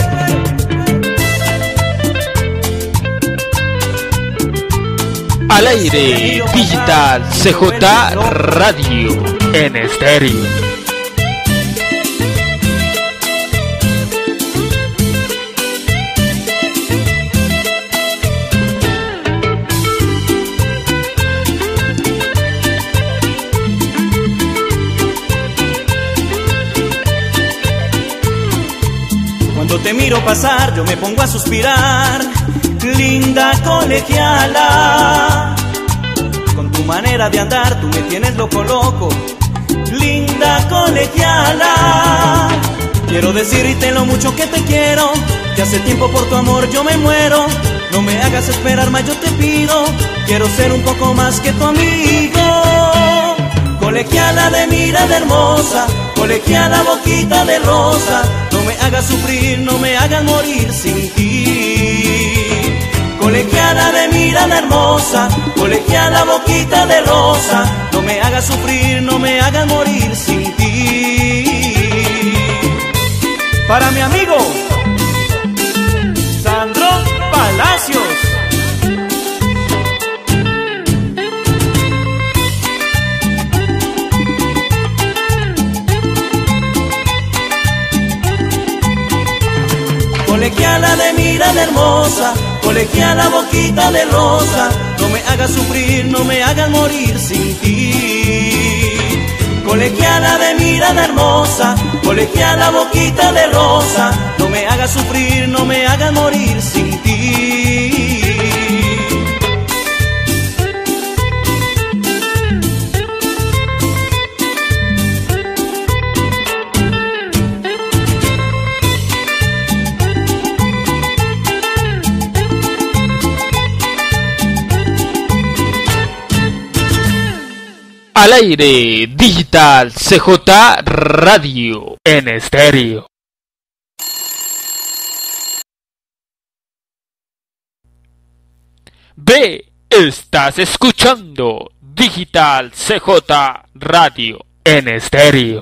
Al aire Digital C J Radio en estéreo. Cuando te miro pasar yo me pongo a suspirar, linda colegiala. Con tu manera de andar tú me tienes loco loco, linda colegiala. Quiero decirte lo mucho que te quiero, que hace tiempo por tu amor yo me muero. No me hagas esperar más, yo te pido, quiero ser un poco más que tu amigo. Colegiala de mirada hermosa, colegiala boquita de rosa, no me hagas sufrir, no me hagas morir sin ti. Colegiala de mirada hermosa, colegiala boquita de rosa, no me hagas sufrir, no me hagas morir sin ti. Para mi amigo Sandro Palacios. Colegiala de mirada hermosa, colegiala boquita de rosa, no me hagas sufrir, no me hagas morir sin ti. Colegiala de mirada hermosa, colegiala boquita de rosa, no me hagas sufrir, no me hagas morir sin ti. Al aire Digital C J Radio en estéreo. Ve, estás escuchando Digital C J Radio en estéreo.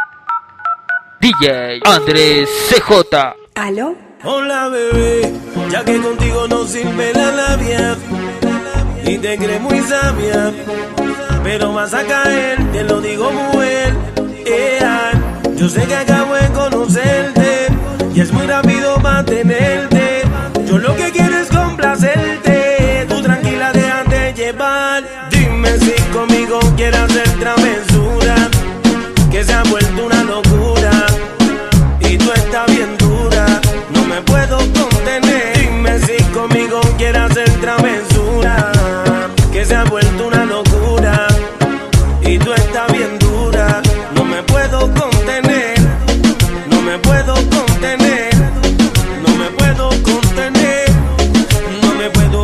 D J Andrés C J. ¿Aló? Hola bebé, ya que contigo no sirve la labia y te crees muy sabia, pero vas a caer, te lo digo muy bien. Yeah. Yo sé que acabo de conocerte y es muy rápido mantenerte. Yo lo que quiero es complacerte, tú tranquila déjate llevar. Dime si conmigo quieres hacer travesura, que se ha vuelto una locura y tú estás bien dura, no me puedo contener. Dime si conmigo quieres hacer travesura, que se ha vuelto una locura y tú estás bien dura, no me puedo contener, no me puedo contener, no me puedo contener, no me puedo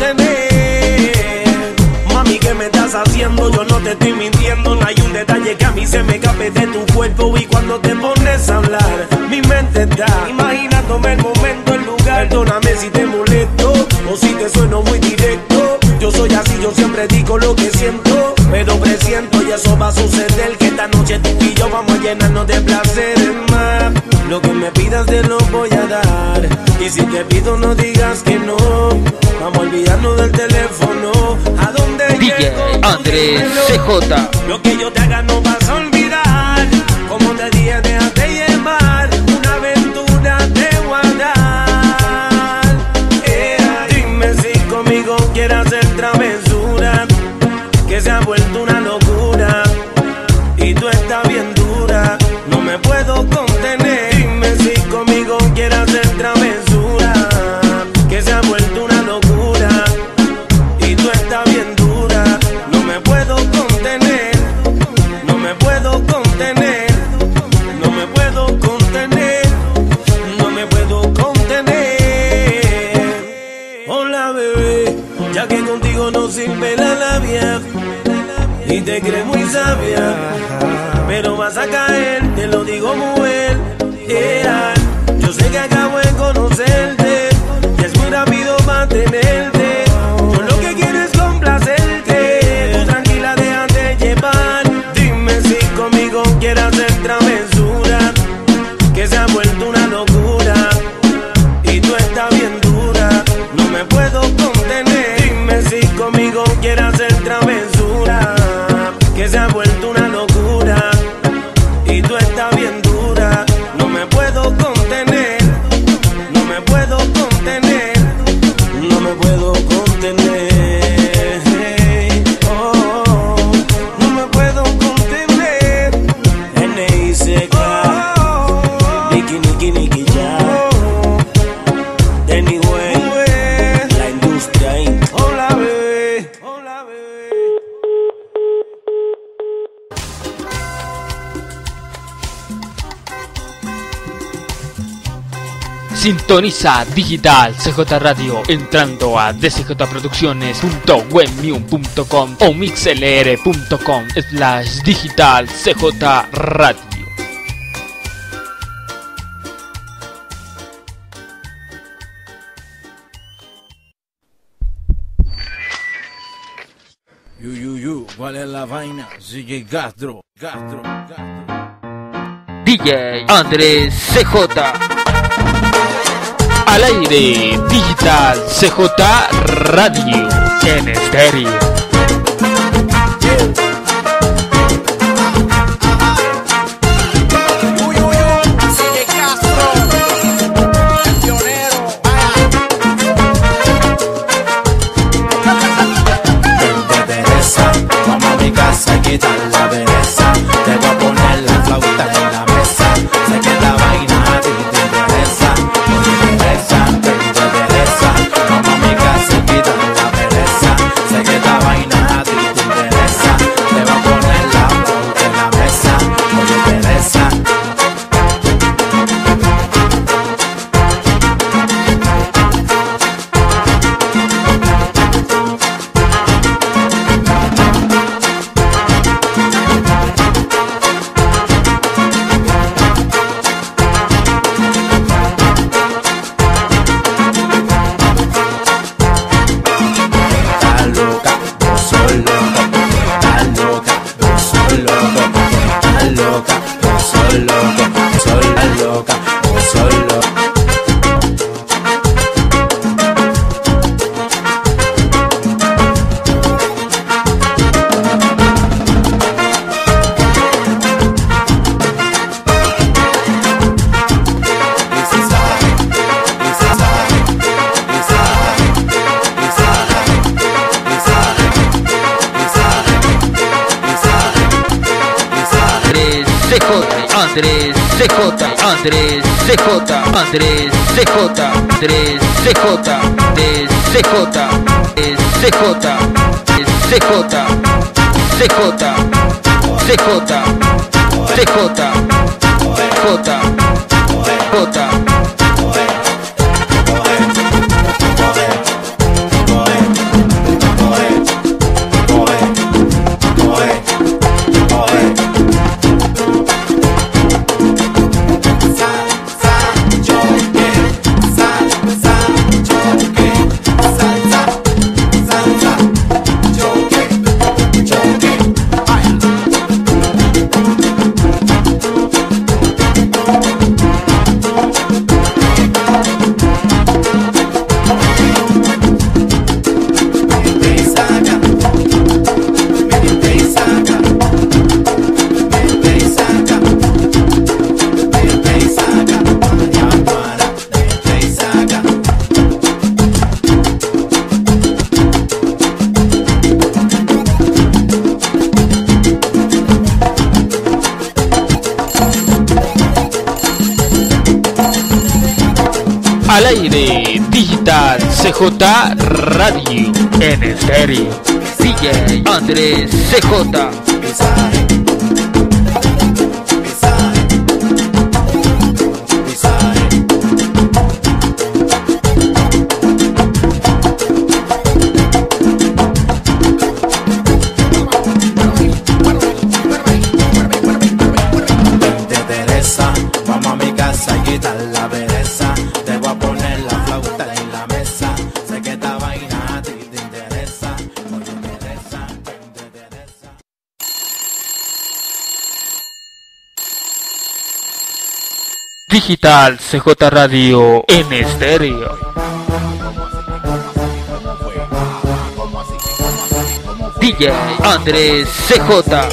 contener. Mami, ¿qué me estás haciendo? Yo no te estoy mintiendo, no hay un detalle que a mí se me escape de tu cuerpo y cuando te pones a hablar, mi mente está imaginándome el momento, el lugar. Perdóname si te molesto o si te sueno muy directo. Yo soy así, yo siempre digo lo que siento, pero presiento y eso va a suceder, que esta noche tú y yo vamos a llenarnos de placeres más. Lo que me pidas te lo voy a dar, y si te pido no digas que no. Vamos a olvidarnos del teléfono. ¿A dónde D J Andrés C J. Lo que yo te haga no vas a olvidar. Como te dije, déjate llevar, una aventura te voy a dar. Yeah. Dime si conmigo quieres hacer travesura, que se ha vuelto una locura y tú estás bien dura, no me puedo contener. Dime si conmigo quieres hacer travesura, que se ha vuelto una locura y tú estás bien dura, no me puedo contener, no me puedo contener, no me puedo contener, no me puedo contener. Hola bebé, ya que contigo no sirve la labia y te crees muy sabia, pero vas a caer, te lo digo muy bien. Yeah. Yo sé que acabo de conocerte y es muy rápido mantenerte. Yo lo que quiero es complacerte, tú tranquila déjate llevar. Dime si conmigo quieres hacer travesura, que se ha vuelto una locura y tú estás bien dura, no me puedo contener. Dime si conmigo quieres hacer travesura, que se ha vuelto una locura y tú estás bien dura, no me puedo contener, no me puedo contener, no me puedo contener. Oh, no me puedo contener. N I C K, Niki Niki Niki ya, Anyway, la industria inc. Hola bebé, hola bebé. Sintoniza Digital C J Radio entrando a d c j producciones punto webmune punto com o mixlr punto com slash digital c j radio. Yu, yu, yu, ¿cuál es la vaina? D J Castro, Castro, Castro. D J Andrés C J. Al aire, Digital C J Radio en estéreo. Vamos a mi casa y quitar la pereza. Te voy a poner la flauta en la mesa. Sé que la vaina a ti te interesa. Oye, pereza, te interesa. Vamos a mi casa y quitar la pereza. Sé que la vaina a ti te interesa. Te voy a poner la flauta en la mesa. Oye, pereza. Andrés C J, Andrés C J, Andrés C J, Andrés C J, Andrés C J, Andrés C J, Andrés C J, C J, C J, C J, J, J. Al aire, Digital C J Radio en estéreo. D J Andrés C J. Vamos a mi casa y quitar la pereza. Te voy a poner la flauta en la mesa. Sé que esta vaina a ti te interesa. Oye, Teresa, Teresa. Digital C J Radio en estéreo. D J Andrés C J.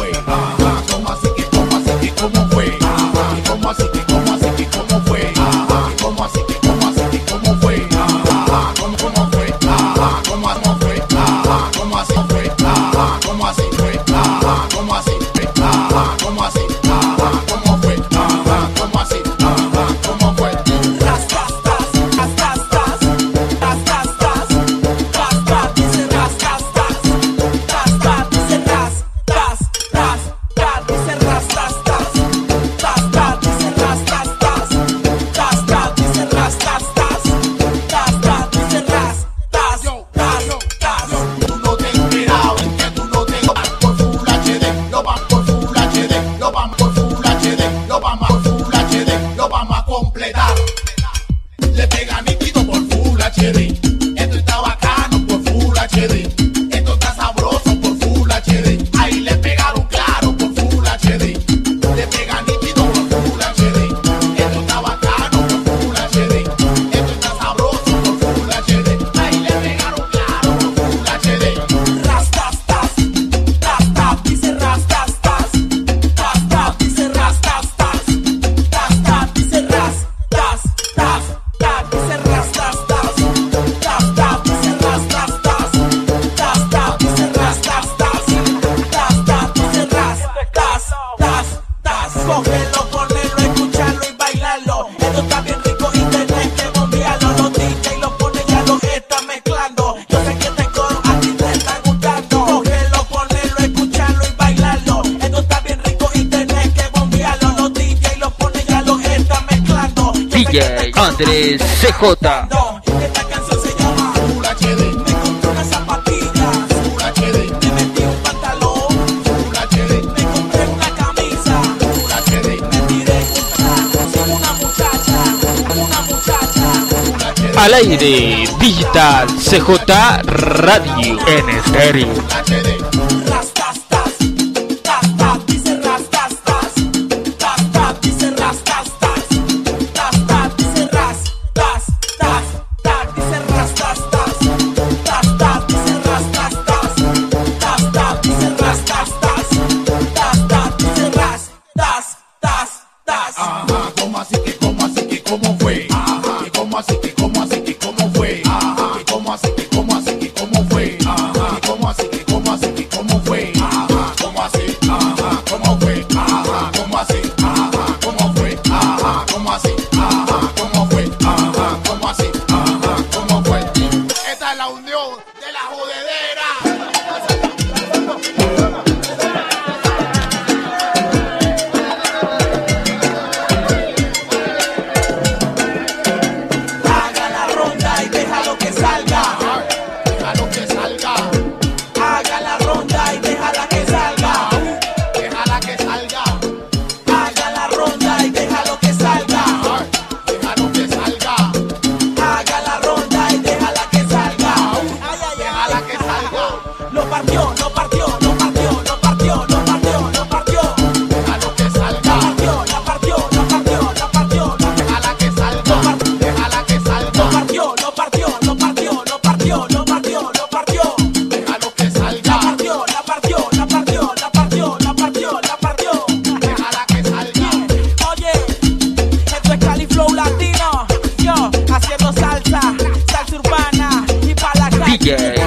D J Andrés C J. Esta canción se llama Full H D. Me compré una zapatilla Full H D. Me metí un pantalón Full H D. Me compré una camisa Full H D. Me tiré un trago sin una muchacha, una muchacha Full H D. Al aire, Digital C J Radio en estéreo. H D. Rastas, tas, tas, tas, dice rastas, tas, tas, tas, dice rastas, tas, tas, tas, dice ras, tas, tas, tas, dice rastas, tas, tas, tas, dice rastas, tas, tas, tas, dice rastas, tas, tas, tas, dice ras, tas, tas, tas. Ajá, ¿cómo así que, cómo así que, cómo fue? Ajá, que cómo así que, cómo así que, cómo fue? Ajá, que cómo así que, cómo así que, cómo fue? Ajá, que cómo así que, cómo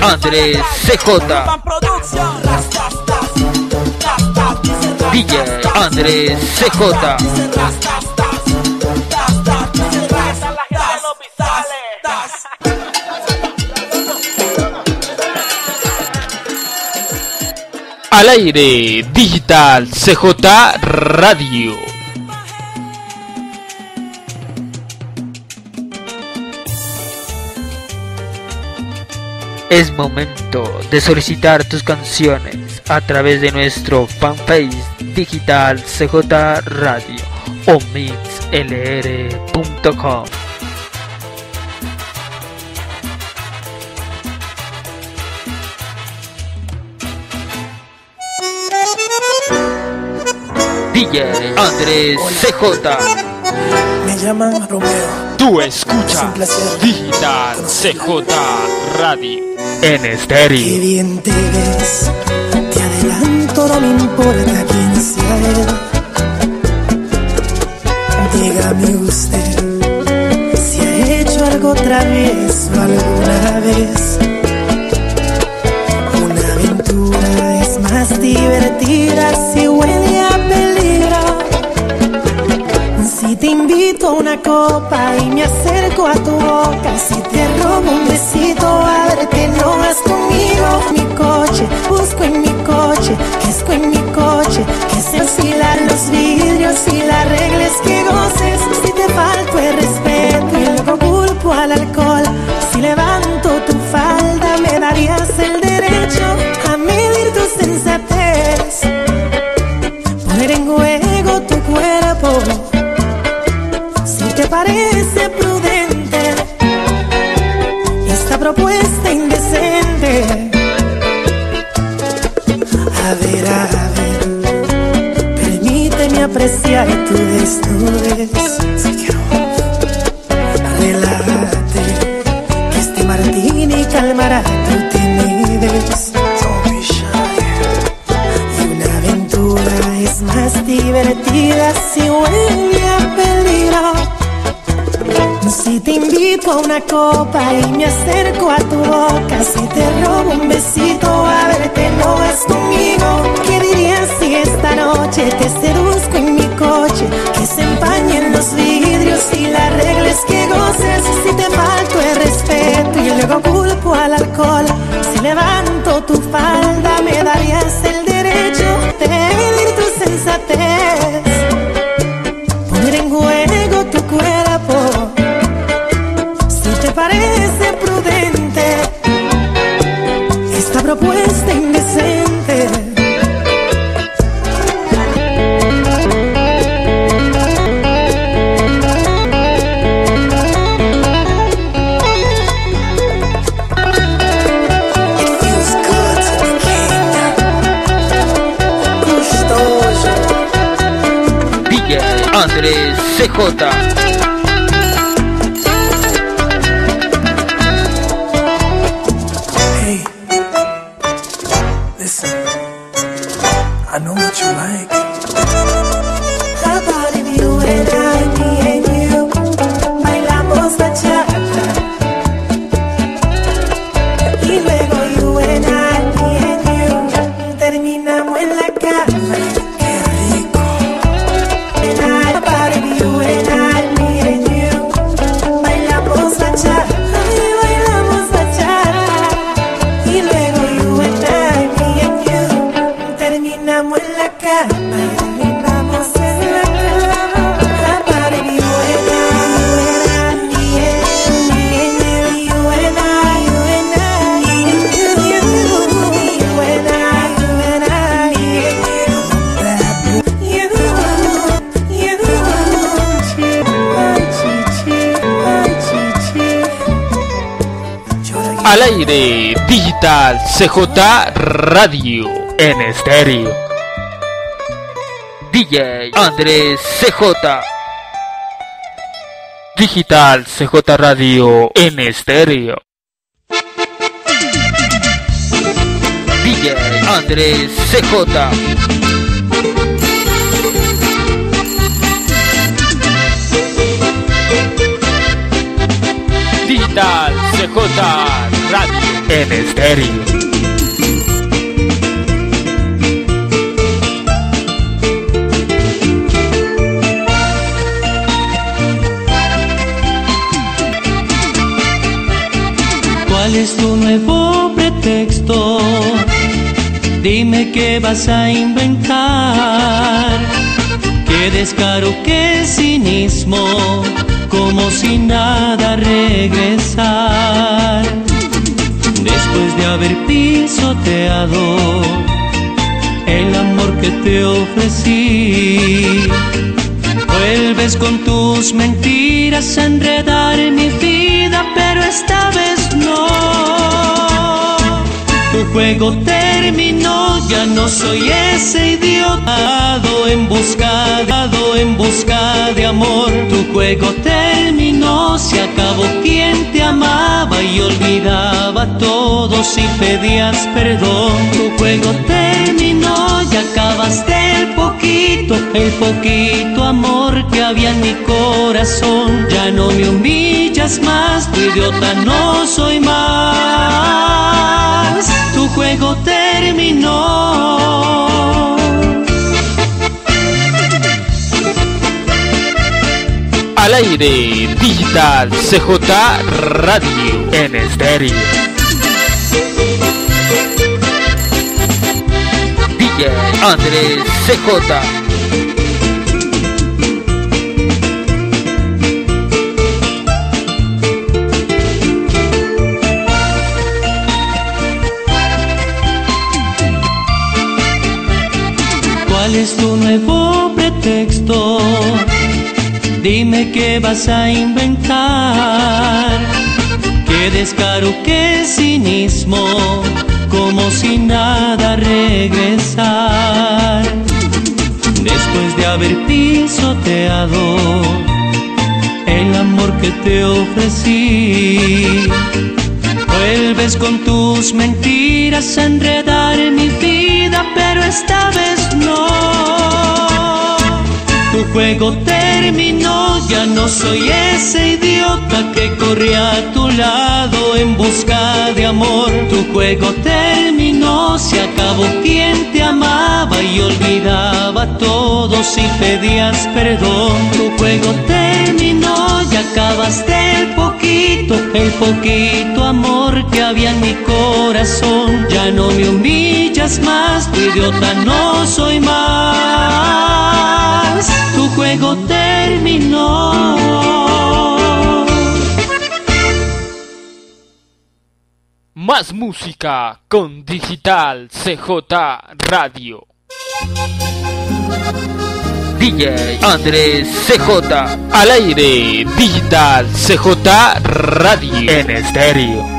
Andrés C J. D J Andrés C J. Al aire, Digital C J Radio. Es momento de solicitar tus canciones a través de nuestro fanpage Digital C J Radio o mix l r punto com. D J Andrés C J. Me llaman Romeo. Tú escuchas Digital C J Radio en estéreo. Qué bien te ves, te adelanto, no me importa quién sea él. Dígame usted si ha hecho algo otra vez o alguna vez. Una aventura es más divertida si huele a peligro. Si te invito a una copa y me acerco a tu boca, si te robo un besito, ábrete, no vas conmigo. Mi coche, busco en mi coche, que esco en mi coche, que se oscilan los vidrios y la regla es que goces. Si te falto el respeto y luego culpo al alcohol, si levanto tu falda me darías el derecho a medir tu sensatez, poner en juego tu cuerpo. ¿Te parece prudente esta propuesta indecente? A ver, a ver, permíteme apreciar tu desnudez. Relájate, que este martini calmará tu timidez. Y una aventura es más divertida si huele a peligro. Si te invito a una copa y me acerco a tu boca, si te robo un besito, a verte, no vas conmigo. ¿Qué dirías si esta noche te seduzco en mi coche, que se empañen los vidrios y la regla es que goces? Si te falto el respeto y luego culpo al alcohol, si levanto tu falda me darías el derecho de medir tu sensatez, poner en juego tu cuerpo. ¿Te parece prudente esta propuesta indecente? It feels good to be king. Gustoso. D J Andrés C J. I know what you like. How about if you and I, me and you, bailamos bachata? Y luego you and I, me and you, terminamos en la cama. Qué rico. And I, how about if you and I, me and you, bailamos bachata? Ay, bailamos bachata. Y luego you and I, me and you, terminamos en la cama, terminamos en la cama. How about if you and I, me and you, you and I, you and I, you, you, you and I, you and I, you, you, you. Al aire, Digital C J Radio en estéreo. D J Andrés C J. Digital C J Radio en estéreo. D J Andrés C J. Digital C J Radio. en estéreo. ¿Cuál es tu nuevo pretexto? Dime qué vas a inventar. Qué descaro, qué cinismo, como si nada regresar. Después de haber pisoteado el amor que te ofrecí, vuelves con tus mentiras a enredar mi vida, pero esta vez no. Tu juego terminó, ya no soy ese idiota en busca, en busca de amor. Tu juego terminó, se acabó quien te amaba y olvidaba a todos y pedías perdón. Tu juego terminó, ya acabaste el poquito, el poquito amor que había en mi corazón. Ya no me humillas más, tu idiota no soy más. Tu juego terminó. Al aire, Digital C J Radio en estéreo. D J Andrés C J. ¿Cuál es tu nuevo pretexto? Dime qué vas a inventar. Qué descaro, qué cinismo, como si nada regresar. Después de haber pisoteado el amor que te ofrecí, vuelves con tus mentiras a enredar mi vida, pero esta vez no. Tu juego terminó, ya no soy ese idiota que corría a tu lado en busca de amor. Tu juego terminó, se acabó quien te amaba y olvidaba a todos y pedías perdón. Tu juego terminó, ya acabaste el poquito, el poquito amor que había en mi corazón. Ya no me humillas más, tu idiota no soy más. Tu juego terminó. Más música con Digital C J Radio. D J Andrés C J. Al aire, Digital C J Radio en estéreo.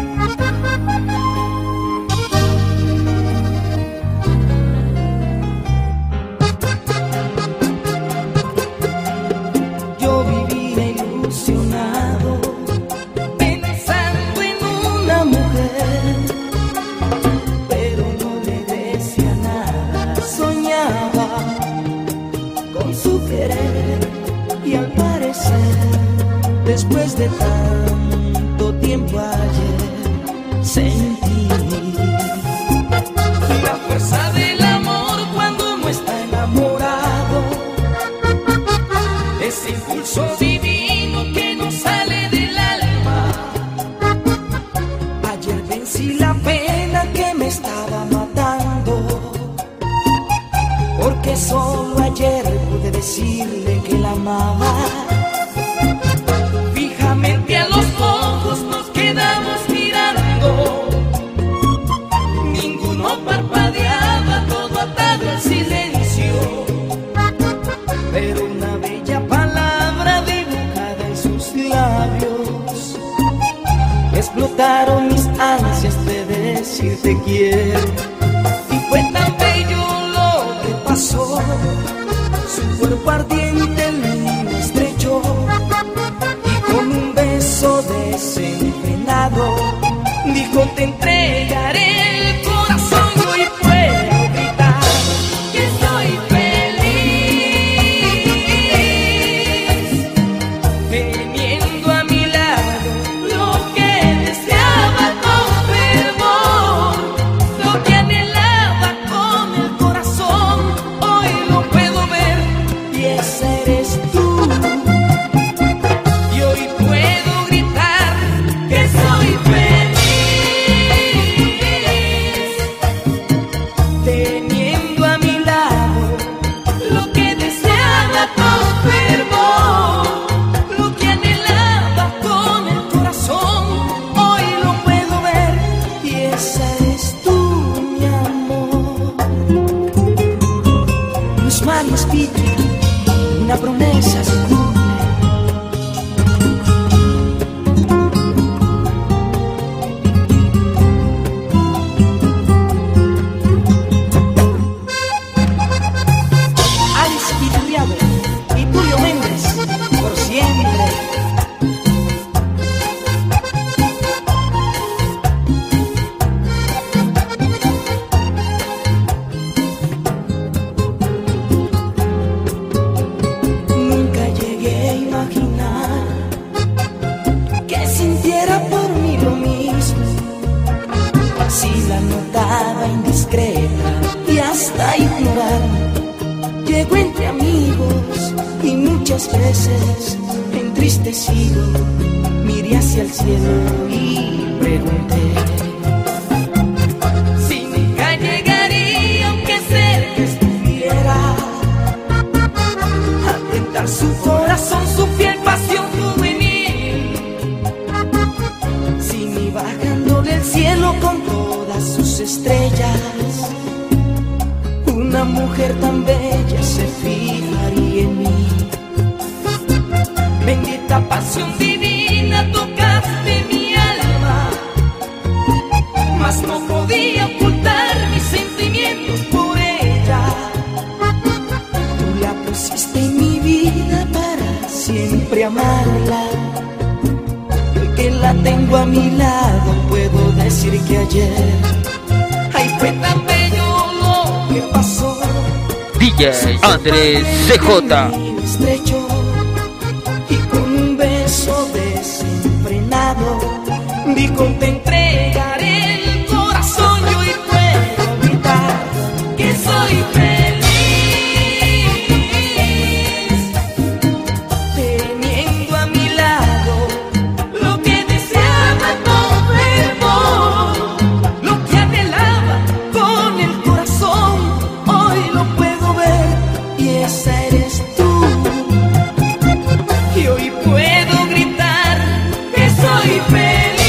Después de tanto tiempo ayer sentí la fuerza del amor cuando uno está enamorado, ese impulso divino que nos sale del alma. Ayer vencí la pena que me estaba matando, porque solo ayer pude decirle que la amaba. Fijamente a los ojos nos quedamos mirando, ninguno parpadeaba, todo atado al silencio. Pero una bella palabra dibujada en sus labios, explotaron mis ansias de decirte quiero. Y fue tan bello lo que pasó, su cuerpo ardiente el mío estrechó, desenfrenado dijo te entregaré el corazón. Y hoy puedo gritar que soy feliz, teniendo a mi lado lo que deseaba con fervor. una promesa se cumple. Alice Iturriaga y Julio Méndez, por siempre. Nunca llegué a imaginar que sintiera por mí lo mismo. Si la notaba indiscreta y hasta ignorarme, llego entre amigos y muchas veces entristecido miré hacia el cielo y pregunté si nunca llegaría, aunque cerca estuviera, a tentar su corazón, su fiel pasión juvenil. Si ni bajándole el cielo con todas sus estrellas, una mujer tan bella se fijaría en mí. Bendita pasión divina, tocaste mi alma, mas no podía ocultar mis sentimientos por ella. Tú la pusiste en mi vida para siempre amarla. Y hoy que la tengo a mi lado puedo decir que ayer, ay, fue tan bello lo que pasó. D J Andrés C J. Estrecho y con un beso desenfrenado dijo te entregaré el corazón y hoy puedo gritar que soy feliz teniendo a mi lado lo que deseaba todo el amor, lo que anhelaba con el corazón. Hoy lo puedo ver y esa eres tú. Y hoy puedo gritar que soy feliz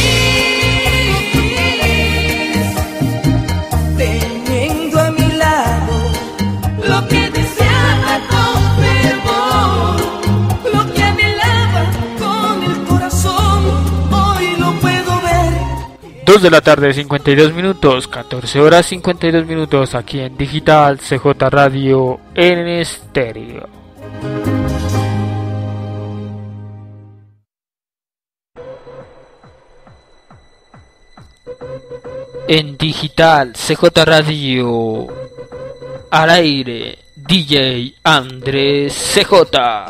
teniendo a mi lado lo que deseaba con fervor, lo que anhelaba con el corazón. Hoy lo puedo ver. dos de la tarde, cincuenta y dos minutos, catorce horas cincuenta y dos minutos, aquí en Digital C J Radio en estéreo. En Digital C J Radio, al aire, D J Andrés C J.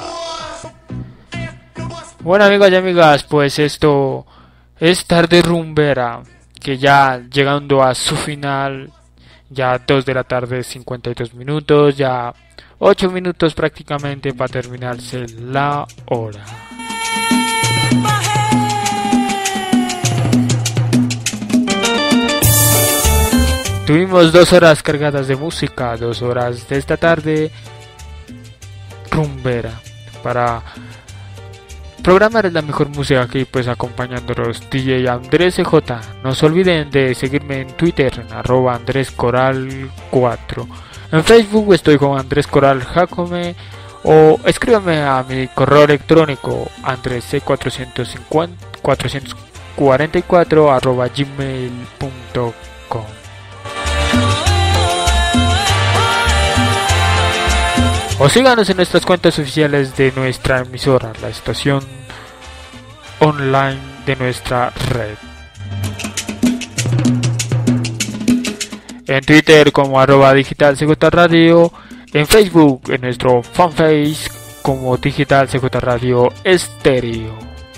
Bueno, amigos y amigas, pues esto es Tarde Rumbera, que ya llegando a su final, ya dos de la tarde, cincuenta y dos minutos, ya ocho minutos prácticamente para terminarse la hora. Tuvimos dos horas cargadas de música, dos horas de esta tarde rumbera, para programar la mejor música aquí, pues acompañándolos D J Andrés C J. No se olviden de seguirme en Twitter, en arroba Andrés Coral cuatro. En Facebook estoy con Andrés Coral Jacome, o escríbame a mi correo electrónico andres c cuatrocientos cuarenta y cuatro arroba gmail punto com. O síganos en nuestras cuentas oficiales de nuestra emisora, la estación online de nuestra red. En Twitter como arroba Digital C J Radio, en Facebook en nuestro fanpage como Digital C J Radio Estéreo.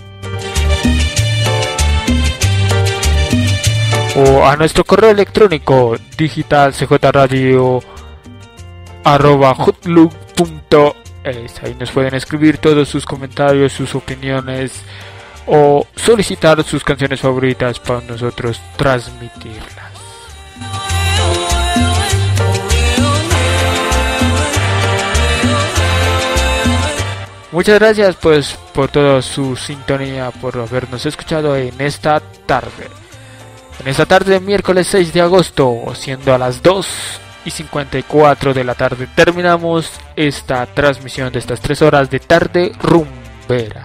O a nuestro correo electrónico digitalcjradio arroba hotlook punto es. Ahí nos pueden escribir todos sus comentarios, sus opiniones o solicitar sus canciones favoritas para nosotros transmitirlas. Muchas gracias pues por toda su sintonía, por habernos escuchado en esta tarde. En esta tarde de miércoles seis de agosto, siendo a las dos y cincuenta y cuatro de la tarde terminamos esta transmisión de estas tres horas de tarde rumbera.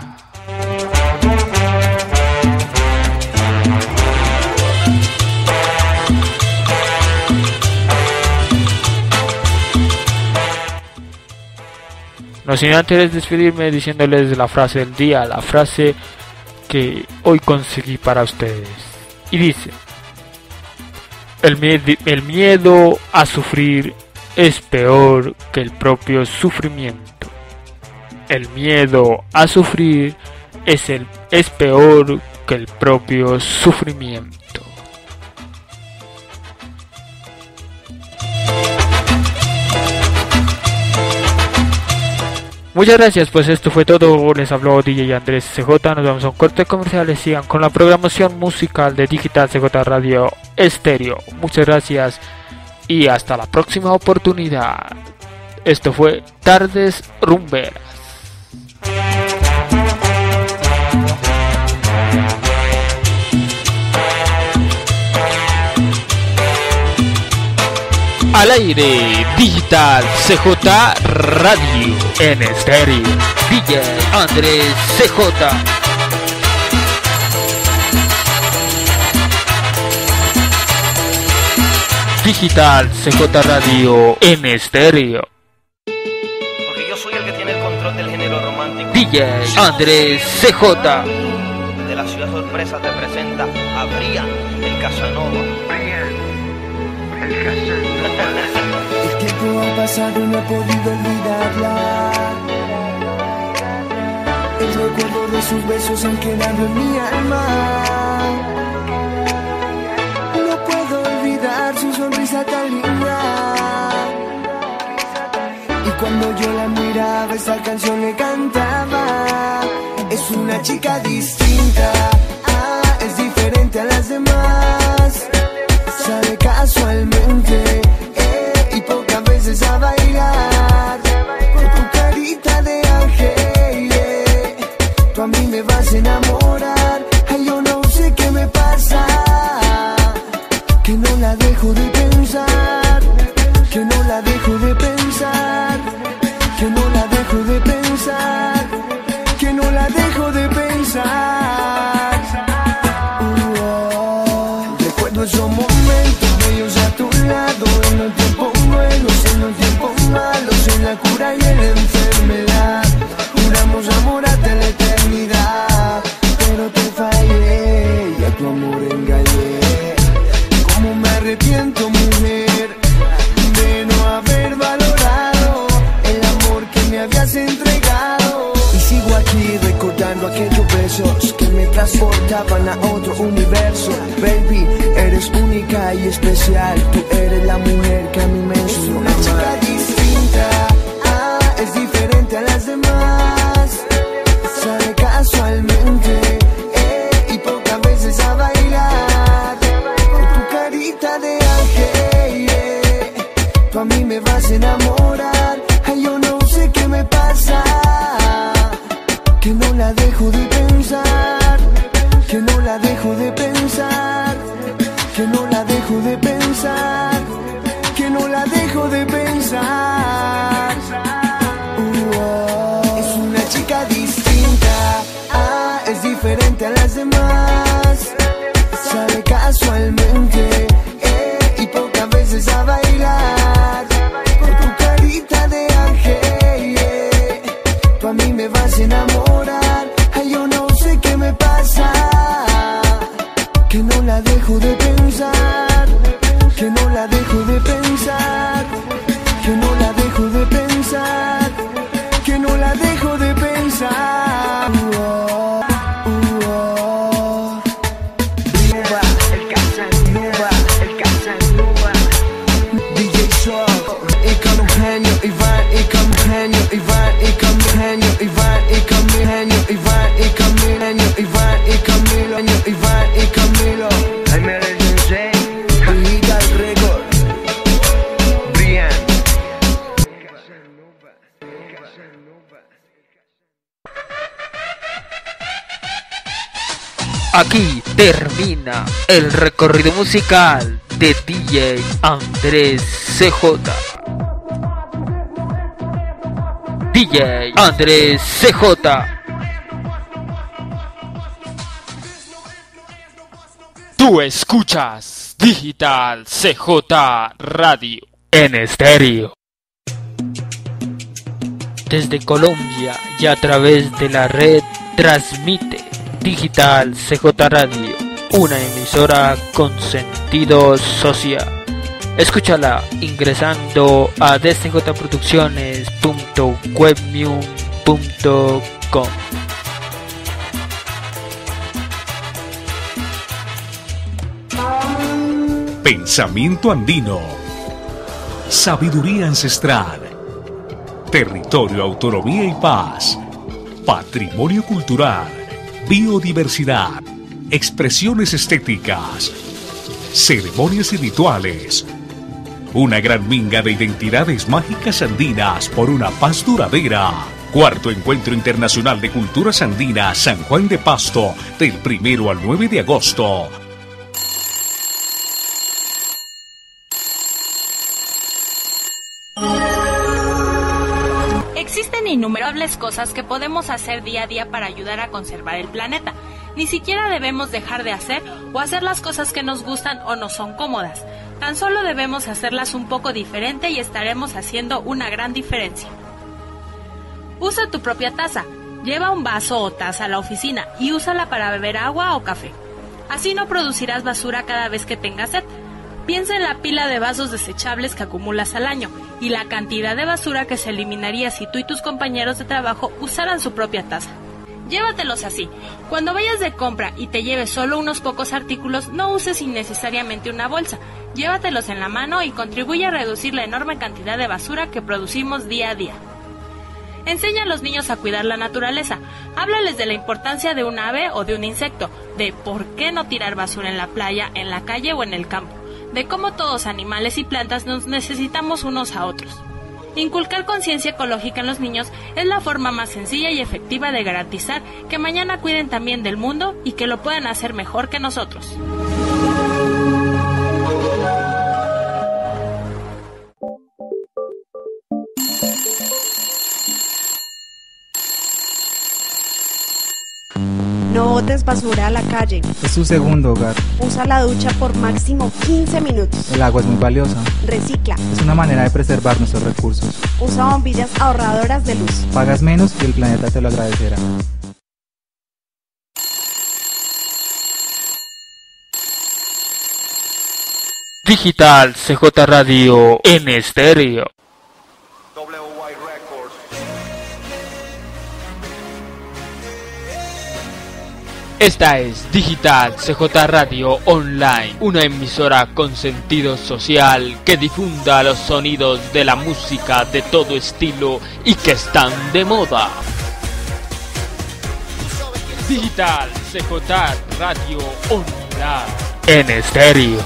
No sin antes despedirme diciéndoles la frase del día, la frase que hoy conseguí para ustedes. Y dice: el, miedo, el miedo a sufrir es peor que el propio sufrimiento. El miedo a sufrir es, el, es peor que el propio sufrimiento. Muchas gracias, pues esto fue todo. Les habló D J Andrés C J. Nos vamos a un corte comercial. Sigan con la programación musical de Digital C J Radio Estéreo. Muchas gracias y hasta la próxima oportunidad. Esto fue Tardes Rumberas. Al aire, Digital C J Radio en estéreo. D J Andrés C J. Digital C J Radio en estéreo. Porque yo soy el que tiene el control del género romántico. D J Andrés C J. De la ciudad sorpresa te presenta a Brian, el Casanova. El tiempo ha pasado y no he podido olvidarla. El recuerdo de sus besos han quedado en mi alma. No puedo olvidar su sonrisa tan linda. Y cuando yo la miraba, esa canción le cantaba. Es una chica distinta, ah, es diferente a las demás. Sale casualmente eh, y pocas veces a bailar. Con tu carita de ángel, eh, tú a mí me vas a enamorar. Ay, yo no sé qué me pasa, que no la dejo de pensar, que no la dejo de pensar, que no la dejo de pensar, que no la dejo de pensar. Uh, oh. Recuerdo esos momentos bellos a tu lado, en los tiempos buenos, en los tiempos malos, en la cura y en la enfermedad. Juramos amor hasta la eternidad, pero te fallé y a tu amor engañé. Cómo me arrepiento, mujer, de no haber valorado el amor que me habías entregado. Y sigo aquí recordando aquellos besos que me transportaban a otro universo. Baby, eres única y especial, tú eres la mujer que a mí me enseñó. Una chica distinta, ah, es diferente a las demás. Sale casualmente eh, y pocas veces a bailar. Con tu carita de ángel, eh, tú a mí me vas a enamorar. Ay, yo no sé qué me pasa, que no la dejo de pensar, que no la dejo de pensar, que no la dejo de pensar, que no la dejo de pensar. Uh, oh. Es una chica distinta, ah, es diferente a las demás. Sale casualmente eh, y pocas veces a bailar. Con tu carita de ángel, eh, tú a mí me vas a enamorar. Ay, yo no sé qué me pasa, que no la dejo de pensar, que no la dejo de pensar, que no la dejo de pensar, que no la dejo de pensar. Uh, oh, uh, oh. Nova, el Casanova, el Casanova. D J Soul, y con un genio, Iván, y con un genio, Iván, y con un genio, Iván, y con mi genio, Iván, y con mi genio, Iván, y Camilo, Iván, y Camilo. Ay, me regresé, Digital Record, Brian. Aquí termina el recorrido musical de D J Andrés C J. D J Andrés C J. Tú escuchas Digital C J Radio en estéreo. Desde Colombia y a través de la red transmite Digital C J Radio, una emisora con sentido social. Escúchala ingresando a d c j producciones punto webmune punto com. Pensamiento andino, sabiduría ancestral, territorio, autonomía y paz, patrimonio cultural, biodiversidad, expresiones estéticas, ceremonias y rituales. Una gran minga de identidades mágicas andinas por una paz duradera. Cuarto Encuentro Internacional de Culturas Andinas San Juan de Pasto, del primero al nueve de agosto. Existen innumerables cosas que podemos hacer día a día para ayudar a conservar el planeta. Ni siquiera debemos dejar de hacer o hacer las cosas que nos gustan o no son cómodas. Tan solo debemos hacerlas un poco diferente y estaremos haciendo una gran diferencia. Usa tu propia taza. Lleva un vaso o taza a la oficina y úsala para beber agua o café. Así no producirás basura cada vez que tengas sed. Piensa en la pila de vasos desechables que acumulas al año y la cantidad de basura que se eliminaría si tú y tus compañeros de trabajo usaran su propia taza. Llévatelos así. Cuando vayas de compra y te lleves solo unos pocos artículos, no uses innecesariamente una bolsa. Llévatelos en la mano y contribuye a reducir la enorme cantidad de basura que producimos día a día. Enseña a los niños a cuidar la naturaleza. Háblales de la importancia de un ave o de un insecto, de por qué no tirar basura en la playa, en la calle o en el campo, de cómo todos animales y plantas nos necesitamos unos a otros. Inculcar conciencia ecológica en los niños es la forma más sencilla y efectiva de garantizar que mañana cuiden también del mundo y que lo puedan hacer mejor que nosotros. No botes basura a la calle. Es tu segundo hogar. Usa la ducha por máximo quince minutos. El agua es muy valiosa. Recicla. Es una manera de preservar nuestros recursos. Usa bombillas ahorradoras de luz. Pagas menos y el planeta te lo agradecerá. Digital C J Radio en estéreo. Esta es Digital C J Radio Online, una emisora con sentido social que difunda los sonidos de la música de todo estilo y que están de moda. Digital C J Radio Online en estéreo.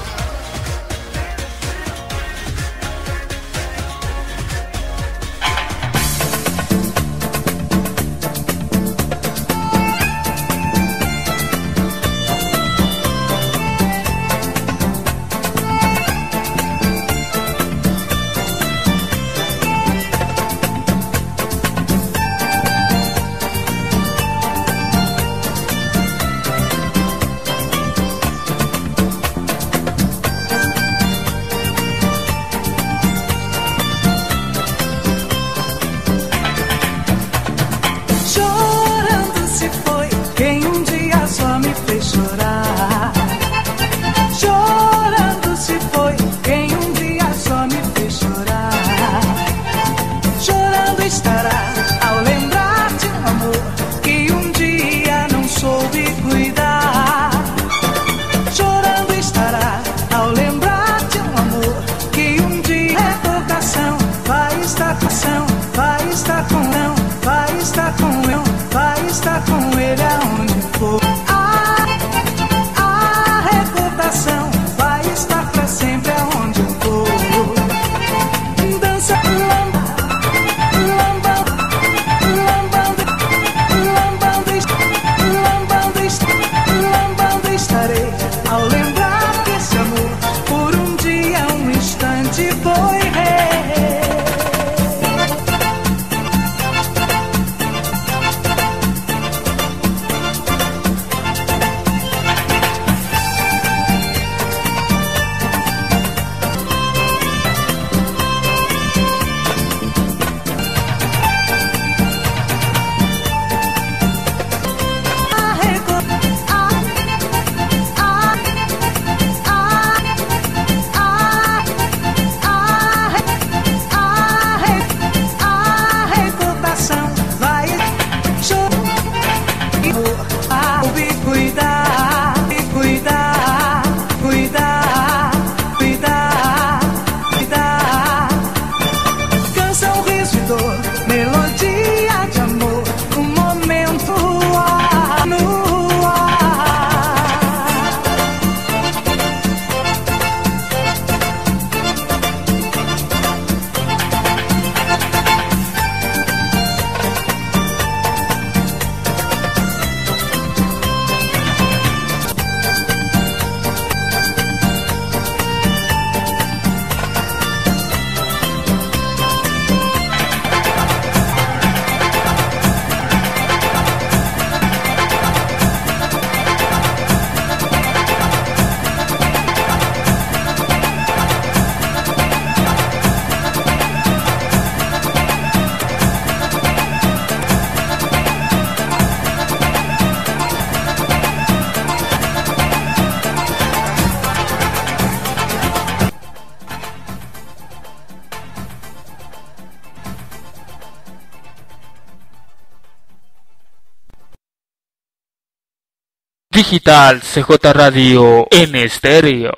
Ao lembrar que esse amor por um dia, um instante foi. Digital C J Radio en estéreo.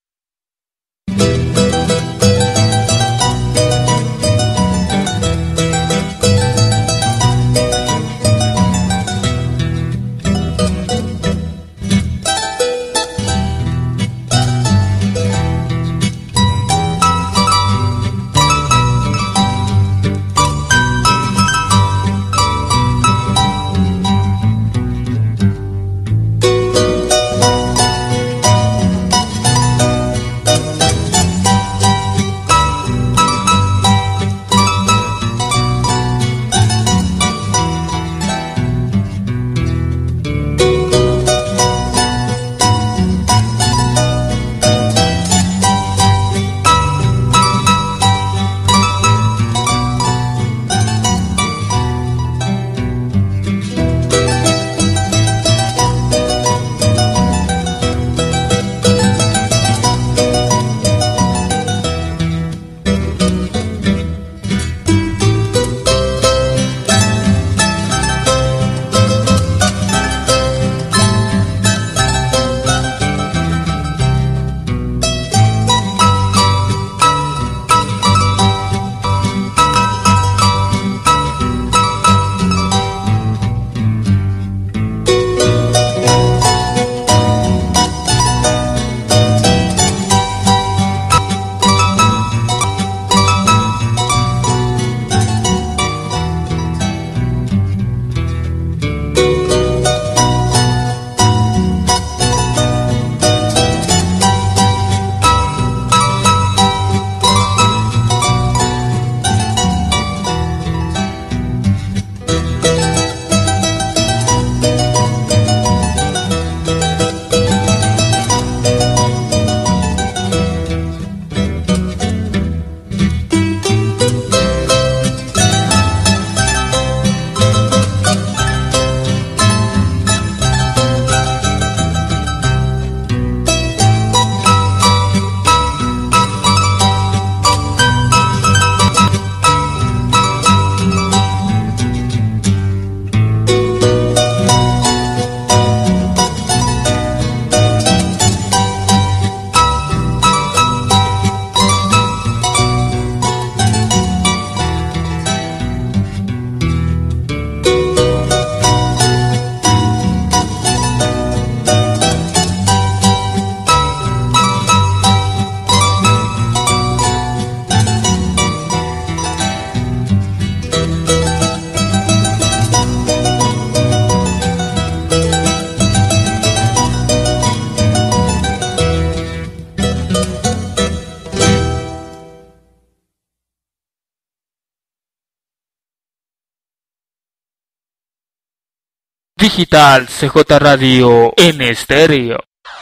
Digital C J Radio en estéreo.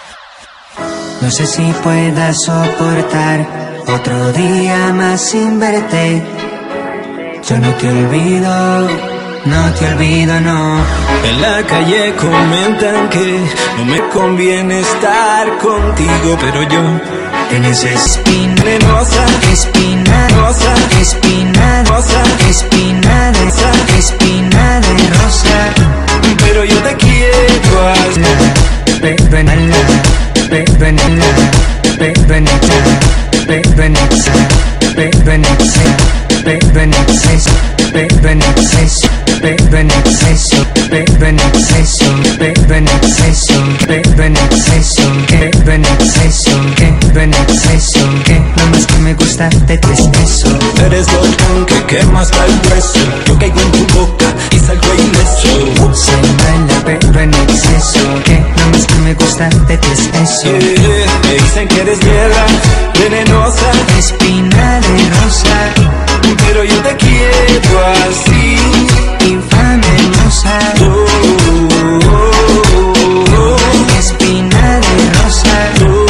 No sé si pueda soportar otro día más sin verte. Yo no te olvido, no te olvido, no. En la calle comentan que no me conviene estar contigo, pero yo te necesito. Venenosa, espina rosa, espina rosa, espina de rosa, espina de rosa. Pero yo te quiero así. Bebenela, bebenela, bebenela, bebenexa, bebenexa, bebenexes, bebenexes, bebenexeso, bebenexeso, bebenexeso, bebenexeso, bebenexeso, bebenexeso. Lo más que me gusta de ti es eso. Eres volcán que quemas al hueso. Yo caigo en tu boca y salgo ileso. Se baila pero en exceso. Lo más que me gusta de ti es eso. Yeah, me dicen que eres mierda, venenosa, espina de rosa. Pero yo te quiero así, infame hermosa. Oh, oh, oh, oh. Espina de rosa. Oh,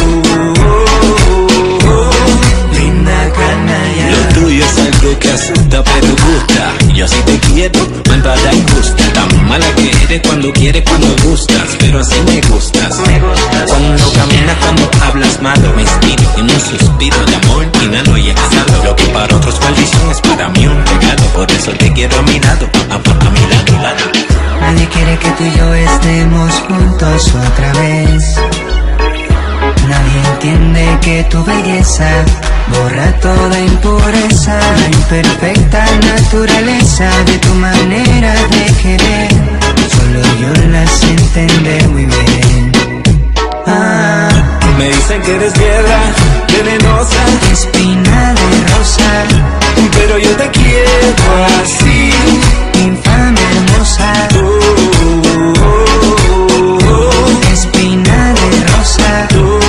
oh, oh. Linda canalla. Lo tuyo es algo que asusta pero gusta. Yo sí te quiero, malvada y justa. Tan mala que eres cuando quieres, cuando gustas. Pero así me gustas. Me gustas. Cuando caminas, cuando hablas malo, me inspiro en un suspiro de amor. Inhalo y exhalo. Lo que para otros maldición es para mí un regalo. Por eso te quiero a mi lado, a, a, a mi lado, lado. Nadie quiere que tú y yo estemos estemos juntos otra vez. Nadie entiende que tu belleza borra toda impureza, la imperfecta naturaleza de tu manera de querer. Solo yo la sé entender muy bien. Ah, Me dicen que eres piedra venenosa, espina de rosa, pero yo te quiero así, infame hermosa. oh, oh, oh, oh. Espina de rosa,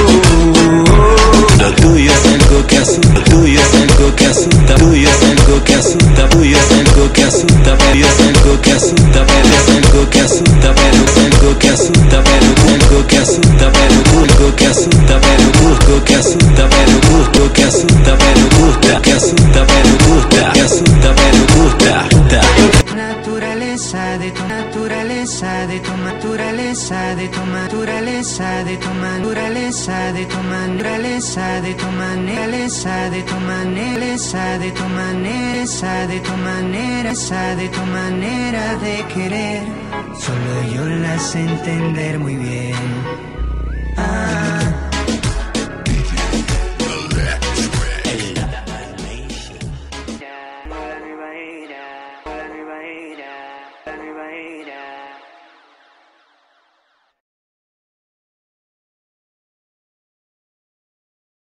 Lo tuyo es algo que asusta, lo tuyo es algo que asusta, tuyo es algo que asusta, tuyo es algo que asusta, pero es algo que asusta, pero es algo que asusta, pero es algo que asusta, pero es algo que asusta, pero algo que asusta, pero gusto que asusta, pero gusto que asusta, pero gusta, que asusta, pero gusta, que asusta, pero gusta. naturaleza de tu naturaleza de tu naturaleza de tu naturaleza de tu naturaleza de tu naturaleza de tu manera de tu manera de tu manera de tu manera de tu manera de querer. Solo yo la sé entender muy bien.